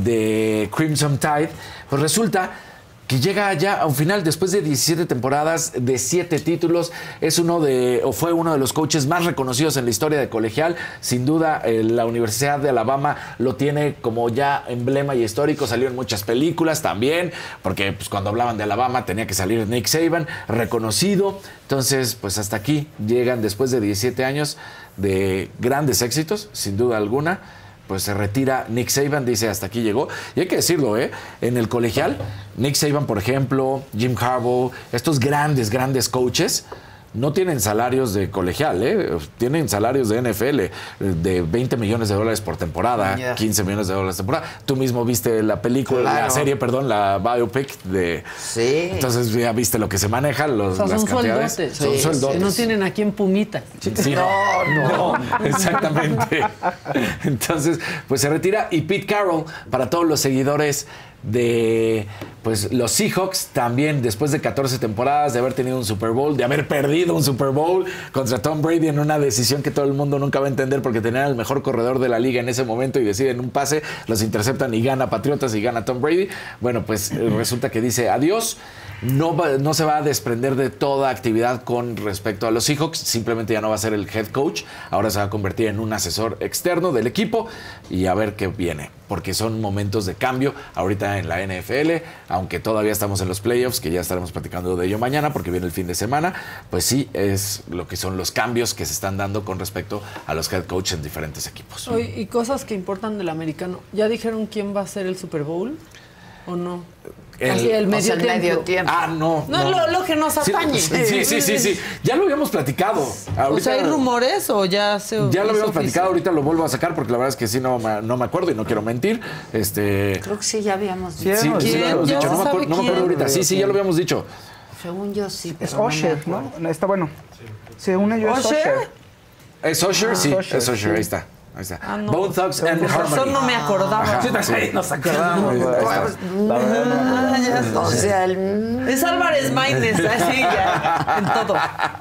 de Crimson Tide, pues resulta que llega ya a un final después de diecisiete temporadas, de siete títulos. Es uno de, o fue uno de los coaches más reconocidos en la historia de colegial. Sin duda, eh, la Universidad de Alabama lo tiene como ya emblema y histórico. Salió en muchas películas también, porque pues, cuando hablaban de Alabama tenía que salir Nick Saban, reconocido. Entonces, pues hasta aquí llegan después de diecisiete años de grandes éxitos, sin duda alguna. Pues se retira Nick Saban, dice hasta aquí llegó. Y hay que decirlo, ¿eh? En el colegial, Nick Saban, por ejemplo, Jim Harbaugh, estos grandes, grandes coaches, no tienen salarios de colegial, ¿eh? Tienen salarios de N F L de veinte millones de dólares por temporada, yeah. quince millones de dólares por temporada. Tú mismo viste la película, claro. la serie, perdón, la biopic de... Sí. Entonces ya viste lo que se maneja, los, o sea, las son cantidades. Sueldotes. Son sí, sueldotes. No tienen aquí en Pumita. Sí, no, no, no, exactamente. Entonces, pues se retira. Y Pete Carroll, para todos los seguidores de pues los Seahawks también, después de catorce temporadas, de haber tenido un Super Bowl, de haber perdido un Super Bowl contra Tom Brady en una decisión que todo el mundo nunca va a entender porque tenían el mejor corredor de la liga en ese momento y deciden un pase, los interceptan y gana Patriotas y gana Tom Brady. Bueno, pues resulta que dice adiós. No, va, no se va a desprender de toda actividad con respecto a los Seahawks, simplemente ya no va a ser el head coach, ahora se va a convertir en un asesor externo del equipo y a ver qué viene, porque son momentos de cambio ahorita en la N F L, aunque todavía estamos en los playoffs, que ya estaremos platicando de ello mañana porque viene el fin de semana, pues sí, es lo que son los cambios que se están dando con respecto a los head coaches en diferentes equipos. Oye, y cosas que importan del americano, ¿ya dijeron quién va a ser el Super Bowl o no? El, Así, el medio, o sea, el tiempo. medio tiempo. Ah, no. No, no. Lo, lo que nos atañe. Sí, sí, sí, sí, sí. Ya lo habíamos platicado. Ahorita, o sea, ¿hay rumores o ya se Ya lo habíamos oficial? platicado, ahorita lo vuelvo a sacar porque la verdad es que sí no, no me acuerdo y no quiero mentir. Este, Creo que sí, ya habíamos sí, dicho. sí, sí, lo habíamos ¿Ya dicho. No, me sabe acuerdo, no me acuerdo quién? ahorita. Sí, sí, ya lo habíamos dicho. Según yo sí. Es pero no me Usher, acuerdo. ¿no? Está bueno. Según ellos es ¿Usher? Usher. ¿Es Usher? Ah, sí, Usher, es Usher, sí. ahí está. Ahí está. Ah, no. Bone Thugs and Por razón Harmony. no me acordaba. Ajá, sí. Nos acordamos. Ah, ya sé. O sea, el... Es Álvarez Maínez, así ya, en todo.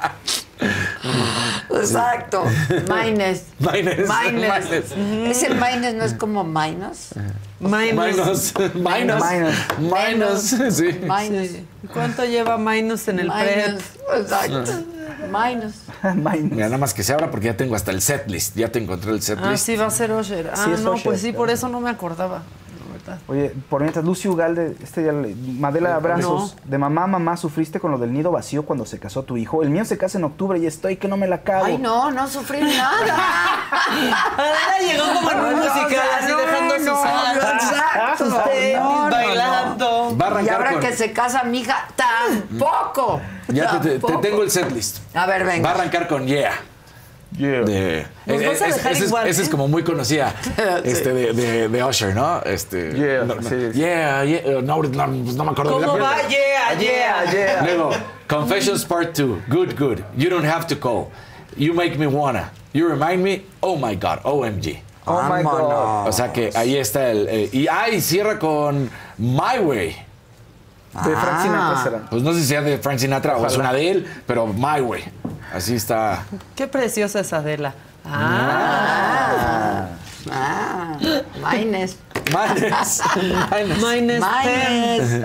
Exacto. Maines. Maines. Maines. Maines. Ese Maines no es como Minus. Maínez. Minus. Minus. Minus. Sí. Minus. Sí. ¿Cuánto lleva Maínez en el prep? Minus. Exacto. Minus. Mira, nada más que se abra porque ya tengo hasta el setlist. Ya te encontré el setlist. Ah, sí, va a ser Usher. Ah, Sí, es no, Usher. pues sí, por eso no me acordaba. La verdad. Oye, por mientras, Lucy Ugalde, este ya le, Madela Abrazos, de mamá, mamá, ¿sufriste con lo del nido vacío cuando se casó tu hijo? El mío se casa en octubre y estoy que no me la cago. Ay, no, no sufrí nada. Adela llegó como en un No, musical, o sea, así no, dejando sus no, alas, exacto. sus tenis, No, no, bailando. Va a Y arrancar ahora con... que se casa mi hija, tampoco. Ya te, te- te Tampoco. tengo el setlist. A ver, venga. Va a arrancar con Yeah. Yeah. De, Nos eh, vas a es- dejar ese, es, igual, ese ¿eh? es como muy conocida este, de, de, de Usher, ¿no? Este, Yeah, no, no, sí, sí. yeah, yeah, eh, no, no, pues no me acuerdo. ¿Cómo La- va? Yeah, yeah, yeah. Luego, Confessions Part two. Good, good. You don't have to call. You make me wanna. You remind me. Oh my God. O M G. Oh my God. O sea que ahí está el... eh, y ah, y cierra con My Way. De Frank Sinatra será. Pues no sé si sea de Frank Sinatra o es una de él, pero My Way. Así está. Qué preciosa es Adela. Ah. Ah, Maines. Maines. Maines. Maínez. Maines.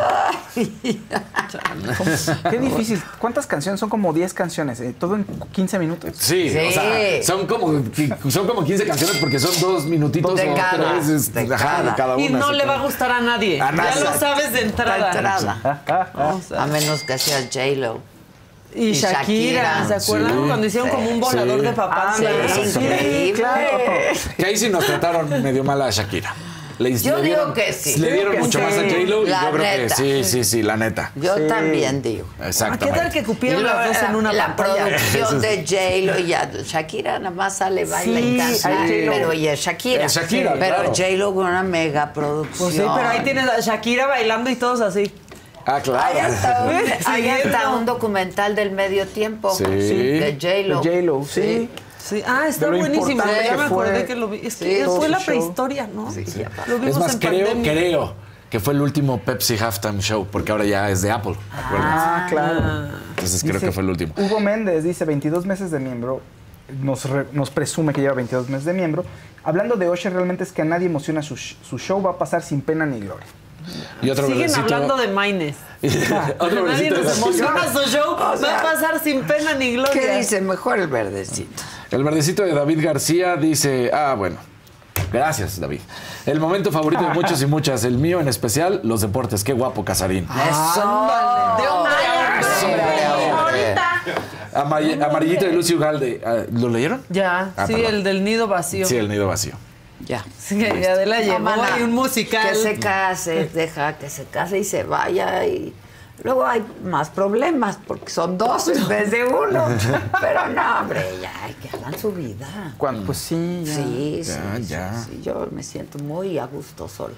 Qué difícil. ¿Cuántas canciones? Son como diez canciones. eh, todo en quince minutos. Sí, Sí. o sea, son como, son como quince canciones porque son dos minutitos De o cada, tres este, de ajá, de cada. cada una. Y no así le que- va a gustar a nadie. A Ya nadie. lo sabes de entrada. La entrada. O sea, A menos que sea J-Lo. y y Shakira, Shakira. ¿se acuerdan? Sí. Cuando hicieron como un volador Sí. de papás. Sí, Sí. increíble. claro. Que ahí sí nos trataron medio mal a Shakira. Le, Yo le digo dieron, que sí. Le dieron Digo que mucho sí. más a J-Lo y La yo creo neta. que sí, sí, sí, la neta. Yo Sí. también digo. ¿Qué Exactamente. tal que Y cupieron luego las dos en una la pantalla? producción de J-Lo y ya Shakira nada más sale, baila y Sí, canta. hay J-Lo. Pero y es Shakira. Es Shakira, Pero claro. J-Lo con una mega producción. Pues sí, pero ahí tienes a Shakira bailando y todos así. Ah, claro. Ahí está, un, Sí, ahí está no. un documental del medio tiempo. Sí. De J-Lo. De J-Lo, sí. Sí. Ah, está De lo buenísimo. importante Ya que me acordé fue. que lo vi. Es Sí, que todo fue la su show. prehistoria, ¿no? Sí, ya pasó. Lo vimos Es más, en creo, pandemia. creo que fue el último Pepsi Halftime Show, porque ahora ya es de Apple. acuérdense. Ah, claro. Entonces creo Dice, que fue el último. Hugo Méndez dice veintidós meses de miembro. Nos, re- nos presume que lleva veintidós meses de miembro. Hablando de Usher, realmente es que a nadie emociona su, sh- su show. Va a pasar sin pena ni gloria. Y otro Siguen verdecito. hablando de Maines. Otro Nadie verdecito. nos emociona su show. O sea, Va a pasar sin pena ni gloria. ¿Qué dice? Mejor el verdecito. El verdecito de David García dice, ah, bueno. Gracias, David. El momento favorito de muchos y muchas, el mío en especial, los deportes. Qué guapo, Casarín. Eso. De hombre a Eso. hombre. Amari- amarillito de Lucio Ugalde. Ah, ¿Lo leyeron? Ya, Ah, sí, perdón. el del nido vacío. Sí, el nido vacío. Ya. Sí, y Adela No, llegó mana, y un musical. Que se case, deja que se case y se vaya y luego hay más problemas porque son dos en vez de uno. Pero no, hombre, ya, que hagan su vida. Cuando, pues sí, ya. Sí, sí, Ya, sí, ya. sí, yo me siento muy a gusto sola.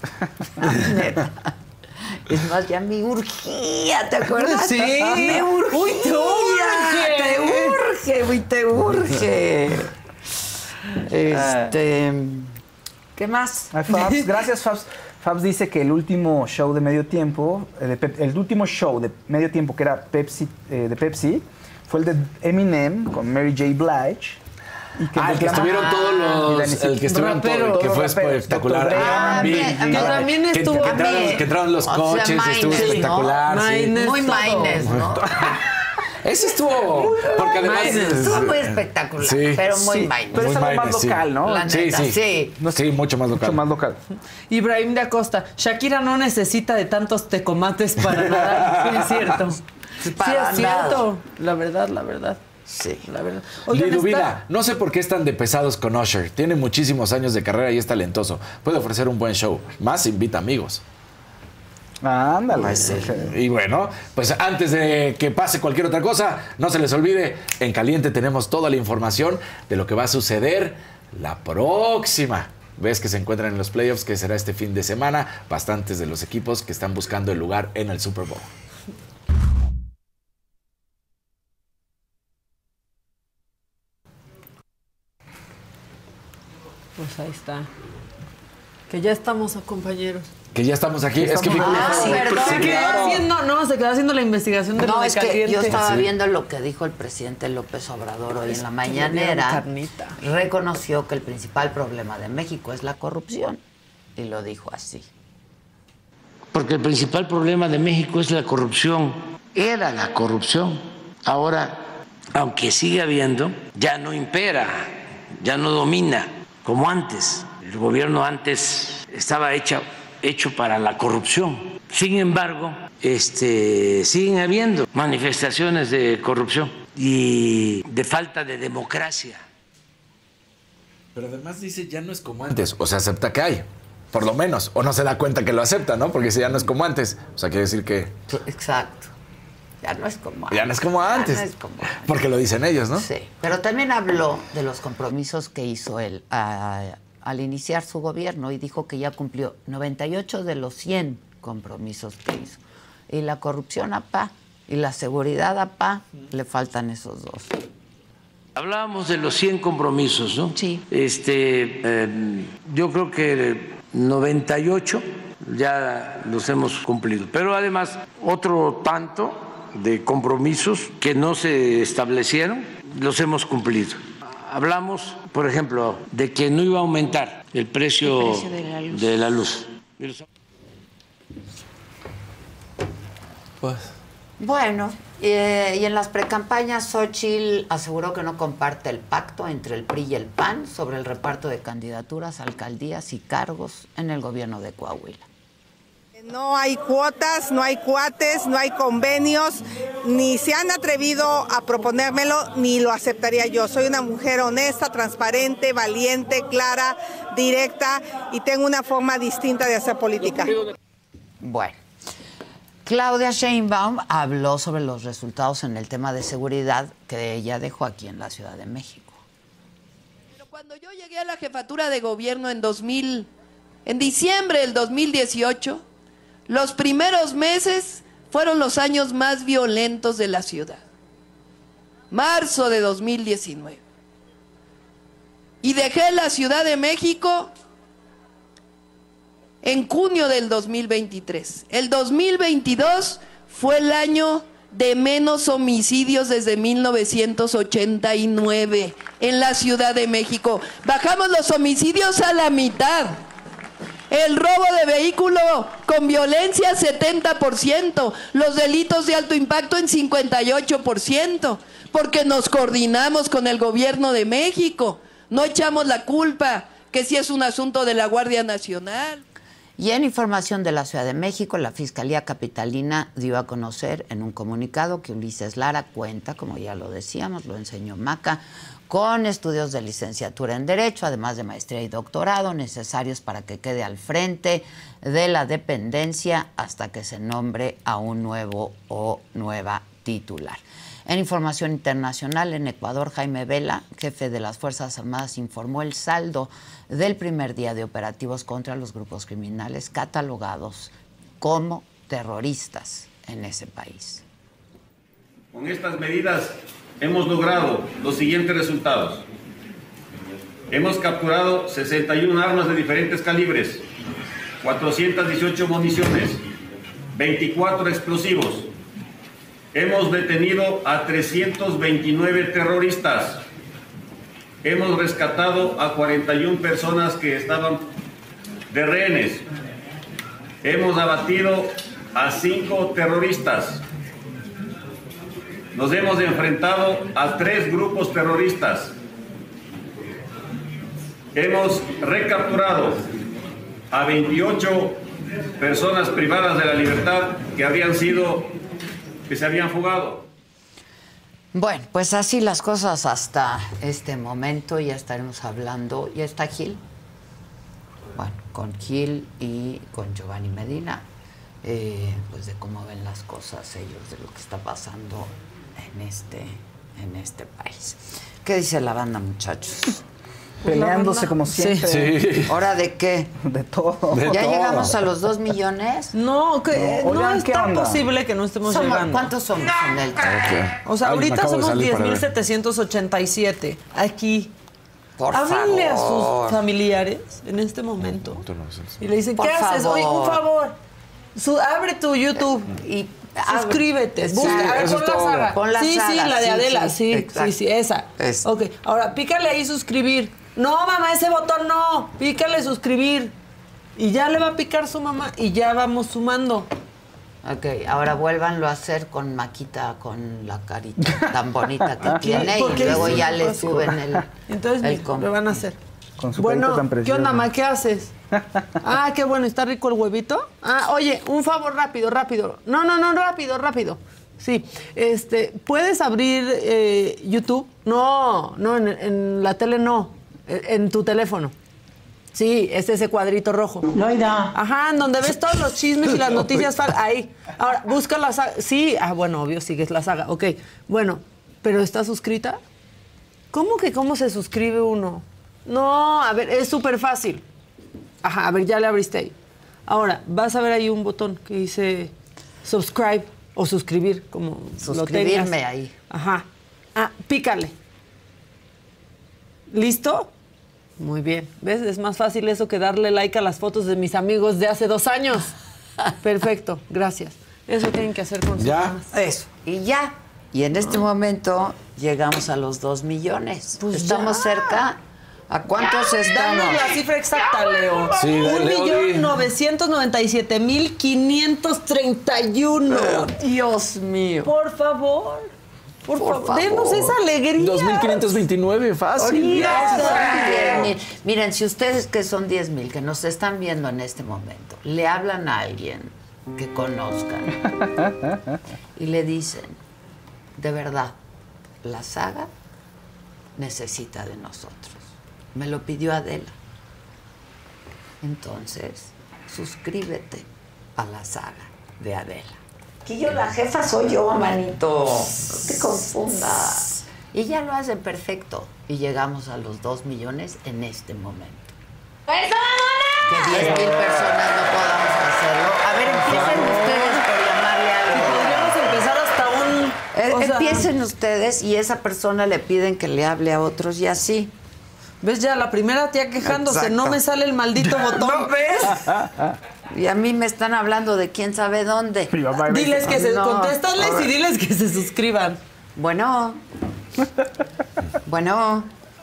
Neta. Es más, ya me urgía, ¿te acuerdas? Sí. Me urgía. Uy, te urge. Te urge, uy, te urge. Este... ¿Qué más? Ay, Fabs, gracias, Fabs. Fabs dice que el último show de medio tiempo, eh, de Pep, el último show de medio tiempo que era Pepsi, eh, de Pepsi, fue el de Eminem con Mary J. Blige. Y que ah, el que estuvieron todos los... El que estuvieron todos, que fue espectacular. Ah, R and B, que también estuvo... Que, que, entraron, que entraron los coches, sea, estuvo Maines, espectacular. ¿no? Sí. Muy Maines, ¿no? Ese estuvo... Porque además... Estuvo muy espectacular, sí, pero muy sí, Maines. Pero es algo más local, sí. ¿no? La Sí, neta, sí. Sí. Sí, mucho más local. Mucho más local. Ibrahim de Acosta, Shakira no necesita de tantos tecomates para nada. Sí, es cierto. Sí, Para es cierto. La verdad, la verdad. Sí. La verdad. Oigan, Lidu está... Vida, no sé por qué están de pesados con Usher. Tiene muchísimos años de carrera y es talentoso. Puede ofrecer un buen show. Más invita amigos. Ah, ándale. Pues sí. Y bueno, pues antes de que pase cualquier otra cosa, no se les olvide, en Caliente tenemos toda la información de lo que va a suceder la próxima vez que se encuentran en los playoffs, que será este fin de semana. Bastantes de los equipos que están buscando el lugar en el Super Bowl. Pues ahí está. Que ya estamos, compañeros. Que ya estamos aquí. Es que Ah, sí, perdón. Se quedó haciendo, no, se quedó haciendo la investigación de No, lo de es que Caliente. yo estaba Sí. viendo lo que dijo el presidente López Obrador hoy Es en la que mañanera. le dieron carnita. Reconoció que el principal problema de México es la corrupción. Y lo dijo así. Porque el principal problema de México es la corrupción. Era la corrupción. Ahora, aunque sigue habiendo, ya no impera, ya no domina como antes. El gobierno antes estaba hecho, hecho para la corrupción. Sin embargo, este, siguen habiendo manifestaciones de corrupción y de falta de democracia. Pero además dice, ya no es como antes. O sea, acepta que hay, por lo menos. O no se da cuenta que lo acepta, ¿no? Porque si ya no es como antes. O sea, quiere decir que... Exacto. Ya no es como antes. Ya no es como antes. Ya no es como antes. Porque lo dicen ellos, ¿no? Sí. Pero también habló de los compromisos que hizo él a, al iniciar su gobierno y dijo que ya cumplió noventa y ocho de los cien compromisos que hizo. Y la corrupción a pa, y la seguridad a pa, le faltan esos dos. Hablábamos de los cien compromisos, ¿no? Sí. Este, eh, yo creo que noventa y ocho ya los hemos cumplido. Pero además, otro tanto de compromisos que no se establecieron, los hemos cumplido. Hablamos, por ejemplo, de que no iba a aumentar el precio, el precio de la luz. De la luz. Pues... Bueno, eh, y en las precampañas, Xóchitl aseguró que no comparte el pacto entre el P R I y el P A N sobre el reparto de candidaturas, alcaldías y cargos en el gobierno de Coahuila. No hay cuotas, no hay cuates, no hay convenios, ni se han atrevido a proponérmelo, ni lo aceptaría yo. Soy una mujer honesta, transparente, valiente, clara, directa y tengo una forma distinta de hacer política. Bueno. Claudia Sheinbaum habló sobre los resultados en el tema de seguridad que ella dejó aquí en la Ciudad de México. Pero cuando yo llegué a la jefatura de gobierno en dos mil, en diciembre del dos mil dieciocho, los primeros meses fueron los años más violentos de la ciudad. Marzo de dos mil diecinueve. Y dejé la Ciudad de México en junio del dos mil veintitrés. El dos mil veintidós fue el año de menos homicidios desde mil novecientos ochenta y nueve en la Ciudad de México. Bajamos los homicidios a la mitad. El robo de vehículo con violencia setenta por ciento. Los delitos de alto impacto en cincuenta y ocho por ciento. Porque nos coordinamos con el gobierno de México. No echamos la culpa que si es un asunto de la Guardia Nacional. Y en información de la Ciudad de México, la Fiscalía Capitalina dio a conocer en un comunicado que Ulises Lara cuenta, como ya lo decíamos, lo enseñó Maca, con estudios de licenciatura en Derecho, además de maestría y doctorado, necesarios para que quede al frente de la dependencia hasta que se nombre a un nuevo o nueva titular. En información internacional, en Ecuador, Jaime Vela, jefe de las Fuerzas Armadas, informó el saldo del primer día de operativos contra los grupos criminales catalogados como terroristas en ese país. Con estas medidas hemos logrado los siguientes resultados. Hemos capturado sesenta y una armas de diferentes calibres, cuatrocientas dieciocho municiones, veinticuatro explosivos. Hemos detenido a trescientos veintinueve terroristas. Hemos rescatado a cuarenta y una personas que estaban de rehenes. Hemos abatido a cinco terroristas. Nos hemos enfrentado a tres grupos terroristas. Hemos recapturado a veintiocho personas privadas de la libertad que habían sido, que se habían fugado. Bueno, pues así las cosas hasta este momento. Ya estaremos hablando. ¿Ya está Gil? Bueno, con Gil y con Giovanni Medina, eh, pues de cómo ven las cosas ellos, de lo que está pasando en este, en este país. ¿Qué dice la banda, muchachos? Peleándose como siempre. Sí. ¿Hora de qué? De todo. ¿Ya de todo. llegamos a los dos millones? No, que No, no, oigan, es ¿qué tan onda? posible que no estemos Somos- llegando. ¿Cuántos somos en el O sea, Ay, me ahorita acabo de somos salir diez para mil ver. setecientos ochenta y siete. Aquí. Por Háblenle a favor. sus familiares en este momento. Tú no sabes. Y le dicen, Por ¿qué haces? Oye, un favor. favor. Su- abre tu YouTube y suscríbete. Sí, Busca, a ver, eso pon es la todo. saga. Pon la sí, saga, sí, la de sí, Adela. sí, Sí, exacto. sí, sí, esa. Es- Ok, ahora pícale ahí suscribir. No, mamá, ese botón no. Pícale suscribir. Y ya le va a picar su mamá y ya vamos sumando. Ok, ahora vuélvanlo a hacer con Maquita, con la carita tan bonita que Aquí, tiene, y porque luego es- ya le suben el, Entonces, el mira, com- lo van a hacer. Con su Bueno, carita tan ¿qué preciosa. onda, ma? ¿Qué haces? Ah, qué bueno, ¿está rico el huevito? Ah, oye, un favor rápido, rápido. No, no, no, rápido, rápido. Sí, este, ¿puedes abrir eh, YouTube? No, no, en, en la tele no, en, en tu teléfono. Sí, es ese cuadrito rojo. Loida. Ajá, en donde ves todos los chismes y las noticias. fal- Ahí. Ahora, busca la saga. Sí, ah, bueno, obvio, sigues la saga. Ok, bueno, ¿pero está suscrita? ¿Cómo que cómo se suscribe uno? No, a ver, es súper fácil. Ajá, a ver, ya le abriste ahí. Ahora, vas a ver ahí un botón que dice subscribe o suscribir, como lo tengas. Suscribirme ahí. Ajá. Ah, pícale. ¿Listo? Muy bien. ¿Ves? Es más fácil eso que darle like a las fotos de mis amigos de hace dos años. Perfecto, gracias. Eso tienen que hacer con sus Ya, mamás. eso. Y ya. Y en este momento llegamos a los dos millones. Pues estamos ya. cerca. ¿A cuántos estamos? Danos la cifra exacta, Leo. Sí, Un Leo, di. millón novecientos noventa y siete mil quinientos treinta y uno. Dios mío. Por favor. Por, Por favor. favor. Denos esa alegría. dos mil quinientos veintinueve, fácil. Ahorita Gracias. son diez mil. Miren, si ustedes que son diez mil, que nos están viendo en este momento, le hablan a alguien que conozcan y le dicen, de verdad, la saga necesita de nosotros. Me lo pidió Adela. Entonces, suscríbete a la saga de Adela. Que yo la jefa soy yo, manito. No te confundas. Y ya lo hacen perfecto. Y llegamos a los dos millones en este momento. Que diez mil personas no podamos hacerlo. A ver, empiecen ustedes por llamarle a alguien. Podríamos empezar hasta un... Eh, o sea, empiecen ustedes y esa persona le piden que le hable a otros y así. ¿Ves ya la primera tía quejándose? Exacto. No me sale el maldito botón. ¿No ves? Y a mí me están hablando de quién sabe dónde. Diles que se... No. Contéstales y diles que se suscriban. Bueno. Bueno.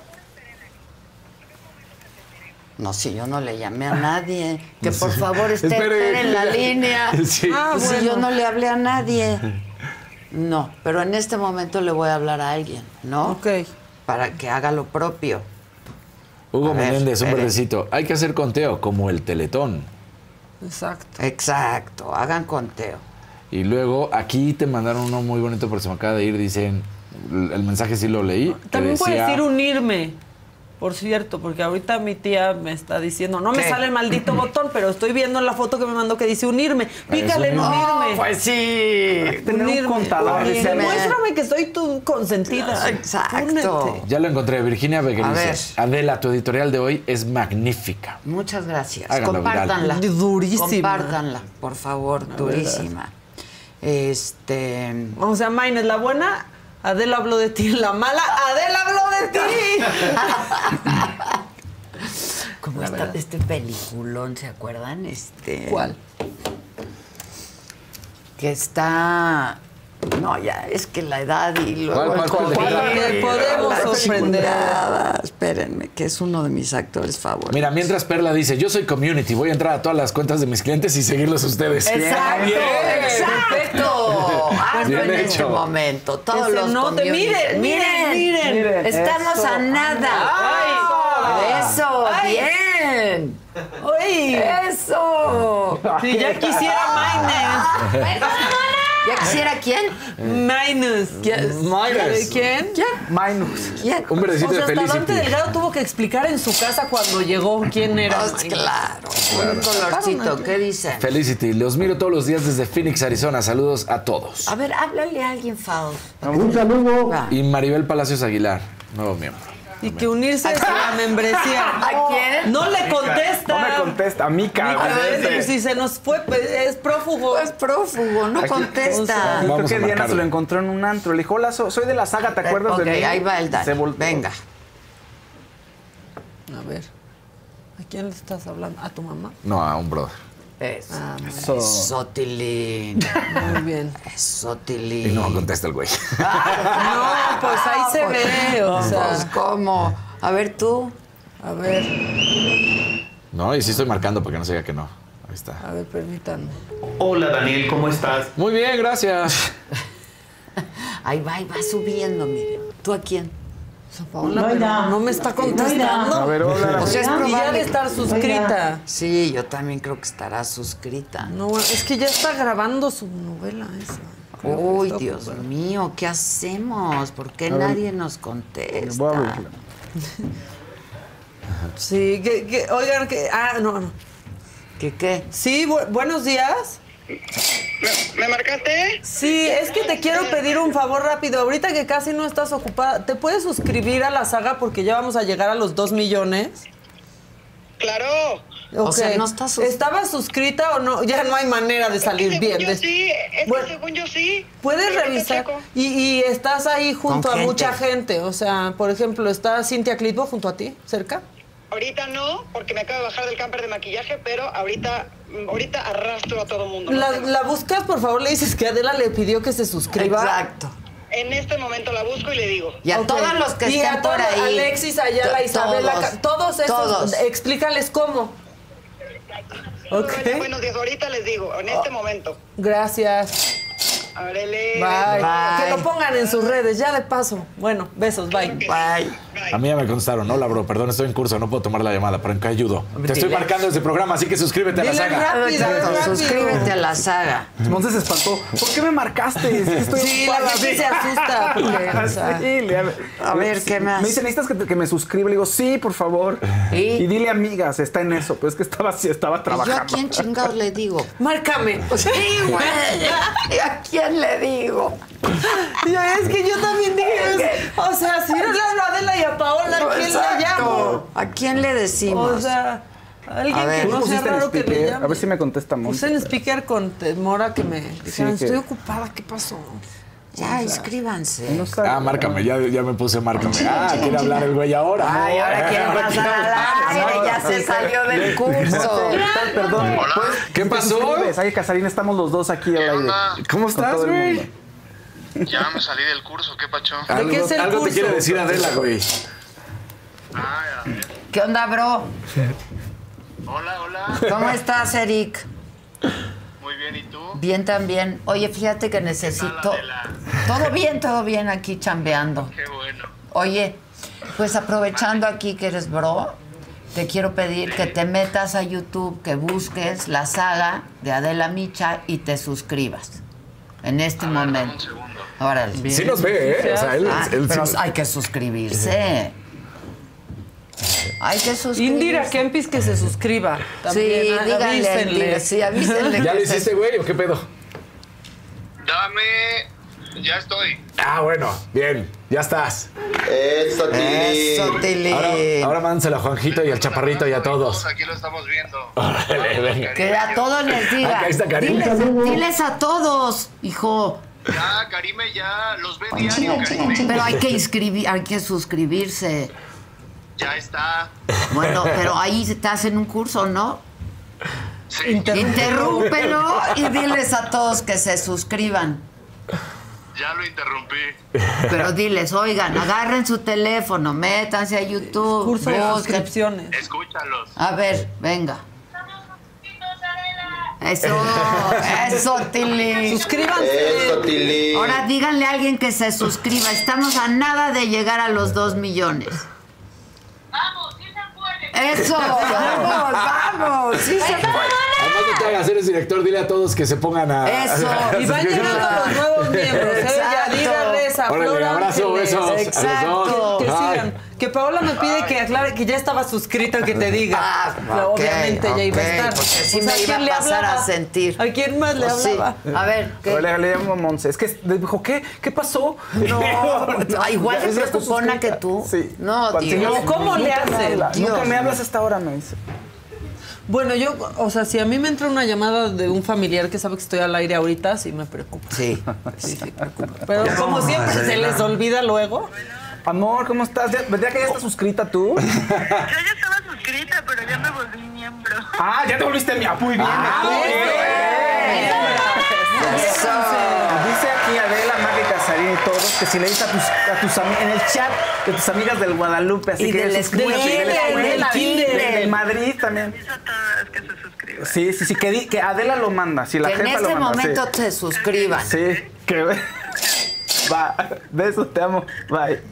No, si yo no le llamé a nadie. Que por favor esté Espere. en la línea. Sí. Ah, Ah, pues si bueno. yo no le hablé a nadie. No, pero en este momento le voy a hablar a alguien, ¿no? Ok. Para que haga lo propio. Hugo A ver, Menéndez, un espere. verdecito. Hay que hacer conteo, como el Teletón. Exacto. Exacto, hagan conteo. Y luego aquí te mandaron uno muy bonito porque se me acaba de ir. Dicen, el mensaje sí lo leí. que También puedes decía, decir unirme, por cierto, porque ahorita mi tía me está diciendo, no me ¿Qué? sale el maldito botón, pero estoy viendo en la foto que me mandó que dice unirme. Pícale en unirme. unirme. Pues sí. Tener un contador. unirme. Demuéstrame que soy tu consentida. Exacto. Únete. Ya lo encontré, Virginia A Beguer ver. dice, Adela, tu editorial de hoy es magnífica. Muchas gracias. Háganlo viral. Compártanla. Durísima. Compártanla, por favor, durísima. Este. O sea, Maines, la buena, Adela habló de ti. La mala, Adela habló de ti. ¿Cómo La estás, esta, este peliculón, ¿se acuerdan? Este, ¿Cuál? Que está... No, ya, es que la edad y luego... ¿Cuál, cuál, cuál, cuál? Podemos sorprender. Espérenme, que es uno de mis actores favoritos. Mira, mientras Perla dice, yo soy community, voy a entrar a todas las cuentas de mis clientes y seguirlos a ustedes. Exacto, Bien. exacto. Hazlo Bien en hecho. este momento. Todos Que se los note. community. Miren, miren, miren. Miren, Estamos eso. a nada. Ay, Eso, Ay. bien. ¡Uy! Eso. Si ya quisiera Maynes. ¿Ya quisiera quién? Minus. ¿Quién? Minus. ¿Quién? ¿Quién? Minus. ¿Quién? Un verdecito O sea, de hasta Dante Felicity. Delgado tuvo que explicar en su casa cuando llegó quién era. Pues claro, un colorcito. ¿Qué dicen? Felicity, los miro todos los días desde Phoenix, Arizona. Saludos a todos. A ver, háblale a alguien, Faust. Un saludo. Va. Y Maribel Palacios Aguilar, nuevo miembro. Y que unirse a la membresía. ¿A quién? No le contesta. No me contesta, a mí, A cabrón. ver, si se nos fue, pues, es prófugo. Es prófugo, no contesta. Creo Vamos que a Diana marcarle. se lo encontró en un antro. Le dijo, hola, so- soy de la saga, ¿te acuerdas Ok, de mí? ahí va el Dani. Se volteó. Venga. A ver. ¿A quién le estás hablando? ¿A tu mamá? No, a un brother. Eso. Ah, Eso. Eso, Tilín. muy bien. Eso, Y Tilín. no contesta el güey. No, pues ahí se ve, o sea. Pues, ¿cómo? A ver, tú. A ver, No, y sí estoy marcando para que no se diga que no. Ahí está. a ver, permítanme. Hola Daniel, ¿cómo estás? Muy bien, gracias. Ahí va, ahí va subiendo, miren. ¿Tú a quién? Paola, pero no me está contestando. A ver, hola. O sea, es Y ya probable. de estar suscrita. Sí, yo también creo que estará suscrita. No, es que ya está grabando su novela esa. Creo que Uy, está Dios ocupada. mío, ¿qué hacemos? ¿Por qué A ver. nadie nos Voy a contesta? abrirla. Sí, que, que, oigan, que. Ah, no, no. ¿Qué qué? Sí, bu- buenos días. ¿Me, me marcaste? Sí, es que te quiero pedir un favor rápido. Ahorita que casi no estás ocupada, ¿te puedes suscribir a la saga porque ya vamos a llegar a los dos millones? Claro. O Ok. sea, no estás sus- ¿Estabas suscrita o no? Ya no hay manera de salir Según bien. yo de- sí, es que Bueno, según yo sí. Puedes Pero ahorita revisar. checo. Y, y estás ahí junto Con a gente. mucha gente. O sea, por ejemplo, ¿está Cintia Clitbo junto a ti, cerca? Ahorita no, porque me acabo de bajar del camper de maquillaje, pero ahorita, ahorita arrastro a todo mundo. La, la buscas, por favor, le dices que Adela le pidió que se suscriba. Exacto. En este momento la busco y le digo. Y a Ok. todos los que Y estén a por todos, ahí. Alexis, Ayala, To- Isabela, todos, Ca- todos esos, todos. explícales cómo. Ok. Bueno, buenos días, ahorita les digo, en este momento. Gracias. Árale. Bye. Bye. Que lo pongan en sus redes, ya de paso. Bueno, besos, bye. Bye. A mí ya me contestaron. Hola, bro, perdón, estoy en curso, no puedo tomar la llamada, pero en qué ayudo. Te estoy Dile. marcando desde programa, así que suscríbete a la Dile saga. rápido, Exacto, rápido. suscríbete a la saga. Entonces se espantó. ¿Por qué me marcaste? Es que estoy Sí, la ocupada. gente se asusta. Porque, o sea, Sí, le- A ver, ¿qué más? Me dice, ¿necesitas que, te- que me suscriba? Le digo, sí, por favor. ¿Y? Y dile amigas, está en eso. Pero es que estaba, sí, estaba ¿Y yo trabajando. a quién chingados le digo? márcame. Sí, güey. ¿Y a quién le digo? Ya es que yo también dije, o sea, si no le hablo a Adela y a Paola, ¿a quién le Exacto. llamo? ¿A quién le decimos? O sea, alguien A ver. que no ¿Tú sea pusiste en raro que le speaker? llame. A ver si me contesta Mon. Puse en speaker con temor a que me dijeran, que- estoy ocupada, ¿qué pasó? Ya, inscríbanse. No está- Ah, márcame, ya, ya me puse márcame. Ah, quiere hablar el güey ahora. Ay, ¿no? ahora quiere pasar al aire, ya se salió del curso. Perdón. pues, ¿Qué ¿te pasó? suscribes? Ay, Casarín, estamos los dos aquí al aire. ¿Cómo Con estás, todo el güey? mundo. Ya me salí del curso, ¿qué pacho? Algo, qué es el algo te curso? quiere decir Adela, güey. Ay, a ver. ¿Qué onda, bro? Hola, hola. ¿Cómo estás, Eric? Muy bien, ¿y tú? Bien también. Oye, fíjate que necesito... Adela? Todo bien, todo bien aquí chambeando. Qué bueno. Oye, pues aprovechando aquí que eres bro, te quiero pedir que te metas a YouTube, que busques la saga de Adela Micha y te suscribas en este momento. Un segundo. Órale. Sí nos ve, ¿eh? O sea, él, Ah, él pero sí- hay que suscribirse. Hay que suscribirse. Indira Kempis que se suscriba. Sí, También, ah, díganle, avísenle. Indira, sí, avísenle. ¿Ya que lo se- hiciste, güey, o qué pedo? Dame. Ya estoy. Ah, bueno, bien, ya estás. Eso, Eso, Tili. Ahora, ahora mándenselo a Juanjito y al Chaparrito y a todos. Aquí lo estamos viendo. Órale, venga. Que a todos les diga. Acá está Karim. Diles, diles a todos, hijo. Ya, Karime ya los ve diario, Karime. Pero hay que inscribir, hay que suscribirse. Ya está. Bueno, pero ahí te hacen un curso, ¿no? Sí. Interrúmpelo y diles a todos que se suscriban. Ya lo interrumpí. Pero diles, oigan, agarren su teléfono, métanse a YouTube. Curso de busquen. suscripciones. Escúchalos. A ver, venga. Eso, eso, Tili. Suscríbanse. Eso, Tili. Ahora díganle a alguien que se suscriba. Estamos a nada de llegar a los dos millones. Vamos, sí se puede. Eso, vamos, vamos, sí se puede. Además no te hagas, eres director, dile a todos que se pongan a... Eso. a- a- Y van llegando los nuevos miembros, ¿eh? Exacto. Yadira Reza, Órale, Flora abrazo, Ángeles. besos a los Exacto. dos. Que Ay. sigan. Que Paola me pide que aclare que ya estaba suscrita, que te diga. Ah, Pero ok, obviamente ya iba a ok, estar. porque sí O sea, me iba ¿quién a le pasar hablaba? a sentir. ¿A quién más le Sí. hablaba? A ver, ¿qué? Hola, le llamo Monse. Es que le dijo, ¿qué? ¿Qué pasó? No, ah, igual de Ya estás preocupona suscrita. que tú. Sí. No, Cuando Dios. tengas- ¿Cómo le nunca me hace? habla, Dios. Nunca me hablas hasta ahora, me dice. Bueno, yo, o sea, si a mí me entra una llamada de un familiar que sabe que estoy al aire ahorita, sí me preocupa. Sí. Sí, sí, preocupa. Pero como siempre se les olvida luego. Amor, ¿cómo estás? ¿Ya, ¿verdad que ya estás suscrita tú? Yo ya estaba suscrita, pero ya me volví miembro. Ah, ya te volviste mi... Ah, muy bien. Ah, muy muy bien. bien. Eso. Dice aquí Adela, Maggie Casarín y todos que si le dices a tus, a tus ami- en el chat de tus amigas del Guadalupe, así Y que del suscríbanse, y escuela, de la y del escuela, kinder. del Madrid también. Hizo todas que se suscriban. Sí, sí, sí, que, di- que Adela lo manda, si la Que en jefa este lo manda. momento sí. te suscriban. Sí, que... Va, besos, te amo, bye.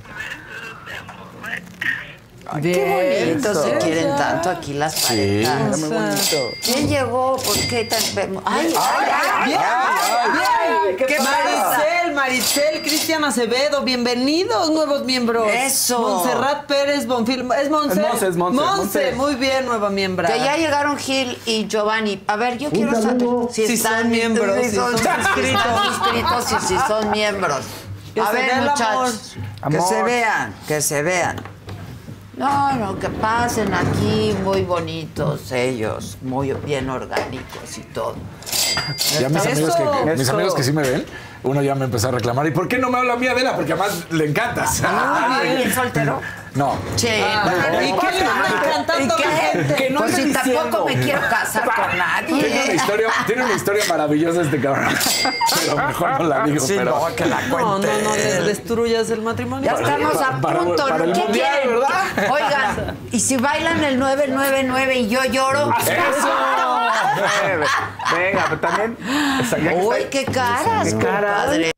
Ay, qué bonito, Eso. se quieren tanto aquí las parejas. Muy bonito. ¿Quién llegó? ¿Por qué tan enfermo? ¡Ay, ay, ay! Bien, ay, bien. ¿Qué pasa? Maricel, Maricel, Cristian Acevedo, bienvenidos nuevos miembros. Eso. Montserrat Pérez Bonfil. ¿Es Monse? Es Monse, es Monse, Monse, Monse. muy bien, nueva miembra. Que ya llegaron Gil y Giovanni. A ver, yo quiero saber si, Si están son miembros, si si son, son suscritos. están suscritos y si son miembros. Que A se ver, vea el muchachos, amor. que Amor. se vean, que se vean. No, no, que pasen aquí muy bonitos ellos, muy bien orgánicos y todo. Ya mis Eso, amigos, que, mis eso. amigos que sí me ven, uno ya me empezó a reclamar. ¿Y por qué no me habla a mí, Adela? Porque además le encantas. Ay, ¿es soltero? No. Che, Ah, no, ¿y qué le anda cantando ¿Y a la qué? gente? Que no Pues estés si tampoco diciendo. me quiero casar con Tiene una nadie. historia, tiene una historia maravillosa este cabrón. Pero mejor no la digo, Sí, pero... no, que la No, no, cuente. no les destruyas el matrimonio. Ya estamos a Para- punto. para el ¿Qué mundial, quieren? ¿verdad? Oigan, ¿y si bailan el nueve nueve nueve y yo lloro? ¡Eso! Venga, pero también... o sea, ya que ¡Uy, está- qué caras, Qué caras. compadre!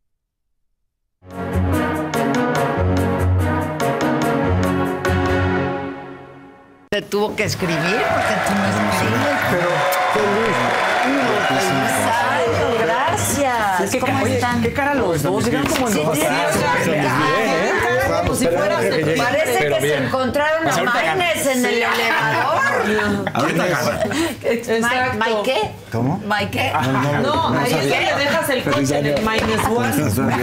Te tuvo que escribir porque tú no escribes. Pero feliz. Feliz año, gracias. Es que, ¿Cómo oye, están? qué cara los dos, llegan como Sí, enojados. sí, sí, sí. Ay, como si fuera septiembre. Parece Pero que se bien. encontraron Pues a ahorita gana. Maines en el elevador. Ahorita gana. Mike, ¿Mike qué? ¿Cómo? ¿Mike qué? No, ahí es que le dejas el coche en el minus one.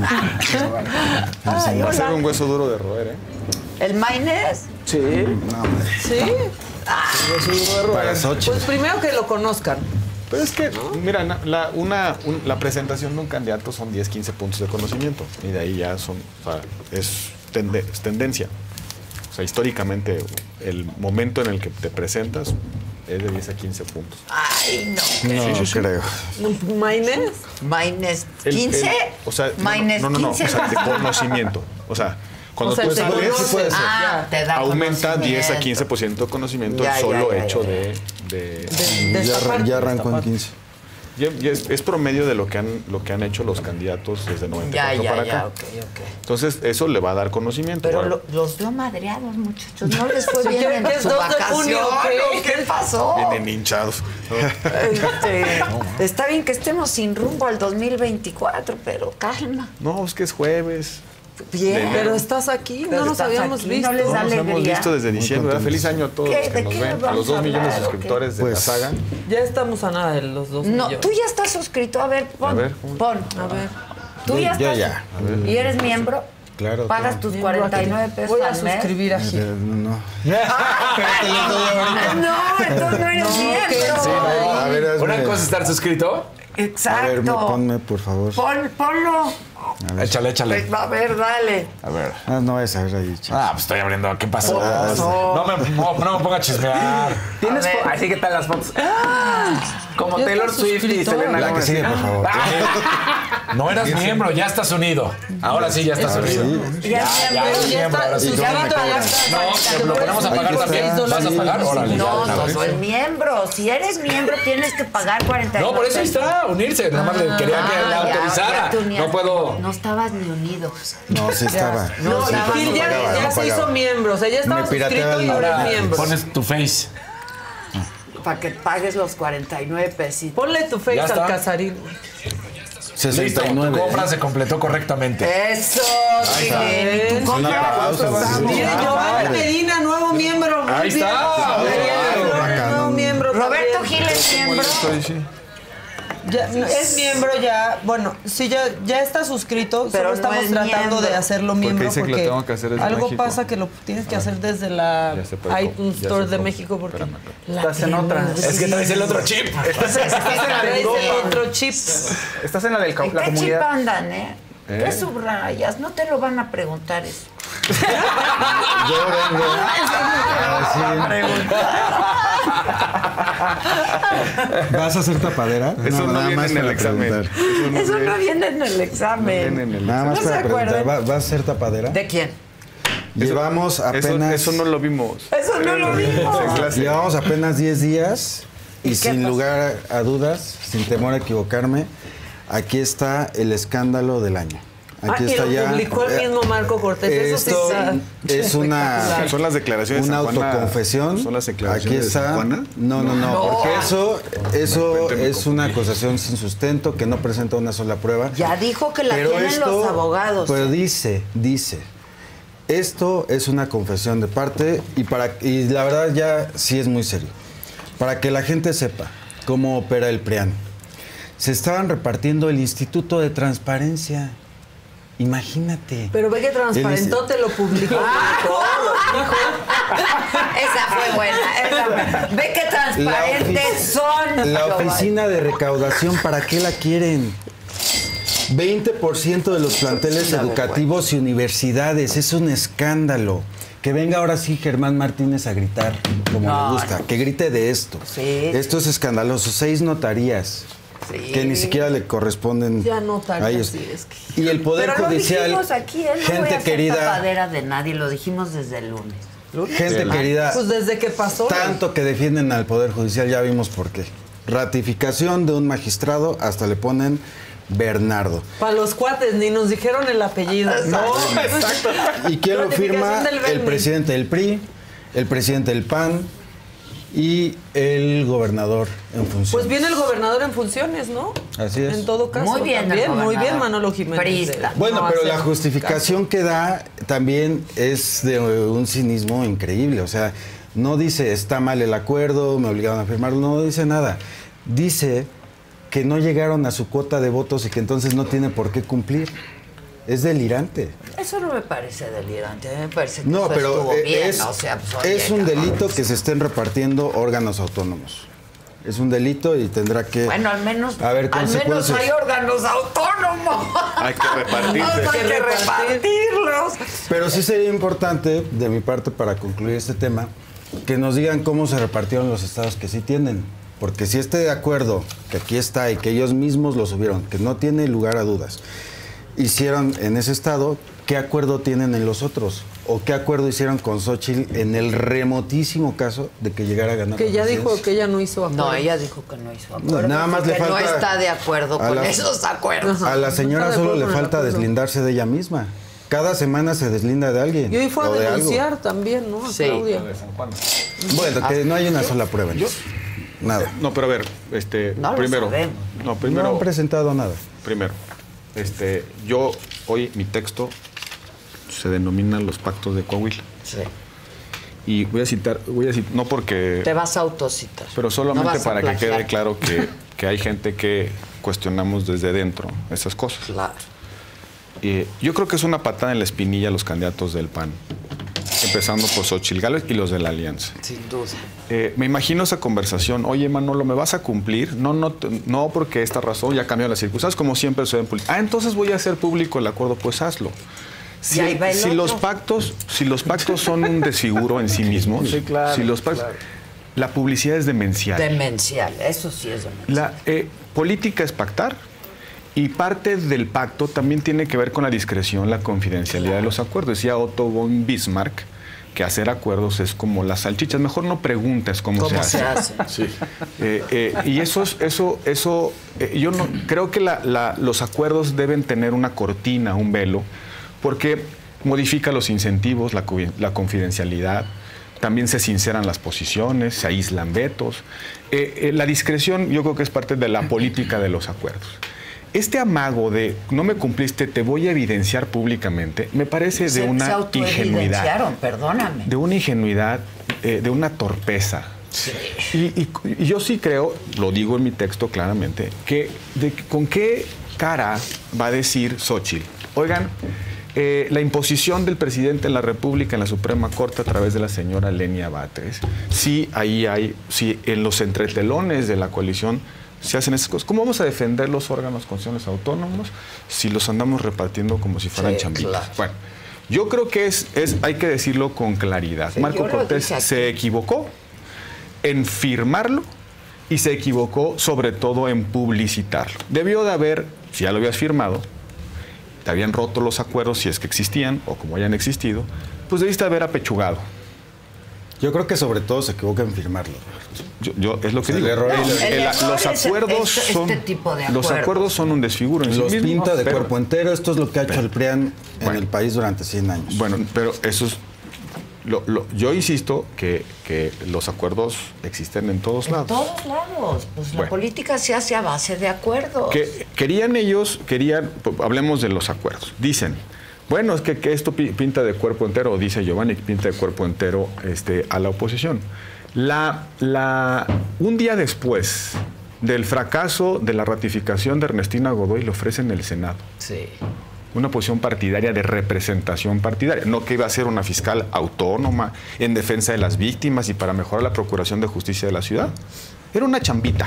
Ay, Va a ser hola. un hueso duro de roer, ¿eh? ¿El Maines? Sí. No, hombre. Sí. Para Pues primero que lo conozcan. Pero es que, mira, na- la, una, un- la presentación de un candidato son diez, quince puntos de conocimiento. Y de ahí ya son, o sea, es, tende- es tendencia. O sea, históricamente, el momento en el que te presentas es de diez a quince puntos. Ay, no. No Sí, sí, sí. creo. Maines. Maines, El- ¿quince? el- o sea, no, Maines, no, no, no, quince. o sea, de conocimiento. O sea, cuando O sea, tú te sales, conoces. Ah, te da aumenta diez a conocimiento. quince por ciento de conocimiento Ya, el ya, solo ya, hecho ya, ya. de... de- De Ya, esta arran- parte, ya de arrancó esta en parte. quince. y- y es, es promedio de lo que han lo que han hecho los candidatos desde noventa y Ya, cuatro ya, para ya, acá. ok, ok. Entonces, eso le va a dar conocimiento. Pero Ahora, lo- los veo madreados, muchachos. No les fue bien ¿Qué- en qué es su dos de vacación. junio, qué? ¿Qué pasó? vienen hinchados. Este, está bien que estemos sin rumbo al dos mil veinticuatro, pero calma. No, es que es jueves. Bien. Pero estás aquí, Pero no nos estás habíamos aquí, visto. no les No, da nos hemos alegría. visto desde diciembre. ¿verdad? Feliz año a todos ¿Qué? los que ¿De nos qué ven. A vamos los dos a millones de hablar, o qué? suscriptores de Pues, la saga. Ya estamos a nada de los dos No, millones. tú ya estás suscrito. A ver, pon. A ver. Pon. A ver. Tú ya Ya, estás. ya. A ver. ¿Y eres miembro? Claro. Pagas todo. tus cuarenta y nueve pesos Voy a al mes. suscribir a Eh, Gil. No. No, entonces no eres miembro. Sí, no. A ver, hazme- Una cosa es estar suscrito. A ver, Exacto. ponme, por favor. Pon, ponlo. Échale, échale. A ver, dale. A ver. Ah, no es a ver ahí. Ah, pues estoy abriendo. ¿Qué pasó? Ah, no, me, no, no me ponga a chismear. ¿Tienes fo- Así que tal las fotos. ¡Ah! Como Taylor Swift y Selena La que Gomez. sigue, por favor. No eras miembro, ya estás unido. Ahora sí, ya estás unido. Ya, Ya eres miembro, ahora sí. No, lo ponemos a pagar también. ¿Vas a pagar? Órale. No, ya, no ya. soy miembro. Si eres miembro, tienes que pagar cuarenta y nueve No, por eso ahí pesos. está, unirse. Nada más le quería que Ah, la ya, autorizara. ya tú ni- No puedo. No estabas ni unido. No, sí estaba. No, Sí, Gil no ya, pagaba, ya no se pagaba. hizo miembro. O sea, ya estaba Me pirateaba suscrito el y ahora nombre. es miembro. Pones tu face. Para que pagues los cuarenta y nueve pesitos. Ponle tu face ¿Ya al está? Casarín. sesenta y Listo, nueve. tu compra se completó correctamente. Eso, Ahí está. Chile. Tu Un compra. aplauso. Miren, Giovanni Medina, nuevo miembro. Muy Ahí bien. está. Muy bien, nuevo miembro. Roberto también. Gil es miembro. Ya, no, es miembro ya, bueno, sí, ya, ya está suscrito, Pero solo no estamos es tratando miembro. de hacerlo miembro dice que porque lo tengo que hacer desde algo México. pasa que lo tienes que hacer desde la Ya sé, pero iTunes ya Store sé de cómo. México porque Espérame. la Estás en tienen otra. desde- Es que traes el otro chip. Estás, estás en la de Traes el Europa. otro chip. Estás en la del ¿En la qué chip comunidad. andan, eh? ¿Eh? ¿Qué subrayas? No te lo van a preguntar eso. Yo vengo. ¿Vas a hacer tapadera? Eso no nada viene más en el para examen. preguntar. Eso no viene en el examen. viene en el Nada más ¿No se para preguntar. acuerdan? ¿Va- ¿Vas a hacer tapadera? ¿De quién? Llevamos Eso, apenas. eso no lo vimos. Eso no lo vimos. En clase. Llevamos apenas diez días y, ¿Y qué sin pasó? lugar a dudas, sin temor a equivocarme, aquí está el escándalo del año. Aquí Ah, y está lo ya. publicó el eh, mismo Marco Cortés. Eso sí Esto está es una espectacular. Son las declaraciones una de San Juana. autoconfesión. Son las Aquí declaraciones de está. San Juana. No, no, no, No. porque eso, eso De repente me es una confundí. acusación sin sustento que no presenta una sola prueba. Ya dijo que la Pero tienen esto- los abogados. Pero dice, dice, esto es una confesión de parte y para y la verdad ya sí es muy serio. Para que la gente sepa cómo opera el PRIAN. Se estaban repartiendo el Instituto de Transparencia. Imagínate. Pero ve que transparentó, te lo publicó. Esa fue buena. Esa fue- Ve que transparentes son. La Giovanni. oficina de recaudación, ¿para qué la quieren? veinte por ciento de los planteles educativos y universidades. Es un escándalo. Que venga ahora sí Germán Martínez a gritar, como No, le gusta. no. Que grite de esto. Sí. Esto es escandaloso. Seis notarías. Sí. Que ni siquiera le corresponden Ya no tal a ellos. así es que... Y el Poder Pero lo Judicial, dijimos aquí, él no voy a gente hacer querida, tapadera de nadie, lo dijimos desde el lunes. gente querida, Pues desde que pasó. tanto que defienden al Poder Judicial, ya vimos por qué. Ratificación de un magistrado, hasta le ponen Bernardo. Para los cuates, ni nos dijeron el apellido. No, exacto. ¿Y quién lo firma? El presidente del P R I, el presidente del P A N y el gobernador en función. Pues viene el gobernador en funciones, ¿no? Así es. En todo caso. Muy bien, el también, muy gobernador. bien, Manolo Jiménez. Priista. Bueno, No pero hacer la justificación que da también es de un cinismo increíble. O sea, no dice está mal el acuerdo, me obligaron a firmarlo, no dice nada. Dice que no llegaron a su cuota de votos y que entonces no tiene por qué cumplir. Es delirante. Eso no me parece delirante, a mí me parece que No, eso pero estuvo eh, bien, es, o sea, pues, oye, es un cabrón. delito que se estén repartiendo órganos autónomos. Es un delito y tendrá que Bueno, al menos, haber al menos consecuencias. hay órganos autónomos. Hay que repartirse. Hay que repartirlos. Pero sí sería importante, de mi parte, para concluir este tema, que nos digan cómo se repartieron los estados que sí tienen. Porque si este acuerdo, que aquí está y que ellos mismos lo subieron, que no tiene lugar a dudas, hicieron en ese estado, ¿qué acuerdo tienen en los otros? ¿O qué acuerdo hicieron con Xóchitl en el remotísimo caso de que llegara a ganar Que la ya presidencia? dijo que ella no hizo acuerdo. No, ella dijo que no hizo acuerdo. No, nada más le porque falta- no está de acuerdo a con la- esos acuerdos. A la señora Está de solo acuerdo le con el falta acuerdo. deslindarse de ella misma. Cada semana se deslinda de alguien. Y hoy fue a o de algo. denunciar también, ¿no? A Sí. Claudia. Bueno, que no hay una sola prueba en eso. Nada. No, pero a ver, este, No lo primero. sabemos. No, No primero. han presentado nada. Primero, este, yo hoy mi texto se denomina Los Pactos de Coahuila. Sí. Y voy a citar, voy a citar, no porque, Te vas a autocitar. pero No solamente vas a para que plagiar. quede claro que, que hay gente que cuestionamos desde dentro esas cosas. Claro. Eh, yo creo que es una patada en la espinilla a los candidatos del P A N. empezando por Xochitl Gálvez y los de la Alianza. Sin duda. Eh, me imagino esa conversación, oye, Manolo, ¿me vas a cumplir? No, no, no, porque esta razón ya cambió las circunstancias, como siempre sucede en política. Ah, entonces voy a hacer público el acuerdo, pues hazlo. Si, si los pactos, si los pactos son un desfiguro en sí mismos, sí, claro, si los pactos, claro. La publicidad es demencial. Demencial, eso sí es demencial. La eh, política es pactar y parte del pacto también tiene que ver con la discreción, la confidencialidad claro. de los acuerdos. Decía Otto von Bismarck que hacer acuerdos es como las salchichas, mejor no preguntes cómo, ¿Cómo se, se hace. hace? Sí. Eh, eh, y eso, eso, eso, eh, yo no creo que la, la, los acuerdos deben tener una cortina, un velo, porque modifica los incentivos, la, la confidencialidad, también se sinceran las posiciones, se aíslan vetos. Eh, eh, la discreción yo creo que es parte de la política de los acuerdos. Este amago de no me cumpliste, te voy a evidenciar públicamente, me parece de se, una se ingenuidad. Perdóname. De una ingenuidad, eh, de una torpeza. Sí. Y, y, y yo sí creo, lo digo en mi texto claramente, que de, con qué cara va a decir Xochitl, oigan, eh, la imposición del presidente de la República en la Suprema Corte a través de la señora Lenia Batres, sí ahí hay, sí en los entretelones de la coalición se hacen esas cosas. ¿Cómo vamos a defender los órganos constitucionales autónomos si los andamos repartiendo como si fueran sí, chambitas? Claro. Bueno, yo creo que es, es, hay que decirlo con claridad. Sí, Marco Cortés se equivocó en firmarlo y se equivocó sobre todo en publicitarlo. Debió de haber, si ya lo habías firmado, te habían roto los acuerdos, si es que existían o como hayan existido, pues debiste haber apechugado. Yo creo que sobre todo se equivoca en firmarlo. Yo, yo es lo que o sea, digo. El error, el, el, el, el, los acuerdos este, son este tipo de los acuerdos son un desfiguro en los sí mismo, pinta de pero, cuerpo entero. Esto es lo que ha hecho pero, el P R I A N en bueno, el país durante cien años. Bueno, pero eso es lo, lo, yo insisto que, que los acuerdos existen en todos en lados. En todos lados. Pues bueno, la política se hace a base de acuerdos. Que querían ellos, querían, hablemos de los acuerdos. Dicen, bueno, es que, que esto pinta de cuerpo entero, dice Giovanni, que pinta de cuerpo entero este, a la oposición. La, la, un día después del fracaso de la ratificación de Ernestina Godoy, le ofrecen el Senado. Sí. Una posición partidaria de representación partidaria. No que iba a ser una fiscal autónoma en defensa de las víctimas y para mejorar la procuración de justicia de la ciudad. Era una chambita.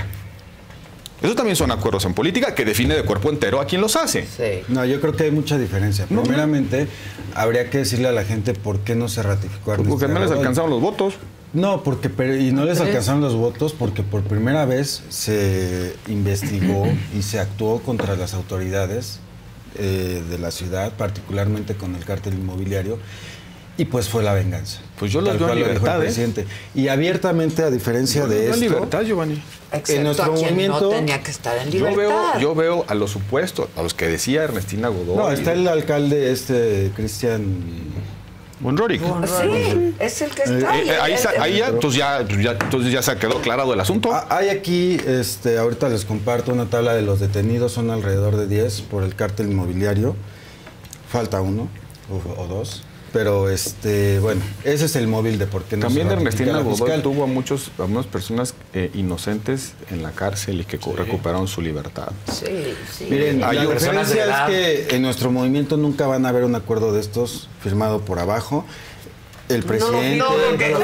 Eso también son acuerdos en política que define de cuerpo entero a quién los hace. Sí. No, yo creo que hay mucha diferencia. No, Primeramente, no. habría que decirle a la gente por qué no se ratificó a Ernestina Porque no les alcanzaron los votos. No, porque y no les alcanzaron los votos porque por primera vez se investigó y se actuó contra las autoridades eh, de la ciudad, particularmente con el cártel inmobiliario, y pues fue la venganza. Pues yo los veo en libertad, el presidente. ¿eh? Y abiertamente, a diferencia yo de esto... en libertad, Giovanni. Excepto en nuestro a quien movimiento... no tenía que estar en libertad. Yo veo, yo veo a los supuestos, a los que decía Ernestina Godoy. No, está el alcalde este, Cristian... Bonrorik. Sí, es el que está. Eh, eh, ahí, el, ahí ya, entonces ya, ya, entonces ya se quedó aclarado el asunto. Hay aquí, este, ahorita les comparto una tabla de los detenidos, son alrededor de diez por el cártel inmobiliario. Falta uno o, o dos. Pero, este, bueno, ese es el móvil de por qué no También se Ernestina Godoy tuvo a, muchos, a muchas personas eh, inocentes en la cárcel y que sí. recuperaron su libertad. Sí, sí. Miren, Hay la diferencia es que en nuestro movimiento nunca van a haber un acuerdo de estos firmado por abajo. El presidente... No, no, no, no,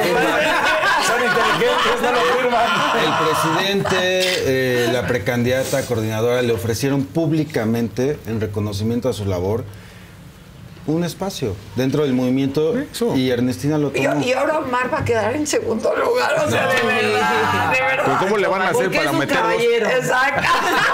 son inteligentes, no lo firman. El presidente, eh, la precandidata coordinadora le ofrecieron públicamente, en reconocimiento a su labor, un espacio dentro del movimiento. Eso. Y Ernestina lo tomó. Y, y ahora Omar va a quedar en segundo lugar, o sea, no, de verdad, de verdad. ¿Pero cómo le van a hacer para meterlos? Exacto.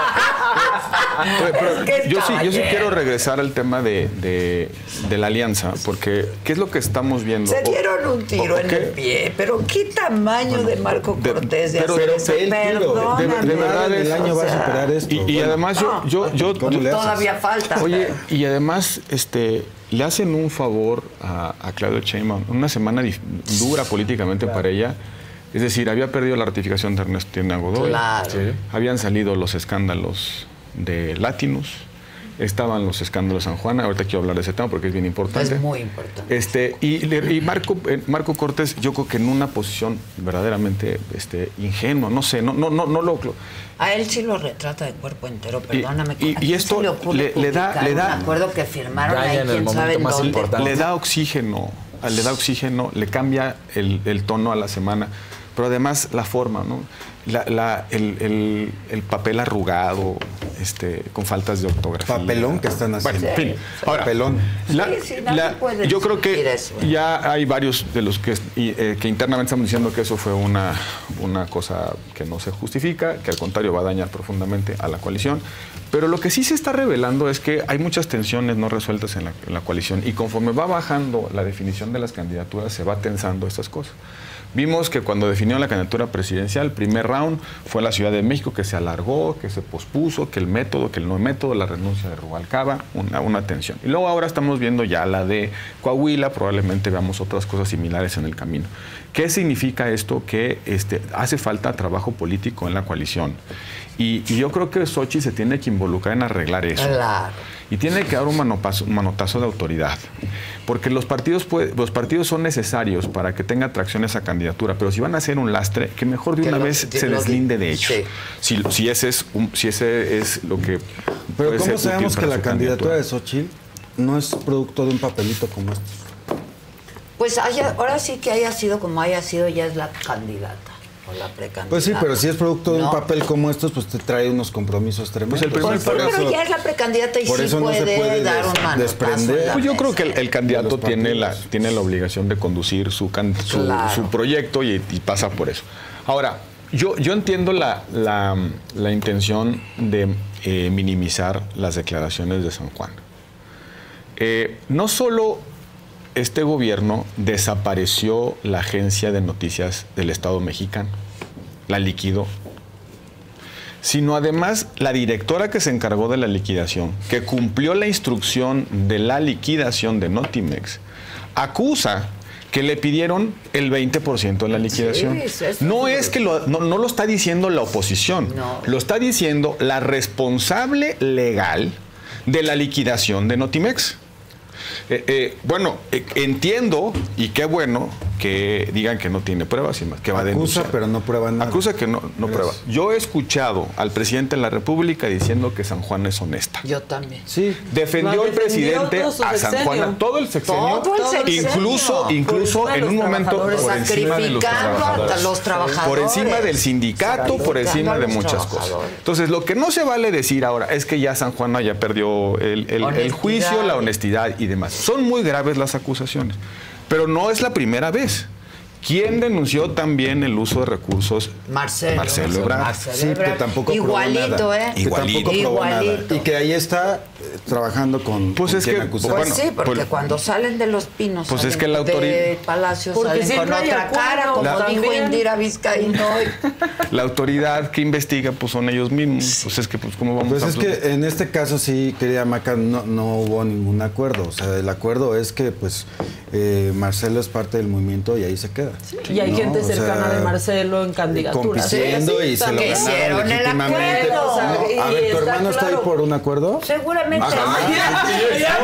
Pero, pero es que yo, sí, yo sí quiero regresar al tema de, de, de la alianza, porque ¿qué es lo que estamos viendo? Se dieron un tiro ¿O, en el pie, pero ¿qué tamaño bueno, de Marco Cortés de, de, pero, hacer pero, eso? el tiro, de, de, de verdad el año o sea, va a superar esto. Y, y bueno, además yo, yo, yo, yo todavía falta. Oye, y además, este... le hacen un favor a, a Claudia Sheinbaum, una semana dura políticamente claro. para ella. Es decir, había perdido la ratificación de Ernestina Godoy. Claro. Sí. Habían salido los escándalos de Latinus. Estaban los escándalos de San Juan. Ahorita quiero hablar de ese tema porque es bien importante. Es muy importante. Este, y y Marco, Marco Cortés, yo creo que en una posición verdaderamente este, ingenua, no sé, no, no, no, no lo... A él sí lo retrata de cuerpo entero, perdóname. Y, y, y esto le, le da, le da un acuerdo que firmaron ahí, quién sabe en dónde. Le da oxígeno le da oxígeno, le cambia el, el tono a la semana, pero además la forma, ¿no? La, la, el, el, el papel arrugado, este, con faltas de ortografía. Papelón que están haciendo. Bueno, en fin. Ahora, Papelón. La, Sí, sí, nadie la, puede yo creo que discutir eso, ¿eh? ya hay varios de los que, y, eh, que internamente estamos diciendo que eso fue una, una cosa que no se justifica, que al contrario va a dañar profundamente a la coalición. Pero lo que sí se está revelando es que hay muchas tensiones no resueltas en la, en la coalición, y conforme va bajando la definición de las candidaturas se va tensando estas cosas. Vimos que cuando definió la candidatura presidencial, el primer round fue la Ciudad de México, que se alargó, que se pospuso, que el método, que el no método, la renuncia de Rubalcaba, una, una tensión. Y luego ahora estamos viendo ya la de Coahuila, probablemente veamos otras cosas similares en el camino. ¿Qué significa esto? Que este, hace falta trabajo político en la coalición. Y, y yo creo que Xochitl se tiene que involucrar en arreglar eso. Claro. Y tiene que dar un manotazo, un manotazo de autoridad. Porque los partidos, puede, los partidos son necesarios para que tenga atracción esa candidatura, pero si van a hacer un lastre, que mejor de Que una lo- vez que se lo- deslinde de ellos. sí. Si, si, ese es un- si ese es lo que Pero puede ¿cómo ser útil sabemos que para la su candidatura de Xochitl no es producto de un papelito como este? Pues haya, ahora sí que haya sido como haya sido, ya es la candidata o la precandidata. Pues sí, pero si es producto de No. un papel como estos, pues te trae unos compromisos tremendos. Pues el primer- Pues, por pero eso- ya es la precandidata y por sí eso no puede, se puede dar des- un manotazo desprender. en la Pues yo creo mesa. que el, el candidato los tiene la, partidos. tiene la obligación de conducir su, can- su, Claro. su proyecto y, y pasa por eso. Ahora, yo, yo entiendo la, la, la intención de eh, minimizar las declaraciones de San Juan. Eh, no solo este gobierno desapareció la agencia de noticias del Estado mexicano, la liquidó, sino además la directora que se encargó de la liquidación, que cumplió la instrucción de la liquidación de Notimex, acusa que le pidieron el veinte por ciento de la liquidación. Sí, eso no es- es que lo, no, no lo está diciendo la oposición, No. lo está diciendo la responsable legal de la liquidación de Notimex. Eh, eh, bueno, eh, entiendo, y qué bueno que digan que no tiene pruebas y más, que va a Acusa, denunciar. pero no prueba nada. Acusa que no, no Gracias. prueba. Yo he escuchado al presidente de la República diciendo que San Juan es honesta. Yo también. Sí. Defendió Lo el defendió presidente todo su a San sexenio. Juan, todo el sexenio, Todo el sexenio. incluso, Por incluso encima de en los un momento trabajadores. por encima de los Sacrificando a trabajadores. los trabajadores. Por encima del sindicato, por Sacrificando encima a de los muchas cosas. trabajadores. Entonces, lo que no se vale decir ahora es que ya San Juan ya perdió el, el- el Honestidad. juicio, la honestidad y demás. Son muy graves las acusaciones, pero no es la primera vez. ¿Quién denunció también el uso de recursos? Marcelo. Marcelo Ebrard. Marcelo Sí, Ebrard. que tampoco probó Igualito, nada. ¿eh? Que tampoco probó Igualito. nada. Y que ahí está eh, trabajando con, Pues con es quien que, acusar. Pues bueno, sí, porque pues- cuando salen de los pinos, Pues salen es que la de autoridad- Palacio Porque salen con siempre hay otra acuerdos cara, como dijo también. Indira Vizcaíno hoy. La autoridad que investiga, pues son ellos mismos. Pues es que, pues, ¿cómo vamos Pues a es que en este caso sí, querida Maca, no, no hubo ningún acuerdo. O sea, el acuerdo es que pues eh, Marcelo es parte del movimiento y ahí se queda. Y hay ¿no? gente O sea, cercana de Marcelo en candidaturas. compitiendo Sí, y se lo también. ganaron Hicieron el legítimamente. acuerdo. O sea, No, y a ver, ¿tu está hermano está ahí claro. por un acuerdo? Seguramente. Ajá. Ay, ya, ya,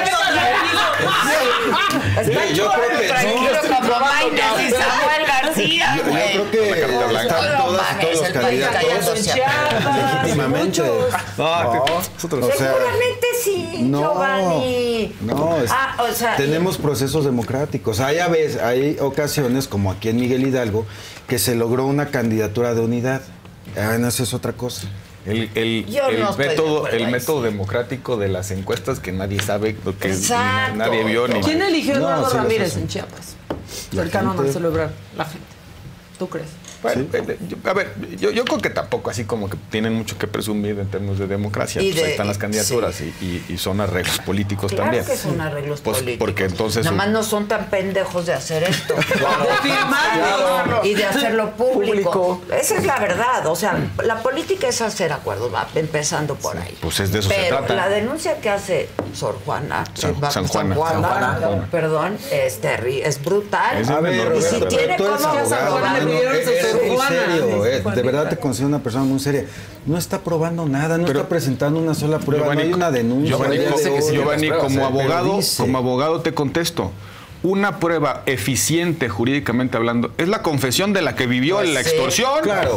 Sí, yo creo que tranquilo como Mainas y Samuel García, Yo, yo güey. creo que carta blanca. están No todas, mames, todos los el país candidatos cayéndose. legítimamente. No, nosotros- O sea, Seguramente sí, no, Giovanni. no, es- Ah, o sea, tenemos procesos democráticos. Hay, a veces, hay ocasiones, como aquí en Miguel Hidalgo, que se logró una candidatura de unidad. Ah, bueno, eso es otra cosa. El, el- Yo el no estoy de método, acuerdo el ahí, método democrático de las encuestas que nadie sabe, lo que Exacto. nadie vio ni. ¿Quién eligió a No, Eduardo sí, Ramírez sí, sí. en Chiapas? La Cercano gente. a Marcelo Ebrard. La gente. ¿Tú crees? Bueno, eh, yo- a ver, yo, yo creo que tampoco así como que tienen mucho que presumir en términos de democracia. Y Pues de- ahí están las candidaturas y, y- y son arreglos políticos claro también. que son arreglos Pues, políticos. porque entonces- Nada más no son tan pendejos de hacer esto. De firmarlo. Y de hacerlo público. Público. Esa es la verdad. O sea, la política es hacer acuerdos, va empezando por ahí. Pues es de eso se Pero trata. la denuncia que hace Sor Juana, San- eh, va- San Juana. Juana, San Juana. perdón, es, terri- es brutal. Es A ver, y si Roberto, tiene tú eres cómo abogado, probar- ¿no? pidieron Eres su muy Juana. serio, eh, Juanita. de verdad te considero una persona muy seria. No está probando nada, no Pero- está presentando una sola prueba, no hay una denuncia. Giovanni, al día como- de hoy. Giovanni, como Pero abogado, dice- como abogado te contesto. Una prueba eficiente jurídicamente hablando es la confesión de la que vivió Pues en la sí, extorsión. Claro, Sí.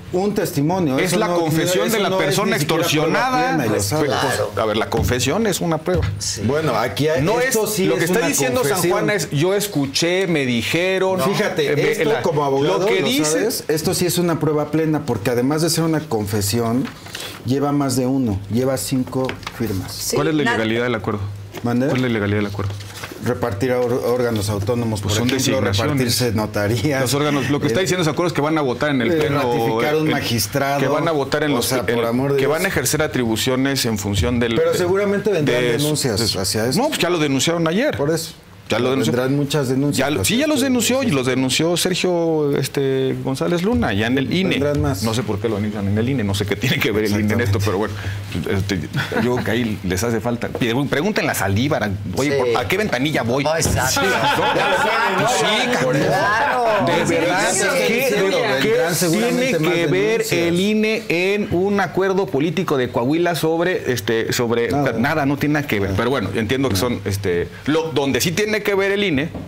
un testimonio. Es Eso la no- confesión eso de la no es persona ni siquiera extorsionada. prueba plena, y lo Pues, sabes. pues, a ver, la confesión es una prueba. Bueno, aquí hay, No esto es sí lo es que está una diciendo San confesión. Juana es yo escuché, me dijeron. Fíjate, Eh, me- esto la- como abogado, lo que ¿lo dice sabes? Esto sí es una prueba plena, porque además de ser una confesión, lleva más de uno, lleva cinco firmas. ¿Cuál es la ilegalidad del acuerdo? ¿Mande? ¿Cuál es la ilegalidad del acuerdo? Repartir a or- órganos autónomos, Pues por son ejemplo, designaciones. repartirse notarías. Los órganos, lo que está eh, diciendo ese acuerdo es que van a votar en el eh, pleno. ratificar un eh, magistrado. Que van a votar en O los. sea, en- por amor de que Dios. van a ejercer atribuciones en función del. Pero de- seguramente vendrán de- denuncias de- hacia eso. No, pues ya lo denunciaron ayer. Por eso. Ya lo denunció. Vendrán muchas denuncias. Ya lo- sí, ya los denunció y los denunció Sergio este, González Luna, ya en el I N E. Vendrán más. No sé por qué lo denuncian en el I N E, no sé qué tiene que ver el I N E en esto, pero bueno, este, yo creo que ahí les hace falta. Pregúntenle a Saldívar, oye, Sí. ¿por- ¿a qué ventanilla voy? No, exacto. Pues sí, cabrón. Claro. De verdad, Sí, ¿qué, sí, de- sí. qué Vendrán seguramente tiene más que ver denuncias. el I N E en un acuerdo político de Coahuila sobre, este, sobre Nada. nada, no tiene nada que ver. Pero bueno, yo entiendo que son, este, lo, donde sí tiene que ver el I N E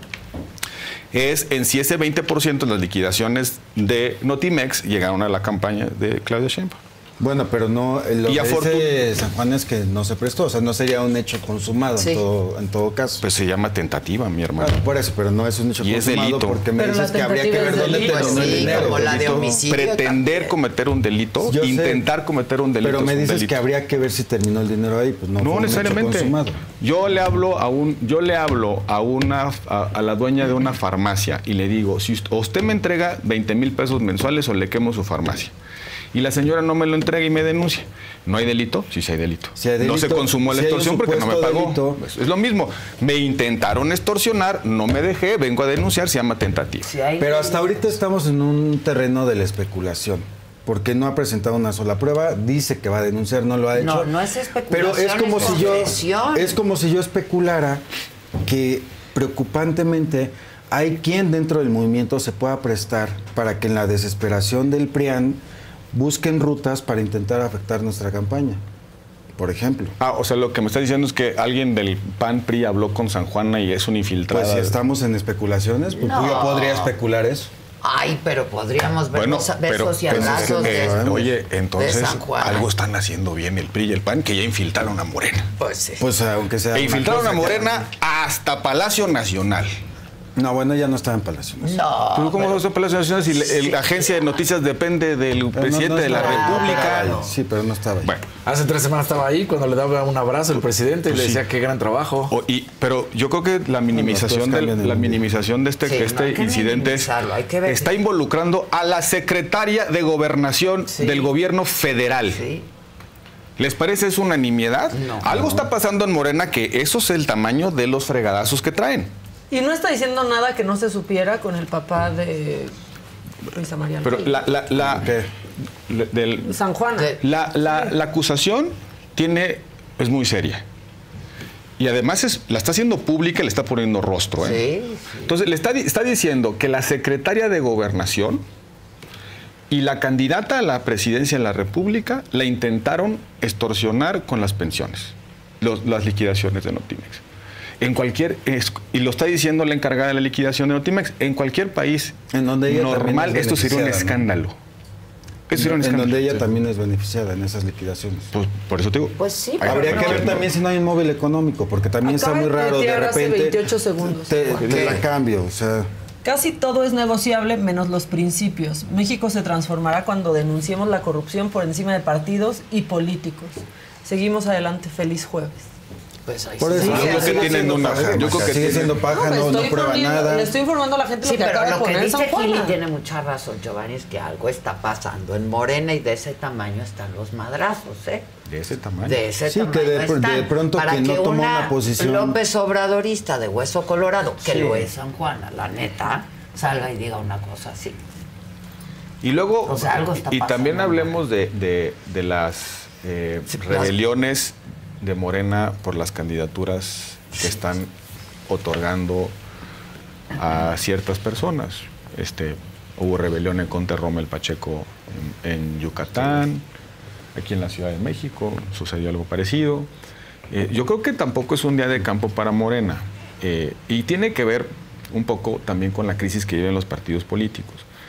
es en si ese veinte por ciento de las liquidaciones de Notimex llegaron a la campaña de Claudia Sheinbaum. Bueno, pero no, eh, lo Y que afortun- dice San Juan es que no se prestó, o sea, no sería un hecho consumado Sí. en, todo, en todo caso. Pues se llama tentativa, mi hermano. Bueno, por eso, pero no es un hecho Y es consumado delito. porque me Pero dices la que habría que tentativa ver es dónde delito. terminó Pues el sí, dinero. como la de delito. homicidio. Pretender también. cometer un delito, Yo sé. intentar cometer un delito. Pero me es un dices delito. que habría que ver si terminó el dinero ahí, pues no, No fue un hecho necesariamente. consumado. Yo le hablo a un, yo le hablo a una, a, a la dueña de una farmacia y le digo, si usted, o usted me entrega veinte mil pesos mensuales o le quemo su farmacia. Y la señora no me lo entrega y me denuncia. ¿No hay delito? Sí, sí hay delito. Si hay no delito, se consumó la si hay un extorsión porque no me supuesto pagó. delito. Pues, es lo mismo. Me intentaron extorsionar, no me dejé, vengo a denunciar, se llama tentativa. Sí, hay- Pero hasta ahorita estamos en un terreno de la especulación. Porque no ha presentado una sola prueba, dice que va a denunciar, no lo ha hecho. No, no es especulación, Pero es como es si yo confesión. es como si yo especulara que preocupantemente hay quien dentro del movimiento se pueda prestar para que en la desesperación del PRIAN busquen rutas para intentar afectar nuestra campaña. Por ejemplo. Ah, o sea, lo que me está diciendo es que alguien del P A N P R I habló con San Juana y es un infiltrado. Pues si estamos en especulaciones, pues No. yo podría especular eso. Ay, pero podríamos ver Bueno, besos, pero besos y pues, abrazos eh, de, oye, de entonces San Juan. algo están haciendo bien el P R I y el P A N que ya infiltraron a Morena. Pues sí. Pues aunque sea. E una infiltraron cosa a que- Morena hasta Palacio Nacional. No, bueno, ya no estaba en Palacio Nacional. No. ¿Pero cómo va a Palacio Nacional si la- el- la agencia de noticias depende del Pero no- presidente no de la estaba- República? Sí, pero no estaba ahí. Bueno, Hace tres semanas estaba ahí cuando le daba un abrazo el presidente y Pues le sí. decía qué gran trabajo. o- y, pero yo creo que la minimización, cosas cambian del, en la el mundo. minimización de este, Sí, no este hay que incidente es- minimizarlo, hay que ver. está involucrando a la secretaria de Gobernación Sí. del gobierno federal. Sí. ¿Les parece eso una nimiedad? No. Algo está pasando en Morena que eso es el tamaño de los fregadazos que traen. Y no está diciendo nada que no se supiera con el papá de Luisa María Pero Alcalde. la, la, la, ¿Qué? la- del- San Juana. De- la, la- la acusación tiene, es muy seria. Y además es, la está haciendo pública y le está poniendo rostro. ¿eh? Sí, sí. Entonces, le está, di- está diciendo que la secretaria de Gobernación y la candidata a la presidencia de la República la intentaron extorsionar con las pensiones, los- las liquidaciones de Notimex. En cualquier, es- y lo está diciendo la encargada de la liquidación de Notimex, en cualquier país En donde ella también normal es esto sería un beneficiada, ¿no? escándalo. Esto sería un En escándalo. donde ella también es beneficiada en esas liquidaciones. Pues, por eso te digo. Pues sí, pero Habría no. que ver también si no hay un móvil económico, porque también Acaba está muy de raro de tuitear hace repente. veintiocho segundos. Te, te la cambio, o sea. Casi todo es negociable menos los principios. México se transformará cuando denunciemos la corrupción por encima de partidos y políticos. Seguimos adelante. Feliz jueves. Pues ahí Por sí. eso yo creo que sigue tienen siendo una- paja, yo creo que sigue tienen- siendo paja, me no, estoy no prueba poniendo- nada. Le estoy informando a la gente Sí, lo que pero acaba de lo que poner dice San Juana. Gili tiene mucha razón, Giovanni, es que algo está pasando en Morena y de ese tamaño están los madrazos, ¿eh? De ese tamaño. De ese Sí, tamaño que de pr- están. de pronto Para que no toma una una posición. López Obradorista de Hueso Colorado, que Sí. lo es San Juana, la neta, salga y diga una cosa así. Y luego, O sea, algo está y pasando, también ¿no? hablemos de, de- de las eh, Sí, las- rebeliones de Morena por las candidaturas que están otorgando a ciertas personas. Este, hubo rebelión en contra de Rommel Pacheco en, en Yucatán, aquí en la Ciudad de México sucedió algo parecido. Eh, yo creo que tampoco es un día de campo para Morena, eh, y tiene que ver un poco también con la crisis que viven los partidos políticos,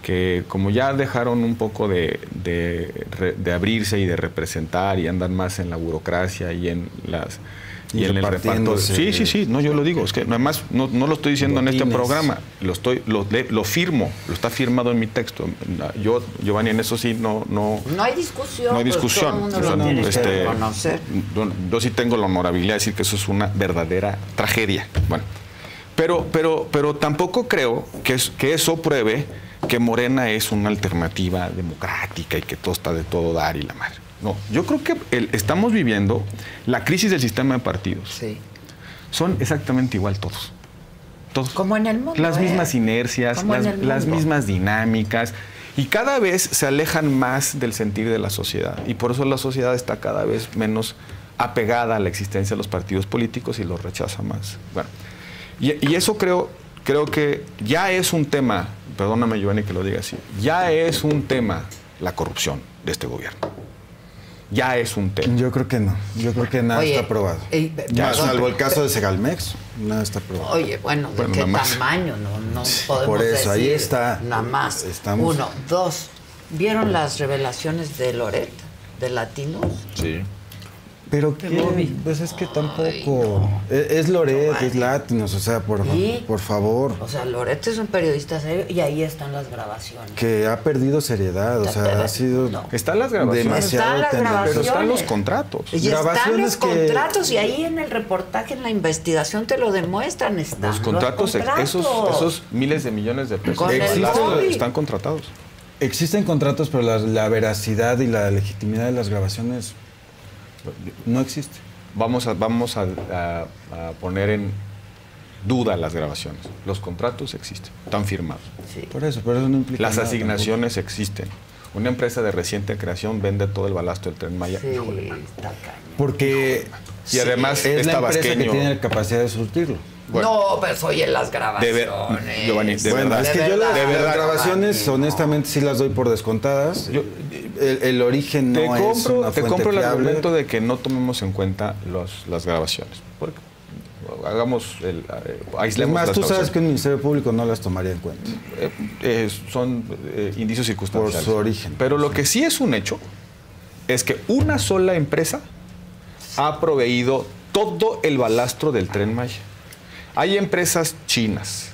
que como ya dejaron un poco de, de, de abrirse y de representar y andan más en la burocracia y en las y, y en el reparto. Sí, sí, sí, no, yo lo digo, es que además no, no lo estoy diciendo en este programa, lo estoy lo, lo firmo, lo está firmado en mi texto. Yo, Giovanni, en eso sí no no no hay discusión. No hay discusión. Pues todo el mundo lo tiene que este, reconocer. yo, yo sí tengo la honorabilidad de decir que eso es una verdadera tragedia. Bueno, pero pero pero tampoco creo que es, que eso pruebe que Morena es una alternativa democrática y que todo está de todo dar y la madre. No, yo creo que el, estamos viviendo la crisis del sistema de partidos. Sí. Son exactamente igual todos. Todos. Como en el mundo. Las ¿eh? mismas inercias, las, las mismas dinámicas. Y cada vez se alejan más del sentir de la sociedad. Y por eso la sociedad está cada vez menos apegada a la existencia de los partidos políticos y los rechaza más. Bueno, y, y eso creo, creo que ya es un tema, perdóname, Giovanni, que lo diga así, ya es un tema la corrupción de este gobierno. Ya es un tema. Yo creo que no. Yo creo que nada Oye, está aprobado. eh, Ya, perdón, salvo el caso de Segalmex, nada está aprobado. Oye, bueno, ¿de Bueno, qué nada más. tamaño? No, no podemos Por eso, ahí decir está. nada más. Estamos- Uno, dos. ¿Vieron las revelaciones de Loret, de Latinos? Sí. Pero qué, pues es que tampoco. Es, es Loret, es Latinos, o sea, por, ¿Y? por favor. O sea, Loret es un periodista serio y ahí están las grabaciones. Que ha perdido seriedad, o sea, ha sido. Están las grabaciones. Demasiado Están las tenebroso. grabaciones. Pero están los contratos. Y están los Grabaciones que- contratos y ahí en el reportaje, en la investigación te lo demuestran, están Los contratos, contratos. esos, esos miles de millones de pesos Con el Existen, lobby. están contratados. Existen contratos, pero la, la veracidad y la legitimidad de las grabaciones no existe. Vamos a, vamos a, a- a poner en duda las grabaciones. Los contratos existen, están firmados. Por eso, pero eso no implica. Las nada asignaciones existen. Una empresa de reciente creación vende todo el balasto del Tren Maya. Sí, Híjole, mano. está cañón. Porque. Y además es es la empresa que tabasqueño. tiene la capacidad de surtirlo. No, pero oye, las De grabaciones. ver- Giovanni, de Bueno, verdad. es que de yo las, verdad, las verdad, grabaciones, Giovanni, honestamente, sí las doy por descontadas. Yo- el, el origen no te es compro, una te fuente compro el fiable. argumento de que no tomemos en cuenta los, las grabaciones. Porque hagamos el, eh, Es aislemos más, las tú sabes grabaciones. que el Ministerio Público no las tomaría en cuenta. Eh, eh, son eh, indicios circunstanciales. Por su origen. Pero lo que sí es un hecho es que una sola empresa ha proveído todo el balastro del Tren Maya. Hay empresas chinas,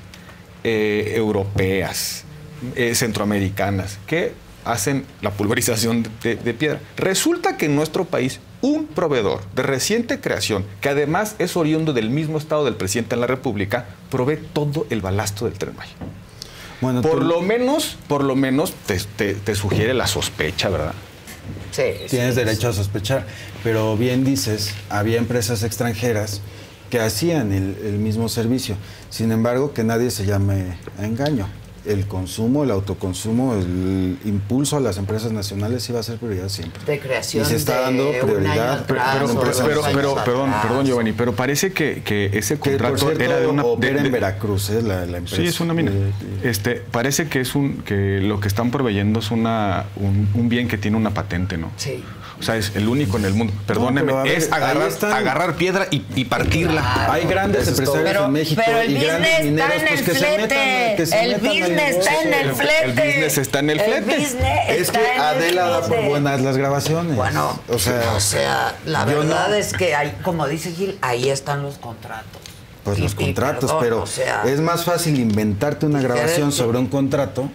eh, europeas, eh, centroamericanas, que hacen la pulverización de, de piedra. Resulta que en nuestro país un proveedor de reciente creación, que además es oriundo del mismo estado del presidente de la República, provee todo el balastro del Tren Maya. Bueno, Por tú lo menos, por lo menos te, te- te sugiere la sospecha, ¿verdad? Sí, tienes sí, derecho a sospechar. Pero bien dices, había empresas extranjeras que hacían el, el mismo servicio. Sin embargo, que nadie se llame a engaño. El consumo, el autoconsumo, el impulso a las empresas nacionales iba a ser prioridad siempre. De creación Y se está de dando un año prioridad. atrás, Pero, o pero, dos pero, años pero, perdón, atrás. perdón, Giovanni, pero parece que, que ese Que, por contrato cierto, era de una... opera de- de- en Veracruz, ¿eh? la, la empresa. Sí, es una mina. Eh, Este, parece que es un que lo que están proveyendo es una un, un bien que tiene una patente, ¿no? Sí. O sea, es el único en el mundo. Perdóneme, pero a ver, es ahí agarrar, están. agarrar piedra y, y partirla. Claro. Hay grandes Eso es todo. empresarios Pero, en México pero el y business grandes mineros, está en pues el que se metan, flete. que se El metan al business está en negocio. el El- flete. el business está en el flete. business Es está que en el Adela da por flete. buenas las grabaciones. Bueno, o sea, o sea, la yo verdad no- es que hay, como dice Gil, ahí están los contratos. Pues Y- los y contratos, perdón, pero o sea, es más fácil inventarte una diferente. grabación sobre un contrato.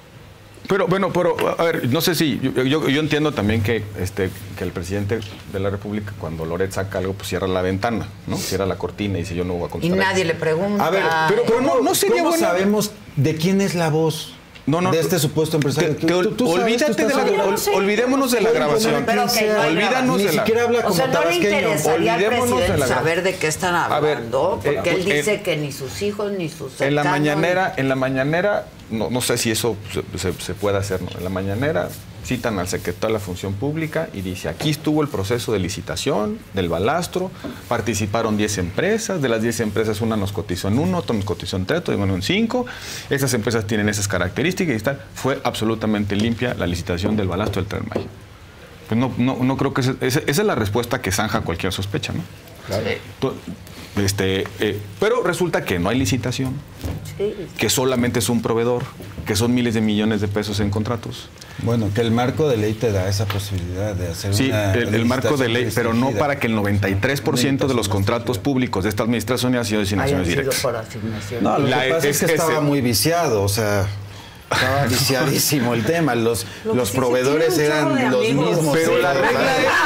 Pero bueno, pero a ver, no sé si yo, yo, yo entiendo también que este que el presidente de la República cuando Loret saca algo pues cierra la ventana, ¿no? Cierra la cortina y dice yo no voy a y contestar. nadie le pregunta. A ver, pero, pero no, no sería ¿cómo bueno. bueno? sabemos de quién es la voz No, no, de tú- este supuesto empresario? Te- te ol- Tú- tú sabes, olvídate tú estás de la- seguro. ol- olvidémonos de la Puede grabación. poner Pero quien que no sea. hay Olvídanos Ni de la- siquiera habla O como sea, no le tabasqueño. interesaría al Olvidémonos de presidente la gra- saber de qué están A ver, hablando, porque eh, él dice eh, que ni sus hijos ni sus En la cercanos, mañanera, en la mañanera, no, no sé si eso se, se- se puede hacer, ¿no? En la mañanera citan al secretario de la Función Pública y dice, aquí estuvo el proceso de licitación del balastro, participaron diez empresas, de las diez empresas una nos cotizó en uno, otra nos cotizó en tres, otra en cinco, esas empresas tienen esas características y tal. Fue absolutamente limpia la licitación del balastro del Tren Maya. Pues no, no, no creo que esa, esa esa es la respuesta que zanja cualquier sospecha, ¿no? Sí. To- Este, eh, pero resulta que no hay licitación. que solamente es un proveedor, que son miles de millones de pesos en contratos. Bueno, que el marco de ley te da esa posibilidad de hacer sí, una el, el marco de ley, pero no para que el noventa y tres por ciento de los contratos públicos de esta administración hayan sido designaciones directas. Por asignación. No, lo La, que pasa es, es que estaba ese, muy viciado, o sea, estaba viciadísimo el tema. Los, los proveedores eran los mismos. Pero la regla es...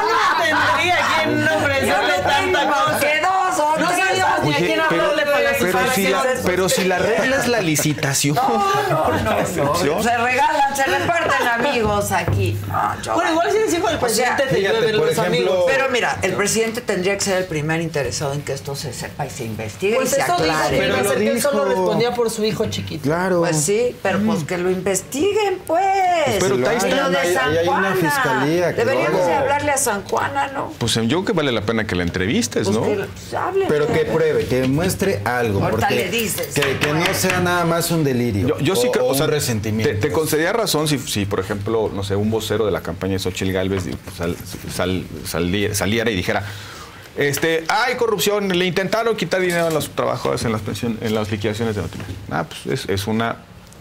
tendría quien ofrecerle tanta cosa. Que dos o no tres. sabíamos ni a quién hablarle para la pero, si la, pero si la regla es la licitación. No, no, no, no. Se regalan, se reparten amigos aquí. No, yo, bueno, igual si les dijo el presidente, te llueven los ejemplo, amigos. Pero mira, el presidente tendría que ser el primer interesado en que esto se sepa y se investigue pues y se eso aclare. Dijo, pero que él solo respondía por su hijo chiquito. Claro. Pues sí, pero mm. pues que lo investiguen, pues. Pero y está lo de San hay, hay una fiscalía. Que Deberíamos lo de hablarle a San Juana, ¿no? Pues yo creo que vale la pena que la entrevistes, pues ¿no? Que, pues, hable, pero que pruebe, que muestre algo. Ahorita porque le dices. Que, que no sea nada más un delirio. Yo, yo sí o, creo, o o sea, un resentimiento. Te, te concedería razón si, si, por ejemplo, no sé, un vocero de la campaña de Xochitl Gálvez sal, sal, sal, saliera y dijera, este, hay corrupción, le intentaron quitar dinero a los trabajadores en las pensiones, en las liquidaciones de Notimex. Ah, pues es, es una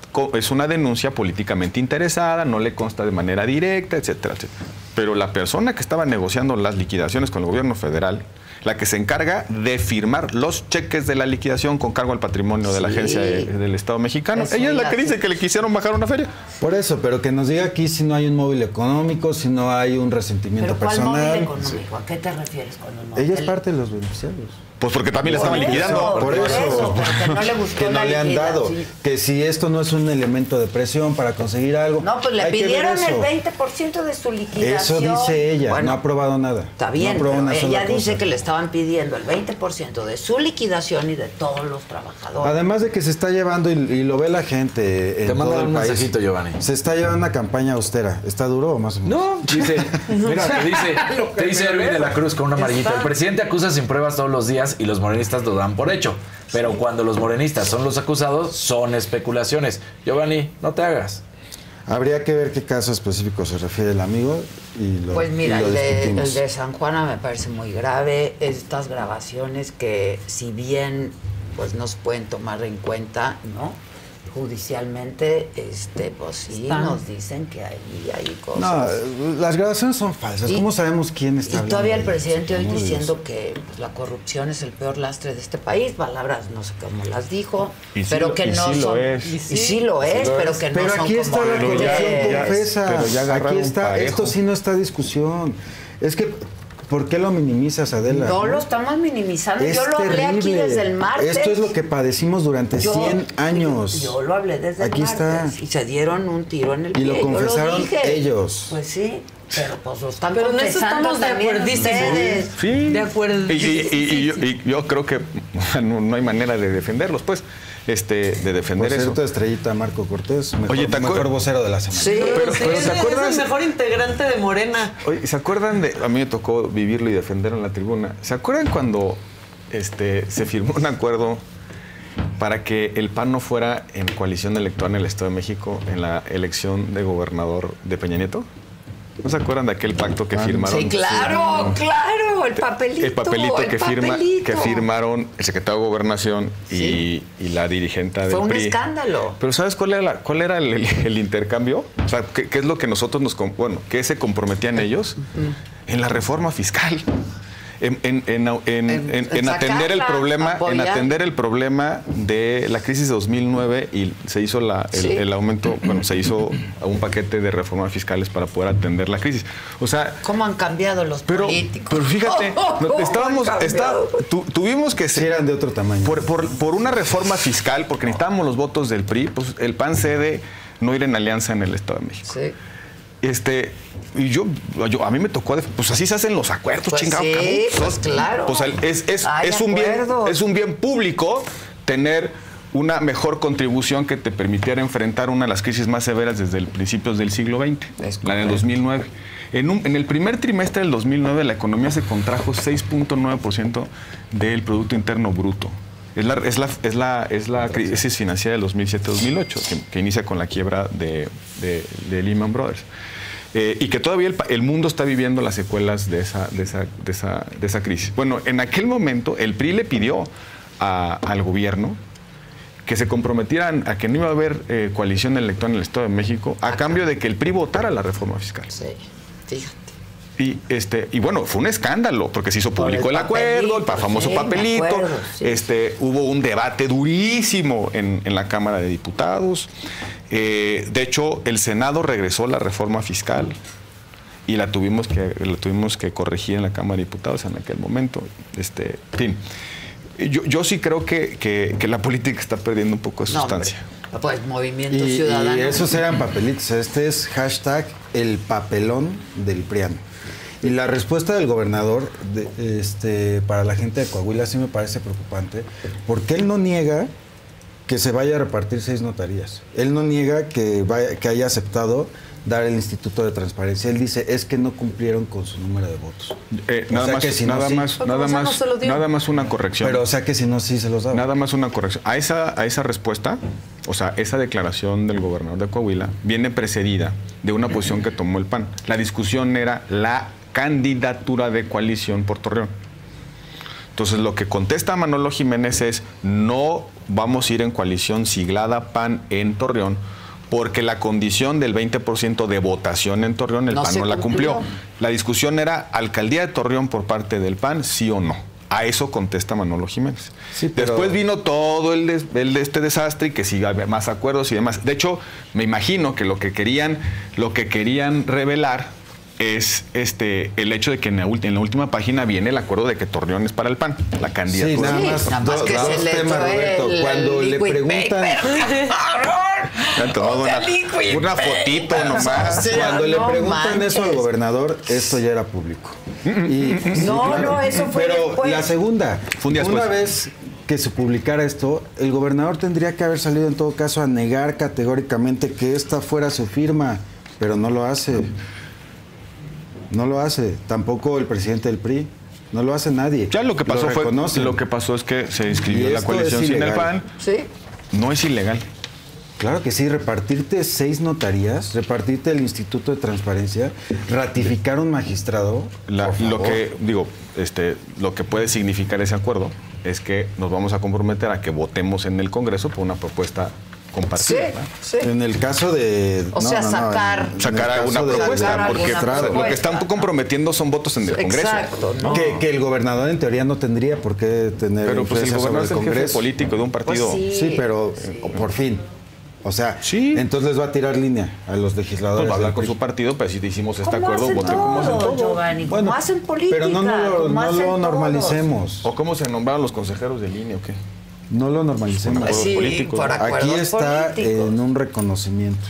es una denuncia políticamente interesada, no le consta de manera directa, etcétera, etcétera. Pero la persona que estaba negociando las liquidaciones con el gobierno federal, la que se encarga de firmar los cheques de la liquidación con cargo al patrimonio sí. de la agencia de, del Estado mexicano. Eso ella es la que dice que le quisieron bajar una feria. Por eso, pero que nos diga aquí si no hay un móvil económico, si no hay un resentimiento ¿Pero personal. ¿Cuál móvil económico? ¿A qué te refieres con el móvil? Ella es parte de los beneficiarios. Pues porque también le estaban liquidando. Por eso, eso que no le gustó que no le han dado. Sí. Que si esto no es un elemento de presión para conseguir algo. No, pues le pidieron el veinte por ciento de su liquidación. Eso dice ella, bueno, no ha aprobado nada. Está bien, no pero una ella dice cosa. que le estaban pidiendo el veinte por ciento de su liquidación y de todos los trabajadores. Además de que se está llevando, y, y lo ve la gente en Te todo el un país. mensajito, Giovanni. Se está llevando una campaña austera. ¿Está duro o más o menos? No, dice, mira, te dice, te dice Erwin de la Cruz con una amarillita. El presidente acusa sin pruebas todos los días y los morenistas lo dan por hecho. Pero sí. cuando los morenistas son los acusados, son especulaciones. Giovanni, no te hagas. Habría que ver qué caso específico se refiere el amigo y lo Pues mira, y lo el, de, discutimos. el de San Juana me parece muy grave. Estas grabaciones que si bien pues nos pueden tomar en cuenta, ¿no? Judicialmente, este, pues sí, Están. nos dicen que ahí hay cosas. No, las grabaciones son falsas. Y, ¿Cómo sabemos quién está y hablando? Y todavía el presidente hoy Dios. diciendo que pues, la corrupción es el peor lastre de este país. Palabras no sé cómo las dijo, y pero sí, que y no sí son. Lo es. Y sí, y sí lo es, sí lo pero es. que no pero son aquí está como la corrupción ya, confesa. Pero ya aquí está. parejo. Esto sí no está discusión. Es que ¿por qué lo minimizas, Adela? No, ¿no? lo estamos minimizando. Es yo lo hablé terrible. aquí desde el martes. Esto es lo que padecimos durante yo, cien años. Yo lo hablé desde aquí el martes. Está. Y se dieron un tiro en el pie. Y lo confesaron yo lo dije. ellos. Pues sí. Pero pues lo están Pero confesando no también ustedes. Sí. De acuerdo. Y, y, y, y, yo, y yo creo que no, no hay manera de defenderlos, pues. Este, de defender Por cierto, eso. Estrellita Marco Cortés, mejor, Oye, ¿te mejor vocero de la semana. Sí, pero, sí, pero es, ¿te acuerdas? Es el mejor integrante de Morena. Oye, ¿se acuerdan de...? A mí me tocó vivirlo y defenderlo en la tribuna. ¿Se acuerdan cuando este, se firmó un acuerdo para que el P A N no fuera en coalición electoral en el Estado de México en la elección de gobernador de Peña Nieto? ¿No se acuerdan de aquel pacto que firmaron? Sí, claro, sí. claro, el papelito. El papelito, el que, papelito. Firma, que firmaron el secretario de Gobernación sí. y, y la dirigente del Fue un P R I. escándalo. Pero ¿sabes cuál era, la, cuál era el, el, el intercambio? O sea, ¿qué, ¿qué es lo que nosotros nos... Bueno, ¿qué se comprometían ellos? Uh-huh. En la reforma fiscal. En, en, en, en, en, en atender el problema apoyar. en atender el problema de la crisis de dos mil nueve y se hizo la, el, sí. el aumento, bueno, se hizo un paquete de reformas fiscales para poder atender la crisis. O sea, ¿cómo han cambiado los pero, políticos? Pero fíjate, oh, oh, estábamos, está, tu, tuvimos que ser, sí, eran de otro tamaño. Por, por, por una reforma fiscal, porque necesitábamos los votos del P R I, pues el P A N cede no ir en alianza en el Estado de México. Sí. Este, y yo, yo, a mí me tocó, pues así se hacen los acuerdos, pues chingado, sí, cabrón. Pues claro. Pues es, es, es, un bien, es un bien público tener una mejor contribución que te permitiera enfrentar una de las crisis más severas desde el principios del siglo veinte, es la del dos mil nueve. En, un, en el primer trimestre del dos mil nueve la economía se contrajo seis punto nueve por ciento del Producto Interno Bruto. Es la, es, la, es, la, es la crisis financiera del dos mil siete dos mil ocho, que, que inicia con la quiebra de, de, de Lehman Brothers. Eh, y que todavía el, el mundo está viviendo las secuelas de esa, de, esa, de, esa, de esa crisis. Bueno, en aquel momento el P R I le pidió a, al gobierno que se comprometieran a que no iba a haber eh, coalición electoral en el Estado de México a cambio de que el P R I votara la reforma fiscal. Sí, fíjate. Y, este, y bueno, fue un escándalo, porque se hizo público el, el acuerdo, el famoso sí, papelito. Acuerdo, sí. este, hubo un debate durísimo en, en la Cámara de Diputados. Eh, de hecho, el Senado regresó la reforma fiscal y la tuvimos que, la tuvimos que corregir en la Cámara de Diputados en aquel momento. Este, en fin, yo, yo sí creo que, que, que la política está perdiendo un poco de sustancia. No, pues Movimiento y, Ciudadano. Y esos eran papelitos. Este es hashtag el papelón del PRIAN. Y la respuesta del gobernador de, este, para la gente de Coahuila sí me parece preocupante, porque él no niega que se vaya a repartir seis notarías. Él no niega que, vaya, que haya aceptado dar el Instituto de Transparencia. Él dice, es que no cumplieron con su número de votos. Eh, nada, o sea más, que si nada, no, más, sí. nada, más, no nada más una corrección. Pero o sea que si no, sí se los daba. Nada más una corrección. A esa, a esa respuesta, o sea, esa declaración del gobernador de Coahuila viene precedida de una posición que tomó el P A N. La discusión era la candidatura de coalición por Torreón. Entonces, lo que contesta Manolo Jiménez es, no vamos a ir en coalición siglada P A N en Torreón, porque la condición del veinte por ciento de votación en Torreón, el no P A N no la cumplió. cumplió. La discusión era alcaldía de Torreón por parte del P A N, sí o no. A eso contesta Manolo Jiménez. Sí, pero... Después vino todo el de, el de este desastre y que si había más acuerdos y demás. De hecho, me imagino que lo que querían, lo que querían revelar es este el hecho de que en la, en la última página viene el acuerdo de que Torreón es para el P A N, la candidatura. Sí, nada más, sí, nada más dos, que dos se temas, le Roberto. el, Cuando el le preguntan... Todo una, una fotito nomás. O sea, Cuando no le preguntan manches. eso al gobernador, esto ya era público. Y, sí, no, claro. no, eso fue Pero después. la segunda, Fue un día una después. vez que se publicara esto, el gobernador tendría que haber salido en todo caso a negar categóricamente que esta fuera su firma, pero no lo hace. No lo hace. Tampoco el presidente del P R I. No lo hace nadie. Ya lo que pasó lo fue, reconocen. lo que pasó es que se inscribió Y en la esto coalición es sin el ilegal. P A N. Sí. No es ilegal. Claro que sí, repartirte seis notarías, repartirte el Instituto de Transparencia, ratificar un magistrado. La- por lo favor. que digo, este, lo que puede significar ese acuerdo es que nos vamos a comprometer a que votemos en el Congreso por una propuesta compartida. Sí, ¿no? sí. En el caso de... O sea, sacar- en- en Sacar el caso alguna de- propuesta, del porque magistrado. lo que están comprometiendo son votos en el Congreso. Exacto, ¿no? Que, que el gobernador en teoría no tendría por qué tener Pero pues el influencia gobernador es sobre el jefe Congreso. político de un partido. Pues Sí, pero eh, por fin. O sea, Sí. entonces les va a tirar línea a los legisladores. Pues va a hablar del con P R I. su partido, pero si hicimos este ¿Cómo acuerdo, hacen votemos en todo, todo. Giovanni? ¿Cómo Bueno, hacen política? Pero no, no lo, ¿Cómo no hacen lo todos? normalicemos. ¿O cómo se nombraron los consejeros de línea o qué? No lo normalicemos. Pues sí, políticos, por ¿no? acuerdos Aquí está políticos. en un reconocimiento.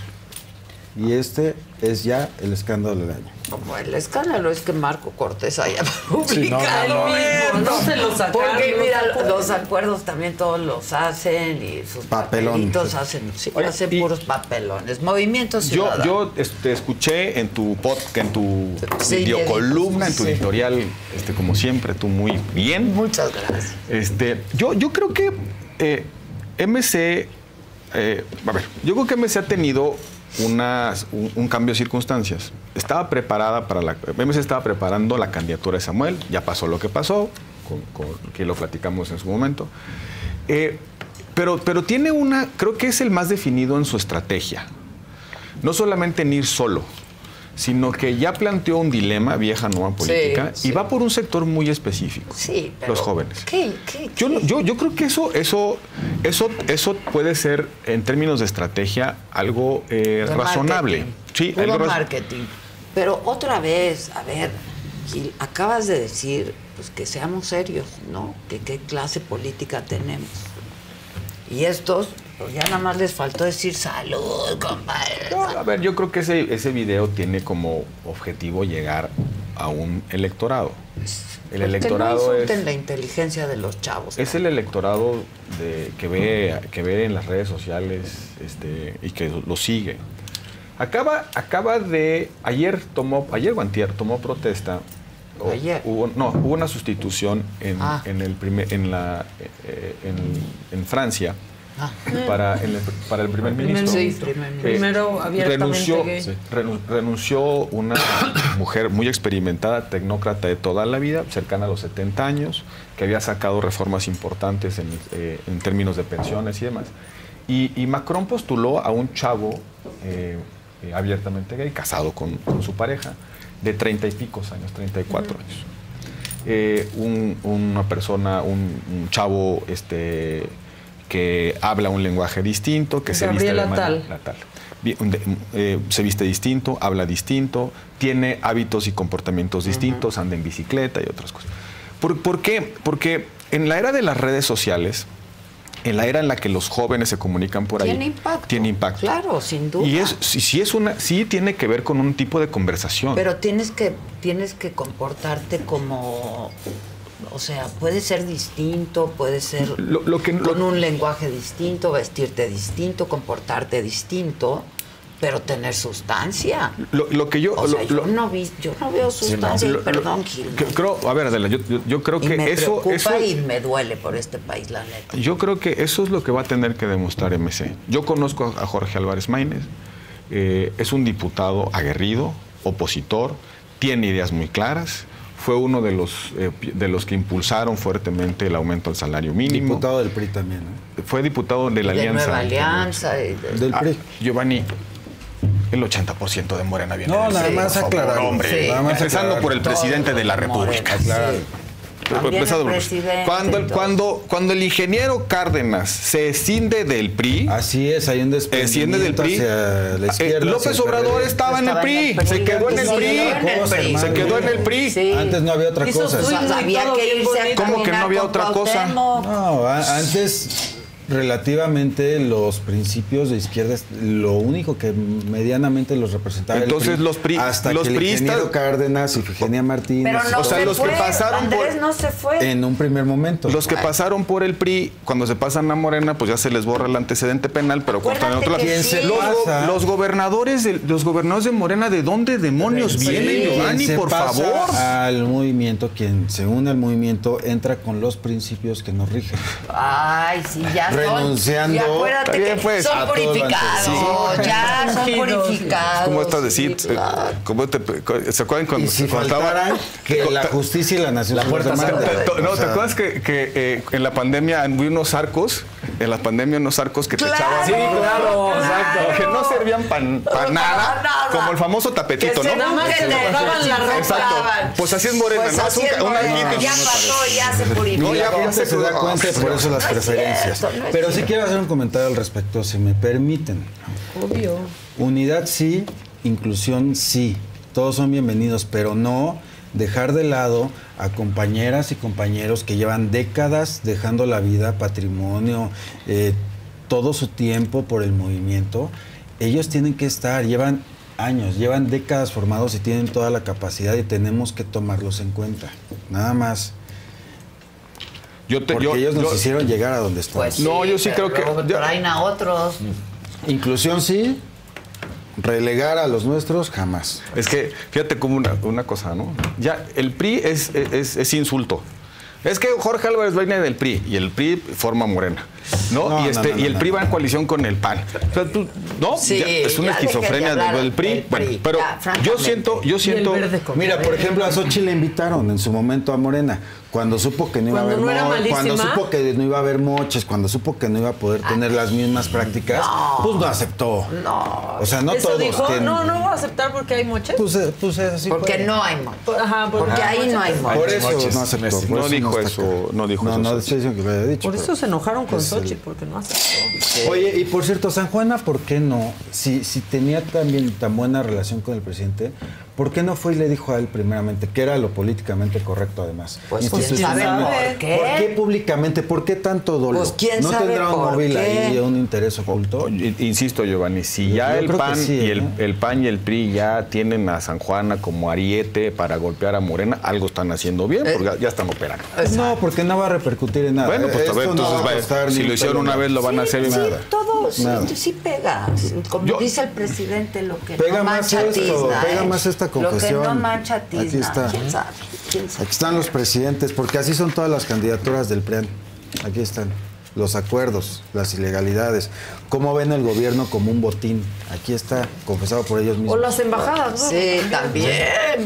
Y este es ya el escándalo del año. Como el escándalo es que Marco Cortés haya publicado Sí, no, no, no. mismo, No se lo sacaron, Porque los mira, acuerdos. los acuerdos también todos los hacen y sus Papelón. papelitos hacen, sí, Oye, hacen y- puros papelones. Movimiento Yo, Ciudadano. yo este, escuché en tu podcast, en tu Sí, videocolumna, en tu sí. editorial, este, como siempre, tú muy bien. Muchas gracias. Este, yo, yo creo que eh, M C, eh, a ver, yo creo que M C ha tenido unas, un, un cambio de circunstancias. Estaba preparada para la, M C estaba preparando la candidatura de Samuel, ya pasó lo que pasó, con, con- que lo platicamos en su momento. Eh, pero, pero tiene una, creo que es el más definido en su estrategia. No solamente en ir solo, sino que ya planteó un dilema, vieja nueva política, Sí, y sí. va por un sector muy específico. Sí, pero Los jóvenes. ¿Qué? ¿Qué? Yo, no- qué? yo, yo creo que eso, eso, eso, eso puede ser, en términos de estrategia, algo eh, De razonable. marketing. Sí, Puro algo raz- marketing. Pero otra vez, a ver, Gil, acabas de decir pues que seamos serios, ¿no? Que qué clase política tenemos. Y estos, pues ya nada más les faltó decir salud, compadre. No, a ver, yo creo que ese, ese video tiene como objetivo llegar a un electorado. El Pues que no electorado insulten es, la inteligencia de los chavos. es el electorado de, que, ve, que ve en las redes sociales este, y que lo sigue. Acaba, acaba de, ayer tomó, ayer o antier tomó protesta. o Ayer. Hubo, no, hubo una sustitución en, Ah. en, el primer, en, la, eh, en, en Francia Ah. para, el, para el primer Primer ministro. ministro. Sí, primer ministro. Primero abiertamente renunció, gay. sí, renu- renunció una mujer muy experimentada, tecnócrata de toda la vida, cercana a los setenta años, que había sacado reformas importantes en, eh, en términos de pensiones y demás. Y, y Macron postuló a un chavo eh, eh, abiertamente gay, casado con, con su pareja, de treinta y pico años, treinta y cuatro uh-huh. años. Eh, un, una persona, un, un chavo este, que habla un lenguaje distinto, que se viste de manera natal. Eh, se viste distinto, habla distinto, tiene hábitos y comportamientos distintos, uh-huh. anda en bicicleta y otras cosas. ¿Por, ¿Por qué? Porque en la era de las redes sociales, en la era en la que los jóvenes se comunican por ahí, tiene impacto. Tiene impacto. Claro, sin duda. Y es, sí, sí es una, sí tiene que ver con un tipo de conversación. Pero tienes que, tienes que comportarte como, o sea, puede ser distinto, puede ser lo, lo que, con lo, un lenguaje distinto, vestirte distinto, comportarte distinto. Pero tener sustancia. Lo, lo que yo... O sea, lo, yo, lo, no vi, yo no veo sustancia, sí, no. perdón, Gil. Que, creo, a ver, Adela, yo, yo, yo creo y que me eso... preocupa eso y me duele por este país, la neta. Yo creo que eso es lo que va a tener que demostrar M C. Yo conozco a Jorge Álvarez Maínez, eh, es un diputado aguerrido, opositor, tiene ideas muy claras, fue uno de los, eh, de los que impulsaron fuertemente el aumento del salario mínimo. Diputado del P R I también, ¿no? Fue diputado de la de Alianza. Nueva Alianza. Y de... Del P R I. Ah, Giovanni, el ochenta por ciento de Morena viene no, del nada P R I, más aclarar. Hombre, sí. Empezando aclarar. por el presidente de la República. Claro. Empezado por el cuando, el, cuando, cuando el ingeniero Cárdenas se escinde del P R I, así es, hay un desprendimiento del P R I, hacia la izquierda, eh, López Obrador estaba, estaba en el P R I, se quedó en el P R I, se quedó en el P R I. Sí. Antes no había otra Hizo cosa. O sea, había que irse a ¿Cómo que no había otra cosa? No, antes relativamente los principios de izquierda, lo único que medianamente los representaba entonces el P R I, los P R I, hasta los que el priistas, ingeniero Cárdenas y Ifigenia Martínez, pero no o sea, se los fue, que pasaron Andrés por, no se fue en un primer momento, los que Ay. pasaron por el P R I cuando se pasan a Morena, pues ya se les borra el antecedente penal, pero cuando están en otro lado, sí. los, los gobernadores de los gobernadores de Morena, ¿de dónde demonios sí. vienen, Giovanni, se por pasa favor? Al movimiento, quien se une al movimiento entra con los principios que nos rigen. Ay, sí, ya renunciando. Son, ya acuérdate que pues, son purificados, sí. ya son purificados. ¿Cómo estás de sí, sí, claro. ¿Cómo te, ¿Se acuerdan cuando, y si cuando faltaran estaba, que la justicia y la nación la puerta se los demanden? No, o sea, ¿te acuerdas que, que eh, en la pandemia vi unos arcos? En la pandemia unos arcos que claro, te echaban. Sí, claro, exacto. Que no servían para pa nada, nada, como el famoso tapetito, que ¿no? Nada más que te bajaban la ropa. Exacto. Pues así es Morena, pues ¿no? así es un, Morena. un Ya pasó, ya se purificó. No, ya la gente se da cuenta y por eso las no preferencias. Cierto, no Pero sí cierto. quiero hacer un comentario al respecto, si me permiten. Obvio. Unidad sí, inclusión sí. Todos son bienvenidos, pero no dejar de lado a compañeras y compañeros que llevan décadas dejando la vida, patrimonio, eh, todo su tiempo por el movimiento. Ellos tienen que estar, llevan años, llevan décadas formados y tienen toda la capacidad y tenemos que tomarlos en cuenta. Nada más. Yo te, Porque yo, ellos nos yo, hicieron llegar a donde estamos. Pues sí, no, yo sí creo que... traen a otros. Inclusión sí, relegar a los nuestros jamás. Es que, fíjate como una, una cosa, ¿no? Ya, el P R I es, es, es insulto. Es que Jorge Álvarez viene del P R I y el P R I forma Morena, ¿no? No, y, este, no, no, y el no, P R I no. va en coalición con el P A N. O sea, tú, ¿no? Sí, Ya, es una ya esquizofrenia dejen de del P R I. del P R I, Bueno, pero ya, yo siento, yo siento. Mira, por ejemplo, a Xochitl le invitaron en su momento a Morena. Cuando supo que no iba a Cuando haber no era mo- malísima. cuando supo que no iba a haber moches, cuando supo que no iba a poder tener las mismas prácticas, no. pues no aceptó. No. O sea, no Eso todos dijo, tienen- no, no voy a aceptar porque hay moches. Pues, eh, pues es así. Porque fue. no hay moches. Ajá, porque, Porque ahí no hay moches. Por eso moches. no aceptó. por No eso dijo está eso, acá. no dijo no, eso. No, estoy diciendo que lo haya dicho. Por pero- eso se enojaron con es el- Xochitl, porque no aceptó. Oye, y por cierto, San Juana, ¿por qué no? Si, si tenía también tan buena relación con el presidente, ¿por qué no fue y le dijo a él primeramente, que era lo políticamente correcto además? Pues quién sabe por qué. ¿Por qué públicamente? ¿Por qué tanto dolor? Pues quién ¿No sabe tendrá un por móvil qué. ahí, un interés oculto? Insisto, Giovanni, si Yo- ya yo el creo P que A N sí, y el, ¿eh? el P A N y el P R I ya tienen a San Juana como ariete para golpear a Morena, algo están haciendo bien, porque ya- ya están operando. No, porque no va a repercutir en nada. Bueno, pues a Esto ver, no entonces va a vaya, costar si ni lo un hicieron pelo una más. vez lo van a hacer. Sí, Nada. todo sí, Nada. sí pega. Como Yo- dice el presidente, lo que Pega no más mancha esto, tizna. pega ¿eh? más esta Lo que confesión. no mancha tizna. Aquí está. ¿Quién sabe? ¿Quién sabe? Aquí están los presidentes, porque así son todas las candidaturas del P R I A N. Aquí están. los acuerdos, las ilegalidades, cómo ven el gobierno como un botín. Aquí está confesado por ellos mismos. O las embajadas, ¿no? Sí, también.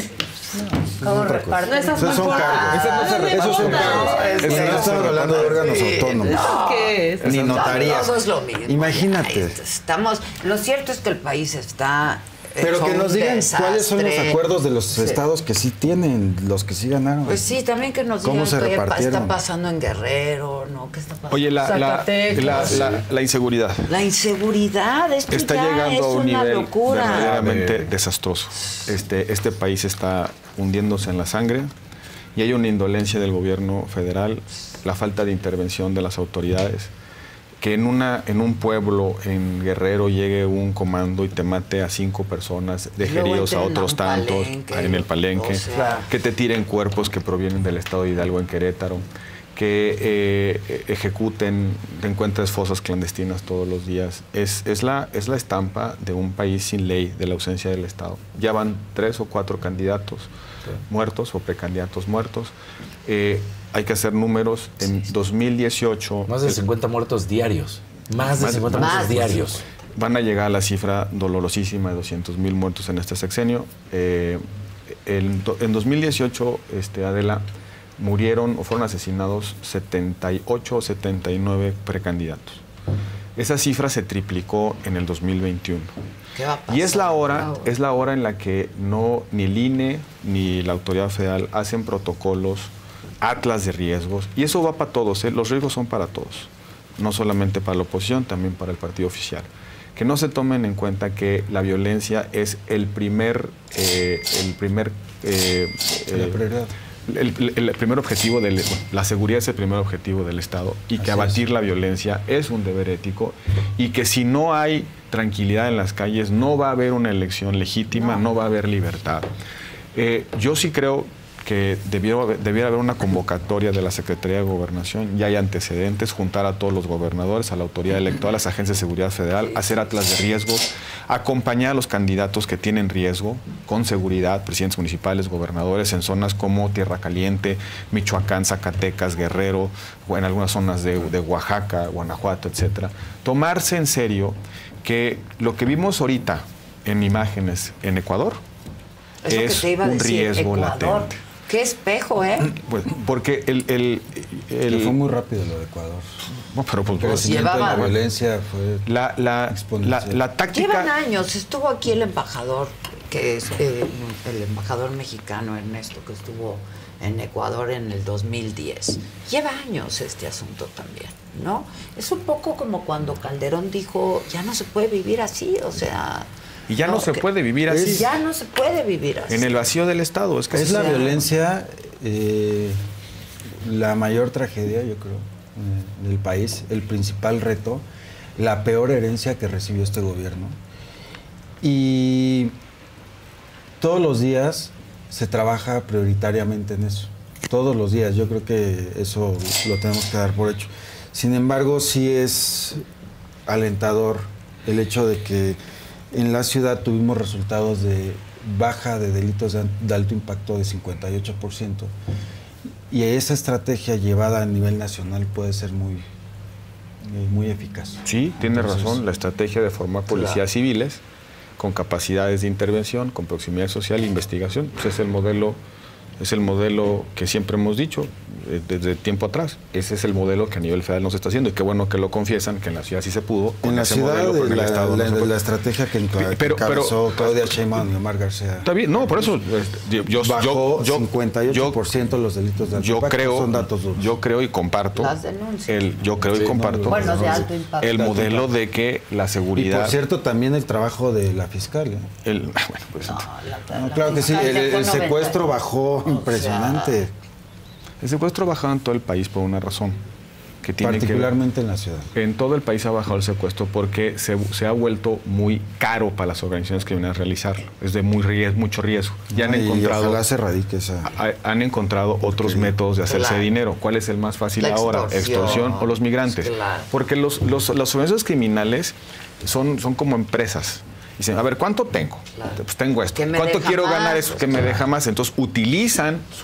¿Cómo reparten esas Esos son cargos. Esos son cargos. No estamos hablando de órganos autónomos. ¿Eso qué es? Ni notarías. Todo es lo mismo. Imagínate. Estamos, lo cierto es que el país está... Pero que nos digan desastre. cuáles son los acuerdos de los Sí. estados que sí tienen, los que sí ganaron. Pues sí, también que nos ¿Cómo digan se qué pa- repartieron? está pasando en Guerrero, ¿no? ¿Qué está pasando? Oye, la, la, Zacatecas. la, la, la inseguridad La inseguridad, esto está ya llegando es a un una nivel locura. verdaderamente desastroso. Este, este país está hundiéndose en la sangre y hay una indolencia del gobierno federal, la falta de intervención de las autoridades. Que en, una, en un pueblo, en Guerrero, llegue un comando y te mate a cinco personas, deje Luego heridos a entren a otros un tantos palenque, en el palenque, o sea. que te tiren cuerpos que provienen del estado de Hidalgo en Querétaro, que eh, ejecuten, te encuentres fosas clandestinas todos los días. Es, es, la, es la estampa de un país sin ley, de la ausencia del Estado. Ya van tres o cuatro candidatos sí. muertos o precandidatos muertos. Eh, hay que hacer números. En dos mil dieciocho... Más de cincuenta muertos diarios. Más de cincuenta muertos diarios. Van a llegar a la cifra dolorosísima de doscientos mil muertos en este sexenio. Eh, el, en dos mil dieciocho, este, Adela, murieron o fueron asesinados setenta y ocho o setenta y nueve precandidatos. Esa cifra se triplicó en el dos mil veintiuno. ¿Qué va a pasar? Y es la hora, es la hora en la que no ni el I N E ni la autoridad federal hacen protocolos, atlas de riesgos, y eso va para todos, ¿eh? Los riesgos son para todos, no solamente para la oposición, también para el partido oficial. Que no se tomen en cuenta que la violencia es el primer, eh, el primer, eh, La prioridad. El, el, el primer objetivo, del, la seguridad es el primer objetivo del Estado y que Así abatir es. la violencia es un deber ético y que si no hay tranquilidad en las calles no va a haber una elección legítima, no, no va a haber libertad. Eh, yo sí creo que debiera, debiera haber una convocatoria de la Secretaría de Gobernación, ya hay antecedentes, juntar a todos los gobernadores, a la autoridad electoral, a las agencias de seguridad federal, hacer atlas de riesgos, acompañar a los candidatos que tienen riesgo con seguridad, presidentes municipales, gobernadores, en zonas como Tierra Caliente, Michoacán, Zacatecas, Guerrero, o en algunas zonas de, de Oaxaca, Guanajuato, etcétera. Tomarse en serio que lo que vimos ahorita en imágenes en Ecuador Eso es que te iba a un decir, riesgo Ecuador. latente. Qué espejo, ¿eh? Pues, porque el, el, el- fue muy rápido lo de Ecuador. No, pero pues, El crecimiento de la violencia fue la, la, la, la táctica. Llevan años. Estuvo aquí el embajador, que es eh, el embajador mexicano Ernesto, que estuvo en Ecuador en el dos mil diez. Lleva años este asunto también, ¿no? Es un poco como cuando Calderón dijo, ya no se puede vivir así, o sea... Y ya no, se que- puede vivir así. Ya no se puede vivir así. En el vacío del Estado. Es, que Es sí. la violencia eh, la mayor tragedia, yo creo, eh, del país, el principal reto, la peor herencia que recibió este gobierno. Y todos los días se trabaja prioritariamente en eso. Todos los días, yo creo que eso lo tenemos que dar por hecho. Sin embargo, sí es alentador el hecho de que en la ciudad tuvimos resultados de baja de delitos de, de alto impacto de cincuenta y ocho por ciento. Y esa estrategia llevada a nivel nacional puede ser muy, muy, muy eficaz. Sí, tiene Entonces, razón. La estrategia de formar policías claro. civiles con capacidades de intervención, con proximidad social e investigación, pues es el modelo, es el modelo que siempre hemos dicho eh, desde tiempo atrás. Ese es el modelo que a nivel federal no se está haciendo y qué bueno que lo confiesan, que en la ciudad sí se pudo. Con En la ese ciudad, modelo, pero en el la, Estado la- no se puede. la estrategia que enca- Pero- encabezó pero- Claudia Sheinbaum y Omar García. Está bien, no, por eso este, yo, Bajó yo, yo, cincuenta y ocho por ciento los delitos de alto yo impacto, creo, son datos duros. yo creo y comparto Las denuncias. el, yo creo Sí, y comparto Bueno, de alto impacto. el De alto modelo impacto. de que la Y seguridad. por cierto, también el trabajo de la fiscal. ¿eh? el, bueno, pues, No, la- No, la claro que sí, fiscal el, dejó el secuestro noventa. bajó impresionante, el secuestro ha bajado en todo el país por una razón que tiene particularmente en la ciudad. que en todo el país ha bajado el secuestro porque se, se ha vuelto muy caro para las organizaciones criminales realizarlo. Es de muy ries- mucho riesgo. Ya han Ay, y encontrado ojalá se erradique esa. ha- han encontrado otros métodos de hacerse Claro. dinero. ¿Cuál es el más fácil La ahora? extorsión. Extorsión o los migrantes. Claro. Porque los, los, las organizaciones criminales son, son como empresas. Dicen, a ver, ¿cuánto tengo? Claro. Pues tengo esto. ¿Qué me ¿Cuánto deja quiero más? ganar eso? Pues ¿Qué me claro. deja más? Entonces utilizan sus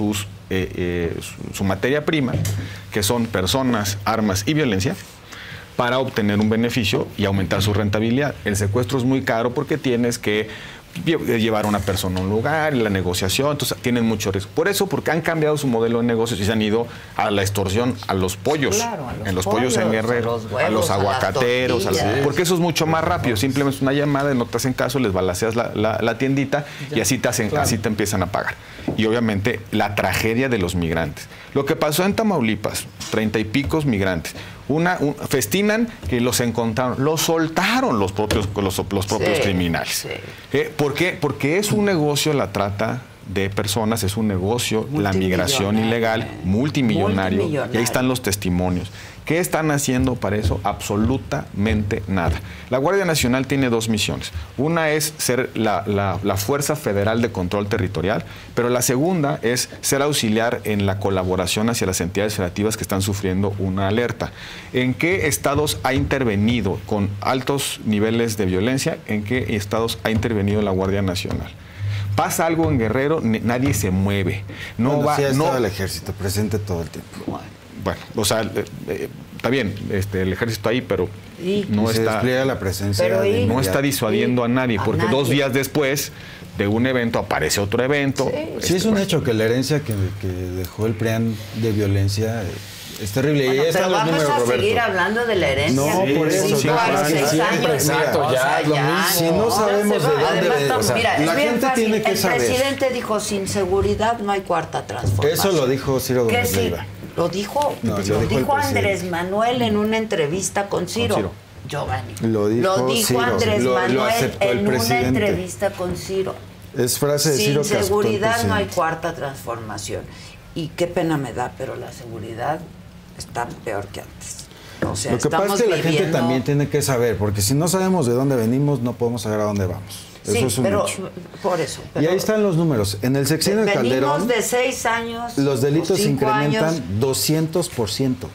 eh, eh, su, su materia prima, que son personas, armas y violencia, para obtener un beneficio y aumentar su rentabilidad. El secuestro es muy caro porque tienes que llevar a una persona a un lugar, y la negociación, entonces tienen mucho riesgo. Por eso, porque han cambiado su modelo de negocios y se han ido a la extorsión, a los pollos, claro, a los en los pollos, pollos en Guerrero, a los, huevos, a los aguacateros, a a los, porque eso es mucho más rápido. Simplemente es una llamada, no te hacen caso, les balaceas la, la, la tiendita ya. y así te hacen, claro. así te empiezan a pagar. Y obviamente la tragedia de los migrantes. Lo que pasó en Tamaulipas, treinta y picos migrantes. Una, un, festinan que los encontraron, los soltaron los propios, los, los propios sí, criminales. Sí. Eh, ¿Por qué? Porque es un negocio la trata de personas, es un negocio la migración ilegal, multimillonario, multimillonario, y ahí están los testimonios. ¿Qué están haciendo para eso? Absolutamente nada. La Guardia Nacional tiene dos misiones. Una es ser la, la, la Fuerza Federal de Control Territorial, pero la segunda es ser auxiliar en la colaboración hacia las entidades federativas que están sufriendo una alerta. ¿En qué estados ha intervenido con altos niveles de violencia? ¿En qué estados ha intervenido la Guardia Nacional? Pasa algo en Guerrero, nadie se mueve. No bueno, va, sí ha estado no, el ejército presente todo el tiempo. Bueno. Bueno, o sea, eh, eh, está bien, este, el ejército ahí, pero y no se está, despliega la presencia pero de no está disuadiendo y, a nadie, porque a nadie. dos días después de un evento aparece otro evento. Sí, este, sí es un bueno. hecho que la herencia que, que dejó el P R I A N de violencia es terrible. Bueno, y ahí pero vamos números, a seguir Roberto. hablando de la herencia. No, sí, por eso. Cinco años, seis años. Exacto, ya, o sea, lo ya Si no sabemos de dónde Además, o sea, mira, la es bien gente fácil. tiene que el saber. El presidente dijo, sin seguridad no hay cuarta transformación. Eso lo dijo Ciro Gómez sí? Leiva. Lo dijo, no, lo lo dijo, dijo Andrés Manuel en una entrevista con Ciro. Con Ciro. Giovanni. Lo dijo, lo dijo Ciro. Andrés lo, Manuel lo en una presidente. entrevista con Ciro. Es frase de Sin Ciro que seguridad no hay cuarta transformación. Y qué pena me da, pero la seguridad está peor que antes. O sea, lo que pasa es que la viviendo... gente también tiene que saber, porque si no sabemos de dónde venimos, no podemos saber a dónde vamos. Eso sí, es un pero hecho. por eso. Pero y ahí están los números. En el sexenio de Calderón, de seis años, los delitos se incrementan años. doscientos por ciento.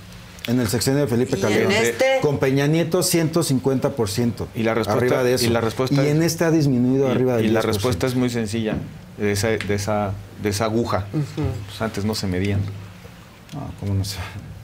En el sexenio de Felipe ¿Y Calderón. en este? Con Peña Nieto, ciento cincuenta por ciento. Y la respuesta, arriba de eso. Y, la respuesta y en este ha disminuido y, arriba de Y diez por ciento. la respuesta es muy sencilla, de esa, de esa, de esa aguja. Uh-huh. Pues antes no se medían. No, ¿cómo no se?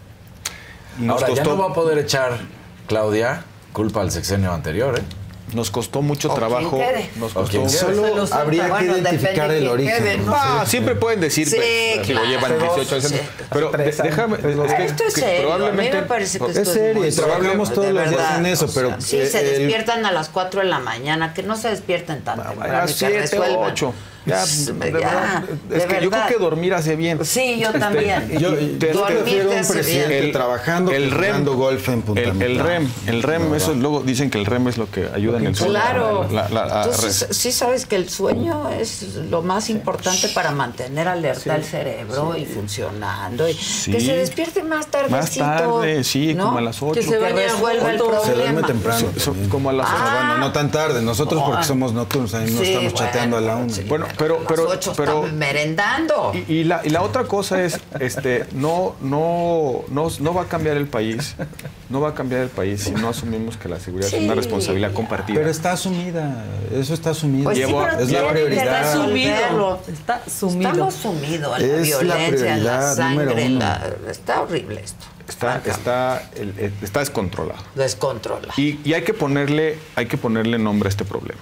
Ahora, costó, ya no va a poder echar, Claudia, culpa al sexenio anterior, ¿eh? Nos costó mucho trabajo. Nos costó. Solo habría que bueno, identificar el origen. Quede, ¿no? Ah, siempre pueden decir sí, que claro. lo llevan dieciocho años. Sí. Pero de, déjame. Es que, esto es que serio. probablemente. A mí me parece que esto es serio. Es trabajamos todos los días en eso. Pero sí, eh, se el, despiertan a las cuatro de la mañana. Que no se despierten tan temprano. A las siete o ocho. Ya, de verdad, de es que verdad. yo creo que dormir hace bien. Sí, yo también. yo yo prefiero un presidente el, trabajando el que R E M, jugando golf en Punta el, el R E M, el R E M, no, eso luego dicen que el R E M es lo que ayuda en el sueño. Claro. La, la, la, Entonces, sí sabes que el sueño es lo más importante para mantener alerta sí, el cerebro sí. y funcionando. Y sí. Que se despierte más tardecito. Más tarde, sí, ¿no? como a las ocho. Que se vaya resuelva el problema. Se duerme temprano. So, so, como a las ocho. Ah, bueno, no tan tarde. Nosotros porque somos nocturnos, ahí no sí, estamos bueno, chateando a la una. Sí, bueno, pero, pero, pero merendando. Y, y, la, y la otra cosa es, este, no, no, no, no va a cambiar el país, no va a cambiar el país si no asumimos que la seguridad sí. es una responsabilidad compartida. Pero está asumida, eso está asumido. Pues Llevo, sí, es la prioridad. Está sumido. Está sumido. Estamos sumidos en la es violencia, la en la sangre, en la, uno. está horrible esto. Está, está, el, el, está descontrolado. Descontrolado. Y, y hay que ponerle, hay que ponerle nombre a este problema.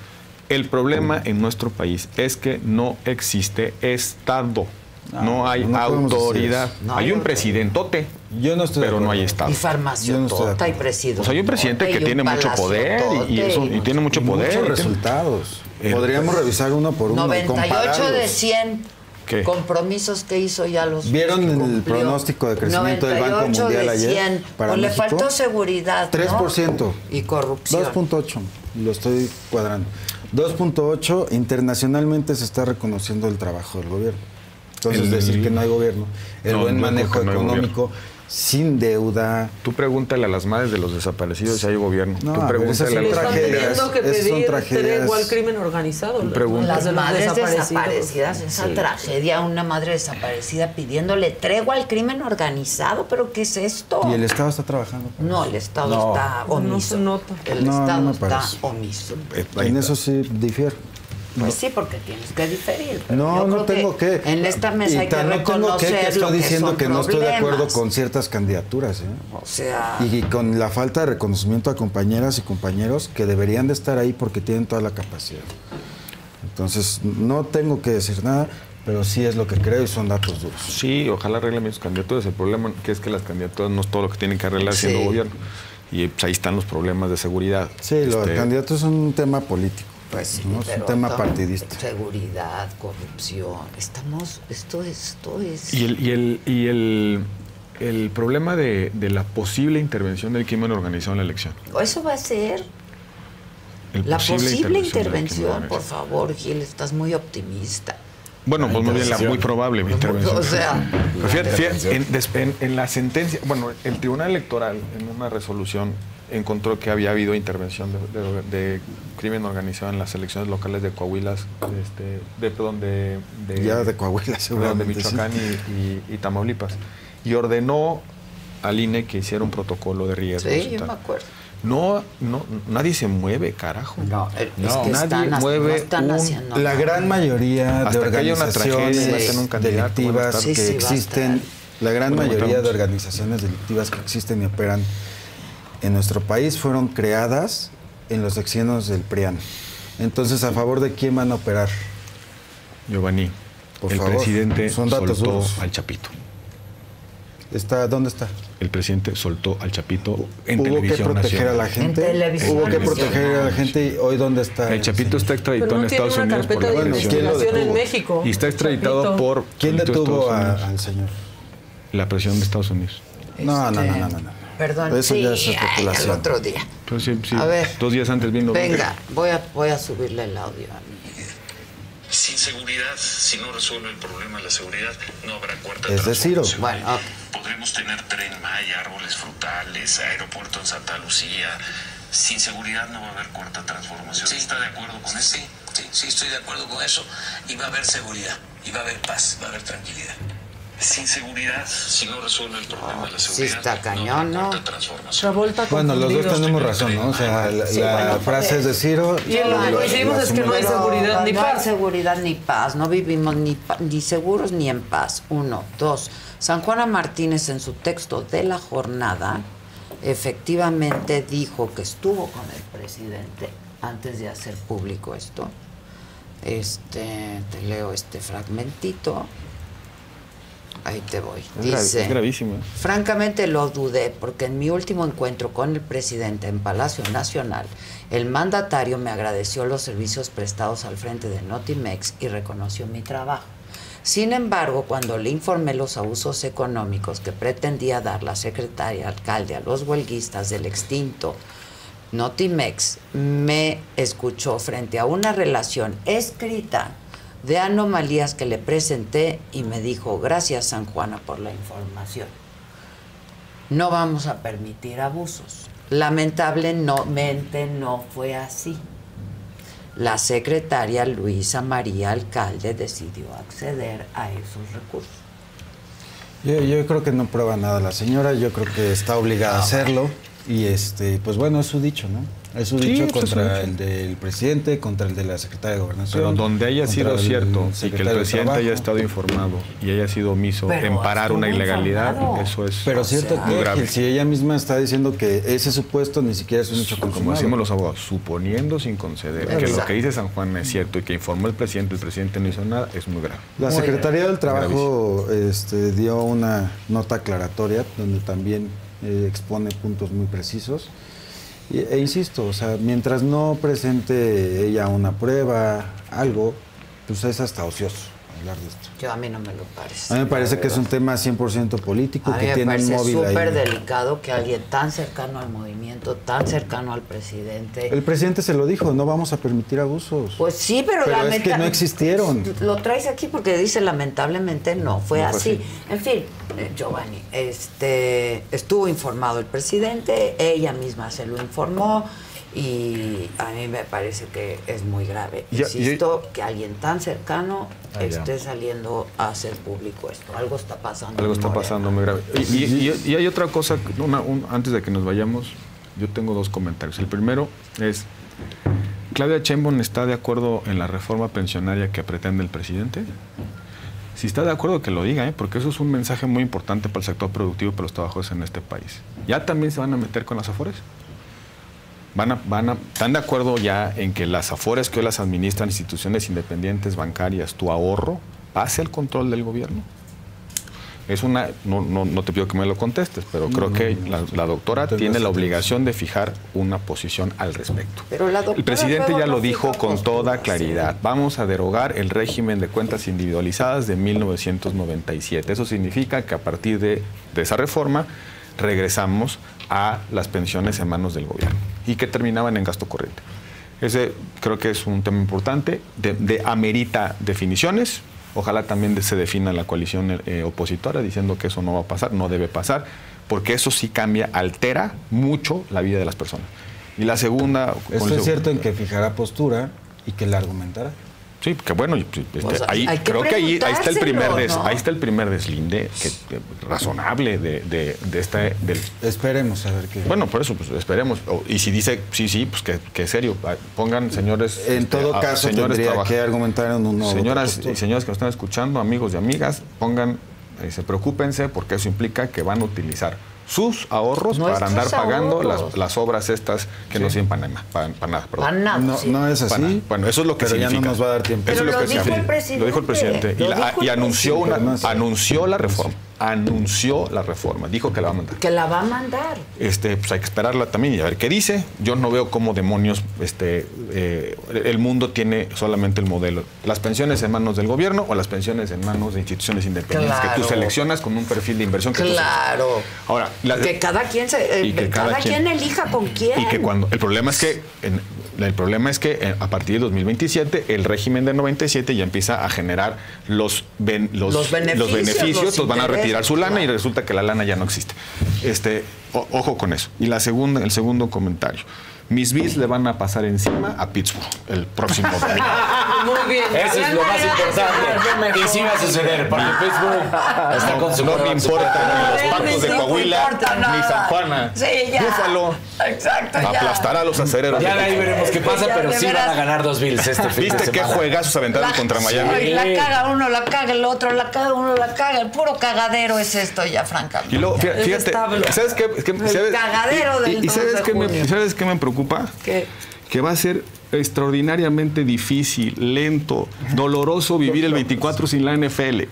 El problema en nuestro país es que no existe Estado, no, no hay no autoridad. No hay un presidentote, yo no estoy pero no hay Estado. Y farmaciotota y presidente. O sea, hay un presidente que tiene mucho poder y, y, eso, y tiene mucho y poder. Muchos resultados. Eh, Podríamos pues, revisar uno por uno. noventa y ocho de cien ¿Qué? compromisos que hizo ya los ¿Vieron el pronóstico de crecimiento del Banco Mundial ayer? Para pues le faltó seguridad, tres por ciento. ¿no? Y corrupción. dos punto ocho. Lo estoy cuadrando. dos punto ocho, internacionalmente se está reconociendo el trabajo del gobierno. Entonces, el, decir que no hay gobierno, el no, buen manejo no económico, sin deuda. Tú pregúntale a las madres de los desaparecidos si hay gobierno. No, Tú pregúntale a las tragedias. Que pedir tregua al crimen organizado. Las madres desaparecidas, esa sí. tragedia, una madre desaparecida pidiéndole tregua al crimen organizado. ¿Pero qué es esto? ¿Y el Estado está trabajando? No, el Estado no. está omiso. No se nota. El no, Estado no está omiso. En eso sí difiero. Pues sí, porque tienes que diferir. No, Yo no creo tengo que. En esta mesa y hay que tan no tengo reconocer que, que estoy lo que diciendo son que no estoy de acuerdo problemas. con ciertas candidaturas. ¿eh? O sea... Y, y con la falta de reconocimiento a compañeras y compañeros que deberían de estar ahí porque tienen toda la capacidad. Entonces, no tengo que decir nada, pero sí es lo que creo y son datos duros. Sí, ojalá arreglen sus candidaturas. El problema que es que las candidaturas no es todo lo que tienen que arreglar Sí. siendo gobierno. Y pues, ahí están los problemas de seguridad. Sí, los Este, candidatos son un tema político. Pues sí, ¿no? Es pero un tema todo- partidista. Seguridad, corrupción. Estamos... Esto, esto es... Y el, y el, y el, el problema de, de la posible intervención del crimen organizado en la elección. Eso va a ser... El La posible posible intervención del crimen intervención, organizado. por favor, Gil, estás muy optimista. Bueno, pues muy bien, la muy probable intervención. O sea, Pero fíjate, fíjate, en, des- en- en la sentencia, bueno, el Tribunal Electoral en una resolución encontró que había habido intervención de, de- de crimen organizado en las elecciones locales de Coahuila, este, de, perdón, de, de- Ya de Coahuila, perdón, de seguramente, Michoacán y, y- y Tamaulipas. Y ordenó al I N E que hiciera un protocolo de riesgos. sí, y yo tal. me acuerdo. No, no, nadie se mueve, carajo. No, es No, que nadie están, no mueve están un- haciendo La nada. gran mayoría de Hasta que haya una organizaciones tragedia, meten un candidato, delictivas van a estar- Sí, que sí, va a existen, estar. la gran Bueno, mayoría de estamos. organizaciones delictivas que existen y operan en nuestro país fueron creadas en los sexenios del PRIAN. Entonces, ¿a favor de quién van a operar? Giovanni, Por el favor, presidente son datos soltó duros. al Chapito. Está, ¿dónde está? El presidente soltó al Chapito en Hubo que televisión proteger nacional. a la gente. En televisión Hubo que nacional. proteger a la gente y hoy ¿dónde está? El Chapito está extraditado Pero no en tiene Estados una Unidos por la carpeta de Bueno, ¿quién lo investigación en detuvo? México. Y está extraditado Chapito. por ¿Quién delitos de detuvo Estados a- Unidos. al señor? La presión de Estados Unidos. No, no, Este, no, no, no, no. Perdón, Eso sí, ya es ay, especulación. el otro día. Pues sí, sí, A ver. dos días antes viendo. Venga, voy a, voy a subirle el audio a mí. Sin seguridad, si no resuelve el problema de la seguridad, no habrá cuarta Es de Ciro. transformación. Bueno, ok. Podremos tener Tren Maya, árboles frutales, aeropuerto en Santa Lucía. Sin seguridad no va a haber cuarta transformación. Sí. ¿Está de acuerdo con eso? Sí, sí, sí, estoy de acuerdo con eso. Y va a haber seguridad, y va a haber paz, va a haber tranquilidad. Sin seguridad, si no resuelve el problema de la Sí seguridad, está cañón, ¿no? cuarta transformación. Travolta Bueno, los dos confundido. tenemos razón, ¿no? O sea, la, Sí, la bueno, frase es de Ciro. Y lo que lo- coincidimos lo es que no hay asume. seguridad ni no hay paz. seguridad ni paz, no vivimos ni, pa- ni seguros ni en paz. Uno, dos. San Juana Martínez en su texto de la jornada efectivamente dijo que estuvo con el presidente antes de hacer público esto. Este, te leo este fragmentito. Ahí te voy. Es, gra- Dice, es gravísimo. ¿eh? francamente lo dudé porque en mi último encuentro con el presidente en Palacio Nacional, el mandatario me agradeció los servicios prestados al frente de Notimex y reconoció mi trabajo. Sin embargo, cuando le informé los abusos económicos que pretendía dar la secretaria alcalde a los huelguistas del extinto Notimex, me escuchó frente a una relación escrita de anomalías que le presenté y me dijo, gracias San Juana por la información. No vamos a permitir abusos. Lamentablemente no fue así. La secretaria Luisa María Alcalde decidió acceder a esos recursos. Yo, yo creo que no prueba nada la señora, yo creo que está obligada a hacerlo y este, pues bueno, es su dicho, ¿no? Es su Sí, dicho pues es su contra dicho. el del presidente, contra el de la secretaria de Gobernación. Pero donde haya contra sido el cierto y que el secretario de presidente haya Trabajo. estado informado y haya sido omiso Pero en parar una estuvo ilegalidad, informado. eso es Pero cierto muy que grave. Gil, si ella misma está diciendo que ese supuesto ni siquiera es un hecho Como consumado. decimos los abogados, suponiendo sin conceder que lo Exacto. que dice San Juan es cierto y que informó el presidente, el presidente no hizo nada, es muy grave. La Muy Secretaría del grave. Trabajo este, dio una nota aclaratoria donde también eh, expone puntos muy precisos. Y- e insisto, o sea, mientras no presente ella una prueba, algo, pues es hasta ocioso hablar de esto. Yo a mí no me lo parece. A mí me parece la que es un verdad. tema cien por ciento político, A mí que me tiene un parece móvil súper ahí. delicado que alguien tan cercano al movimiento, tan cercano al presidente... El presidente se lo dijo, no vamos a permitir abusos. Pues sí, pero, Pero es lamenta- que no existieron. Lo traes aquí porque dice lamentablemente no, fue No fue así. así. En fin, eh, Giovanni, este, estuvo informado el presidente, ella misma se lo informó y a mí me parece que es muy grave. Ya- Insisto, que alguien tan cercano Ah, ya. esté saliendo a hacer público esto. Algo está pasando. Algo en está Morena. pasando muy grave. Y, y- y- y hay otra cosa, una- un- antes de que nos vayamos, yo tengo dos comentarios. El primero es, ¿Claudia Sheinbaum está de acuerdo en la reforma pensionaria que pretende el presidente? Si está de acuerdo, que lo diga, ¿eh? Porque eso es un mensaje muy importante para el sector productivo y para los trabajadores en este país. ¿Ya también se van a meter con las Afores? Van a, van a, ¿Están de acuerdo ya en que las Afores que hoy las administran instituciones independientes bancarias, tu ahorro, pase al control del gobierno? Es una, no, no, no te pido que me lo contestes, pero creo No, que no, la, la doctora no tiene la tengo obligación de fijar una posición al respecto. Pero la doctora El presidente luego ya no lo dijo fija con posturas, toda claridad. Vamos a derogar el régimen de cuentas individualizadas de mil novecientos noventa y siete. Eso significa que a partir de, de esa reforma regresamos a las pensiones en manos del gobierno y que terminaban en gasto corriente. Ese creo que es un tema importante, de, de amerita definiciones. Ojalá también se defina la coalición eh, opositora diciendo que eso no va a pasar, no debe pasar, porque eso sí cambia, altera mucho la vida de las personas. Y la segunda... Esto es cierto en que fijará postura y que la argumentará. Sí, que bueno, este, Pues ahí, hay que creo que ahí, ahí está el primer des, ¿no? ahí está el primer deslinde que, que, razonable de, de, de esta del, esperemos a ver qué. Bueno, por eso pues esperemos. O, y si dice sí, sí, pues que, que serio, pongan señores. En este, todo a, caso señores tendría traba- que argumentar en uno. Señoras y señores que nos están escuchando, amigos y amigas, pongan, eh, se preocúpense porque eso implica que van a utilizar sus ahorros Nuestros para andar pagando ahorros. las, las obras estas que no sirven para nada, para, para nada, perdón. Para nada, No, sí. no es así. Para nada. Bueno, eso es lo que Pero ya significa. no nos va a dar tiempo. Eso Pero es lo lo que dijo significa. el presidente. Lo dijo el presidente. Lo y la- dijo y el anunció, una, presidente. anunció la reforma. Anunció la reforma. Dijo que la va a mandar. Que la va a mandar. Este, pues hay que esperarla también y a ver qué dice. Yo no veo cómo demonios este, eh, el mundo tiene solamente el modelo. Las pensiones en manos del gobierno o las pensiones en manos de instituciones independientes que tú Claro. seleccionas con un perfil de inversión que tú Claro. seleccionas. Ahora, la- Que cada quien se, eh, Y que cada, cada quien, quien- elija con quién. y que cuando el problema es que en- el problema es que eh, a partir de dos mil veintisiete el régimen de noventa y siete ya empieza a generar los ben- los, Los beneficios, beneficios, los los van a retirar intereses, su lana claro. y resulta que la lana ya no existe. Este, o- ojo con eso. Y la segunda, el segundo comentario. Mis Bills le van a pasar encima a Pittsburgh el próximo domingo. Muy bien. Eso es lo más importante. Y sí va a suceder, porque Pittsburgh está con su No me quarterback importa ni los No Patos de me Coahuila, importa nada. ni San Juana. Sí, ya. Búfalo Exacto, ya. aplastará a los acereros. Ya de ahí veremos qué pasa, Ya, pero de sí veras. van a ganar dos Bills este fin de ¿Viste qué semana. juegazos aventaron La- contra sí, Miami? la caga uno, la caga el otro, la caga uno, la caga. El puro cagadero es esto ya, francamente. Y luego, fíjate, Es fíjate, establo. ¿sabes qué? Es que- El ¿sabes? cagadero Y- del y, dos ¿sabes de qué me, junio. ¿sabes qué me preocupa? ¿Qué? Que va a ser extraordinariamente difícil, lento, doloroso vivir el veinticuatro sin la N F L.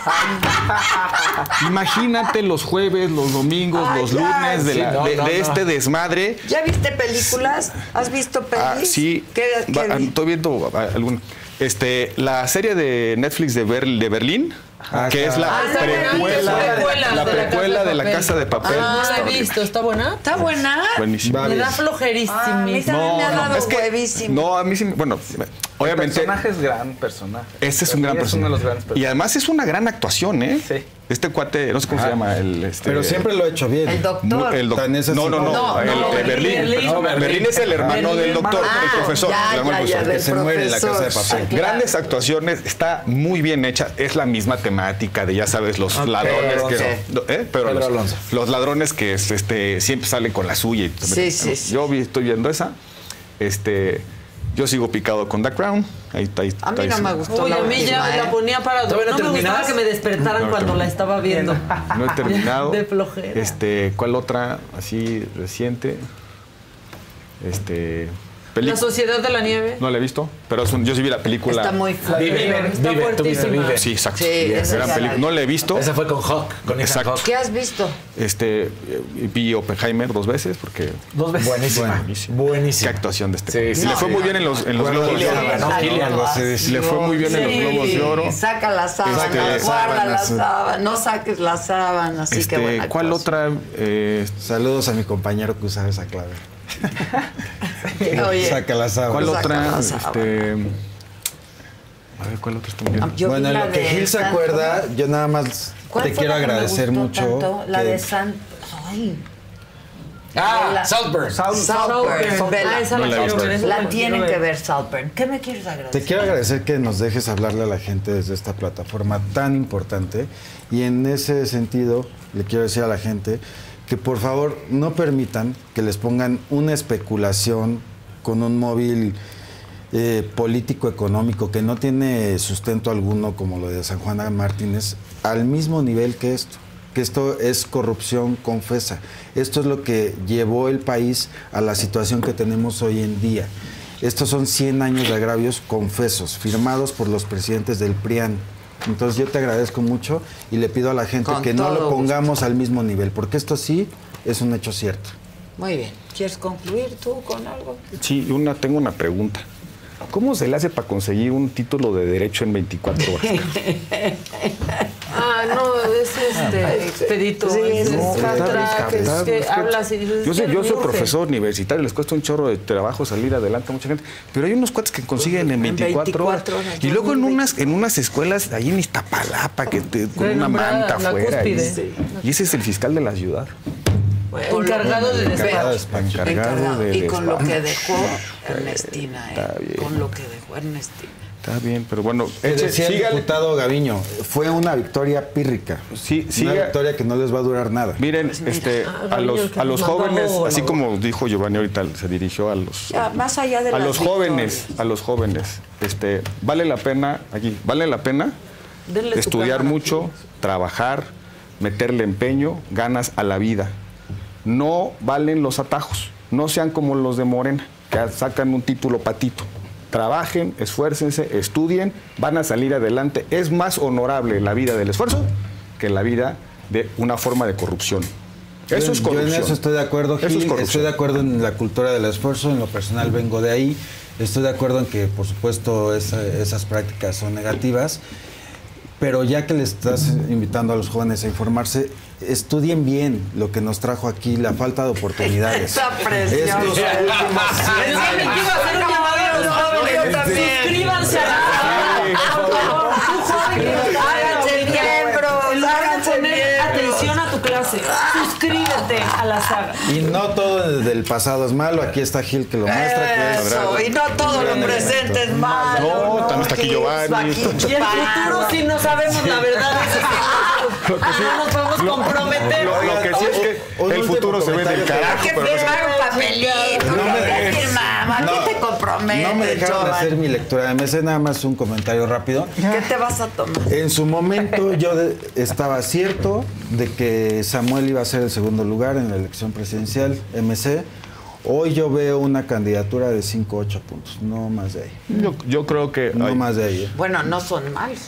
Imagínate los jueves, los domingos, Ay, los ya. lunes de, Sí, la- no, de- no, de no. este desmadre. ¿Ya viste películas? ¿Has visto pelis? Ah, sí, ¿Qué, qué Va- vi? estoy viendo ah, algún. Este, la serie de Netflix de, Ber- de Berlín, Ah, que es está. la Ah, está buena. precuela, Precuela la de la precuela Casa de de la Papel. Casa de Papel. Ah, Está la he horrible. visto. ¿Está buena? ¿Está buena? Buenísimo. Va Me da bien. flojerísima. Ah, a mí también me ha dado es que- huevísimo. No, a mí sí, me- bueno, El obviamente personaje es gran personaje. este es Para un gran mí Es uno de los grandes personaje. Y además es una gran actuación, ¿eh? Sí. Este cuate, no sé cómo se llama, el este, Pero siempre lo ha hecho bien. El doctor. Mu- el doc- Tan es así. no, no, no, No, el no, de Berlín. Berlín. No, Berlín es el hermano Berlín. del doctor, Ah, el profesor. ya, el hermano ya, del ya, profesor. del que se muere en la profesor. Casa de Papel. Sí, claro. Grandes actuaciones, está muy bien hecha, es la misma temática de, ya sabes, los ladrones que... Alonso. no, ¿eh? Pero Pedro los, Alonso. los ladrones que es, este, siempre salen con la suya. Y, Sí, sí, sí. Yo vi- estoy viendo esa. Este, yo sigo picado con The Crown. Ahí está. Ahí, A mí está no ahí. me gustó Uy, la a mí ya última, ¿eh? la ponía para dormir. ¿Todavía No no me gustaba terminas? que me despertaran No, cuando no. la estaba viendo. No he terminado. De flojera. Este, ¿cuál otra así reciente? Este, La peli- Sociedad de la Nieve. no la he visto, pero es un- yo sí vi la película. Está muy fuerte. Vive, Está vive, tú viste fuertísima. Vive. Sí, exacto. Sí, esa Gran ya la película. vi. No la he visto. Esa fue con Hawk, con Ethan Exacto. Hawke. ¿Qué has visto? Este, eh, vi Oppenheimer dos veces porque Dos veces. Buenísima. Buenísimo. Buenísima. qué actuación de este. Sí, cuate. sí, Y le sí. fue muy bien en los, en los Bueno, Globos de Oro. Killian, ¿no? Killian. Algo así de- Le fue muy bien en los Sí, Globos de Oro. Saca la sábana, Este, guarda la sábanas. sábana, no saques la sábana, así Este, que buena ¿cuál actuación. otra? Eh, Saludos a mi compañero que usaba esa clave. Oye, Saca la sábana. ¿Cuál Saca otra? la sábana. Este, a ver, ¿cuál otra está viendo? yo Bueno, vi en la lo que de Gil se San- acuerda, yo nada más ¿Cuál te fue quiero la que me agradecer gustó mucho. tanto? La que- de San... Ay, Ah, La- Saltburn. Sound- Saltburn, vela. Ah, esa No la la he quiero visto. ver, esa La la tienen quiero que ver. ver, Saltburn. ¿Qué me quieres agradecer? Te quiero agradecer que nos dejes hablarle a la gente desde esta plataforma tan importante y en ese sentido le quiero decir a la gente que por favor no permitan que les pongan una especulación con un móvil eh, político-económico que no tiene sustento alguno como lo de San Juana Martínez, al mismo nivel que esto. Que esto es corrupción confesa. Esto es lo que llevó el país a la situación que tenemos hoy en día. Estos son cien años de agravios confesos, firmados por los presidentes del P R I A N. Entonces yo te agradezco mucho y le pido a la gente Con que no lo todo pongamos gusto. al mismo nivel, porque esto sí es un hecho cierto. Muy bien. ¿Quieres concluir tú con algo? Sí, una, tengo una pregunta. ¿Cómo se le hace para conseguir un título de derecho en veinticuatro horas? Ah, no, es este expedito. Sí, es, no, es fast track, es que hablas y dices, Yo, sé, "Es yo que soy me urge". profesor universitario, les cuesta un chorro de trabajo salir adelante a mucha gente, pero hay unos cuates que consiguen en veinticuatro horas. horas, Y luego en unas, en unas escuelas, ahí en Iztapalapa, que te, con De una nombrada, manta la afuera. Y, cúspide. y ese es el fiscal de la ciudad. Encargado de Encargado, despacho. encargado Encargado. de Y con lo despacho. que dejó Ernestina, Está eh, bien. con lo que dejó Ernestina. Está bien, pero bueno. Eh, eche- decía el sígale. diputado Gaviño, fue una victoria pírrica. Sí, una siga- victoria que no les va a durar nada. Miren, este, Ah, a los, a los jóvenes, Gaviño, así no. como dijo Giovanni ahorita, se dirigió a los Ya, más allá de a las los jóvenes, victorias. a los jóvenes, este, vale la pena, aquí, vale la pena Denle su estudiar cámara, mucho, trabajar, meterle empeño, ganas a la vida. No valen los atajos, no sean como los de Morena, que sacan un título patito. Trabajen, esfuércense, estudien, van a salir adelante. Es más honorable la vida del esfuerzo que la vida de una forma de corrupción. Eso Yo- es corrupción. Yo en eso estoy de acuerdo, Eso Gil. es corrupción. Estoy de acuerdo en la cultura del esfuerzo, en lo personal vengo de ahí. Estoy de acuerdo en que, por supuesto, esa- esas prácticas son negativas. Pero ya que le estás invitando a los jóvenes a informarse, estudien bien lo que nos trajo aquí, la falta de oportunidades. Esa presión. Estos últimos cien Es que me años. quiero hacer un llamado a los jóvenes. Yo también. Suscríbanse a la Háganse miembros, En lugar de háganse poner miembros. atención a tu clase, suscríbete a la saga. Y no todo del pasado es malo. Aquí está Gil que lo muestra. Que es Eso, y no todo lo presente es malo. No, también está aquí Gil, Giovanni. aquí Y el chupando. futuro sí no sabemos la verdad. Lo que sí- No nos podemos lo- comprometer. Lo, lo que sí es que Un el último futuro se ve del comentario que- carajo, Que pero no se- firmar un papelito. No me ¿Qué dejes. firmamos? No, ¿Qué te comprometes, No me dejaron Giovanni? hacer mi lectura. Me sé nada más un comentario rápido. ¿Qué te vas a tomar? En su momento yo de- estaba cierto de que Samuel iba a ser el segundo lugar en la elección presidencial, M C. Hoy yo veo una candidatura de cinco, ocho puntos, no más de ahí. Yo, yo creo que No ay, más de ahí. ¿eh? Bueno, no son malos.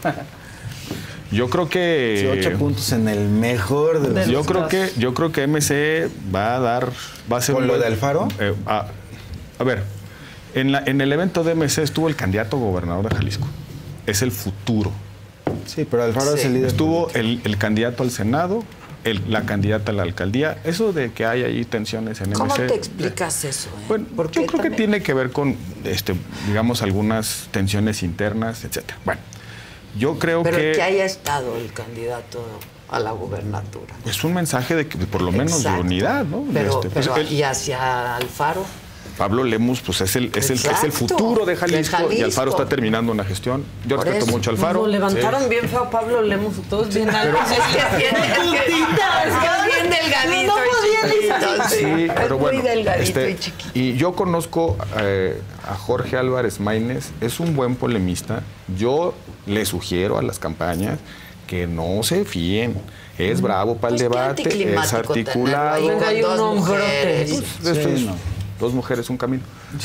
yo creo Sí, que ocho puntos en el mejor de los yo creo que yo creo que M C va a dar va a ser ¿Con un lo buen- de Alfaro? Eh, a, a ver, en la en el evento de M C estuvo el candidato a gobernador de Jalisco. Es el futuro. Sí, pero Alfaro es el líder. Estuvo el, el candidato al Senado, el- la candidata a la alcaldía. Eso de que hay ahí tensiones en ¿Cómo M C. te explicas eso? eh? Bueno, Porque yo creo que también- tiene que ver con, este, digamos, algunas tensiones internas, etcétera. Bueno, yo creo Pero que, que haya estado el candidato a la gubernatura. es un mensaje de que por lo menos Exacto. de unidad, ¿no? Pero, Este, pues, pero el- y hacia Alfaro. Pablo Lemus, pues es el, es el, es el Exacto. futuro de Jalisco, De Jalisco. y Alfaro está terminando una gestión. Yo Por respeto eso. mucho a Alfaro. Lo levantaron Sí. bien feo a Pablo Lemos, todos bien altos. Es que es bien, es que- es que es bien delgadito No y podía ni chiquito, salir. Sí, Es pero muy bueno, delgadito este, y chiquito. y yo conozco eh, a Jorge Álvarez Maínez, es un buen polemista. Yo le sugiero a las campañas que no se fíen. Es bravo para el Pues qué debate, es anticlimático articulado. tenerlo ahí con Venga, hay un dos hombrote. mujeres. Pues, esto Sí, es no. dos mujeres, un camino.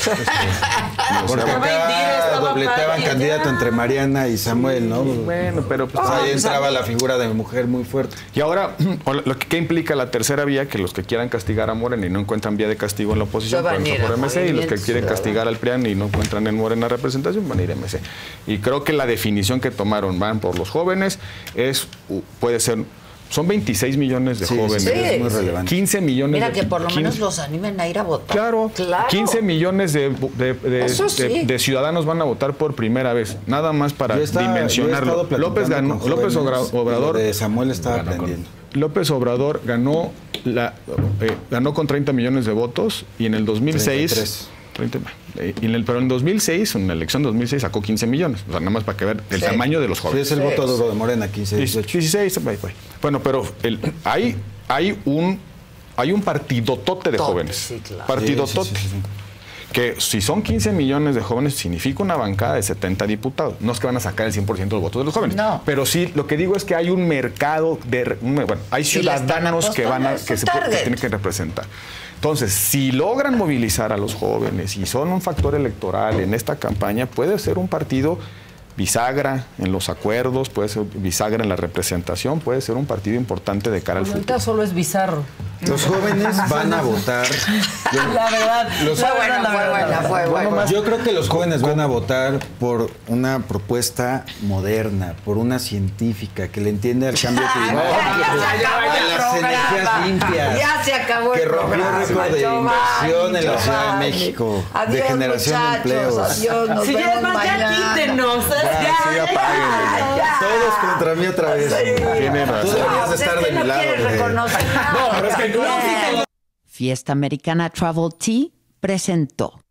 Porque Estaba Indira, acá estaba dobleteaban Pati, candidato ya. entre Mariana y Samuel, ¿no? Bueno, pero pues, Pues ahí pues, entraba a mí- la figura de mujer muy fuerte. Y ahora, lo que ¿qué implica la tercera vía? Que los que quieran castigar a Morena y no encuentran vía de castigo en la oposición, Se van pueden a ir ir por a M C, y los que Movimiento quieren Ciudadano. castigar al P R I A N y no encuentran en Morena representación, van a ir a M C. Y creo que la definición que tomaron, van por los jóvenes, es uh, puede ser, son veintiséis millones de Sí, jóvenes. sí, es muy Sí. relevante. quince millones Mira de que por lo menos quince los animen a ir a votar. Claro, Claro. quince millones de, de- de- Eso de- sí. de ciudadanos van a votar por primera vez, nada más para Yo estaba- yo he dimensionarlo. estado López, platicando ganó, con López jóvenes Obra- y lo Obrador de Samuel estaba ganó con- aprendiendo. López Obrador ganó la eh, ganó con treinta millones de votos y en el dos mil seis treinta y tres. treinta, eh, y en el, pero en dos mil seis, en la elección dos mil seis sacó quince millones, o sea, nada más para que ver el Sí. tamaño de los Sí, jóvenes. es el voto duro de Morena, quince, dieciocho. dieciséis, ahí fue. Bueno, pero el, hay, hay un hay un partidotote de Tote, jóvenes. sí, claro. Partidotote. Sí, sí, sí, sí. que si son quince millones de jóvenes, significa una bancada de setenta diputados. No es que van a sacar el cien por ciento de los votos de los jóvenes. No. Pero sí, lo que digo es que hay un mercado de... Bueno, hay ciudadanos que van a... que se que tienen que representar. Entonces, si logran movilizar a los jóvenes y son un factor electoral en esta campaña, puede ser un partido bisagra en los acuerdos, puede ser bisagra en la representación, puede ser un partido importante de cara al futuro. Ahorita solo es bizarro. Los jóvenes van a votar. La verdad. Los la fue verdad, buena, la fue verdad. buena, fue Bueno, buena. yo creo que los jóvenes van a votar por una propuesta moderna, por una científica que le entiende al cambio climático, a las energías limpias, Ya se acabó que el rompió programa. récord de Giovanni, inversión en la Ciudad de Giovanni. México, Adiós, de generación de muchachos, empleos. Adiós, nos Si ya vemos es más, ya mañana. quítenos. Ya, sí, apáguenle. ya. Todos contra mí otra vez. Tiene Tú razón. deberías Pues estar es que de mi no lado. quieres güey. reconocer nada. No, pero es que... Fiesta Americana Travel Tea presentó.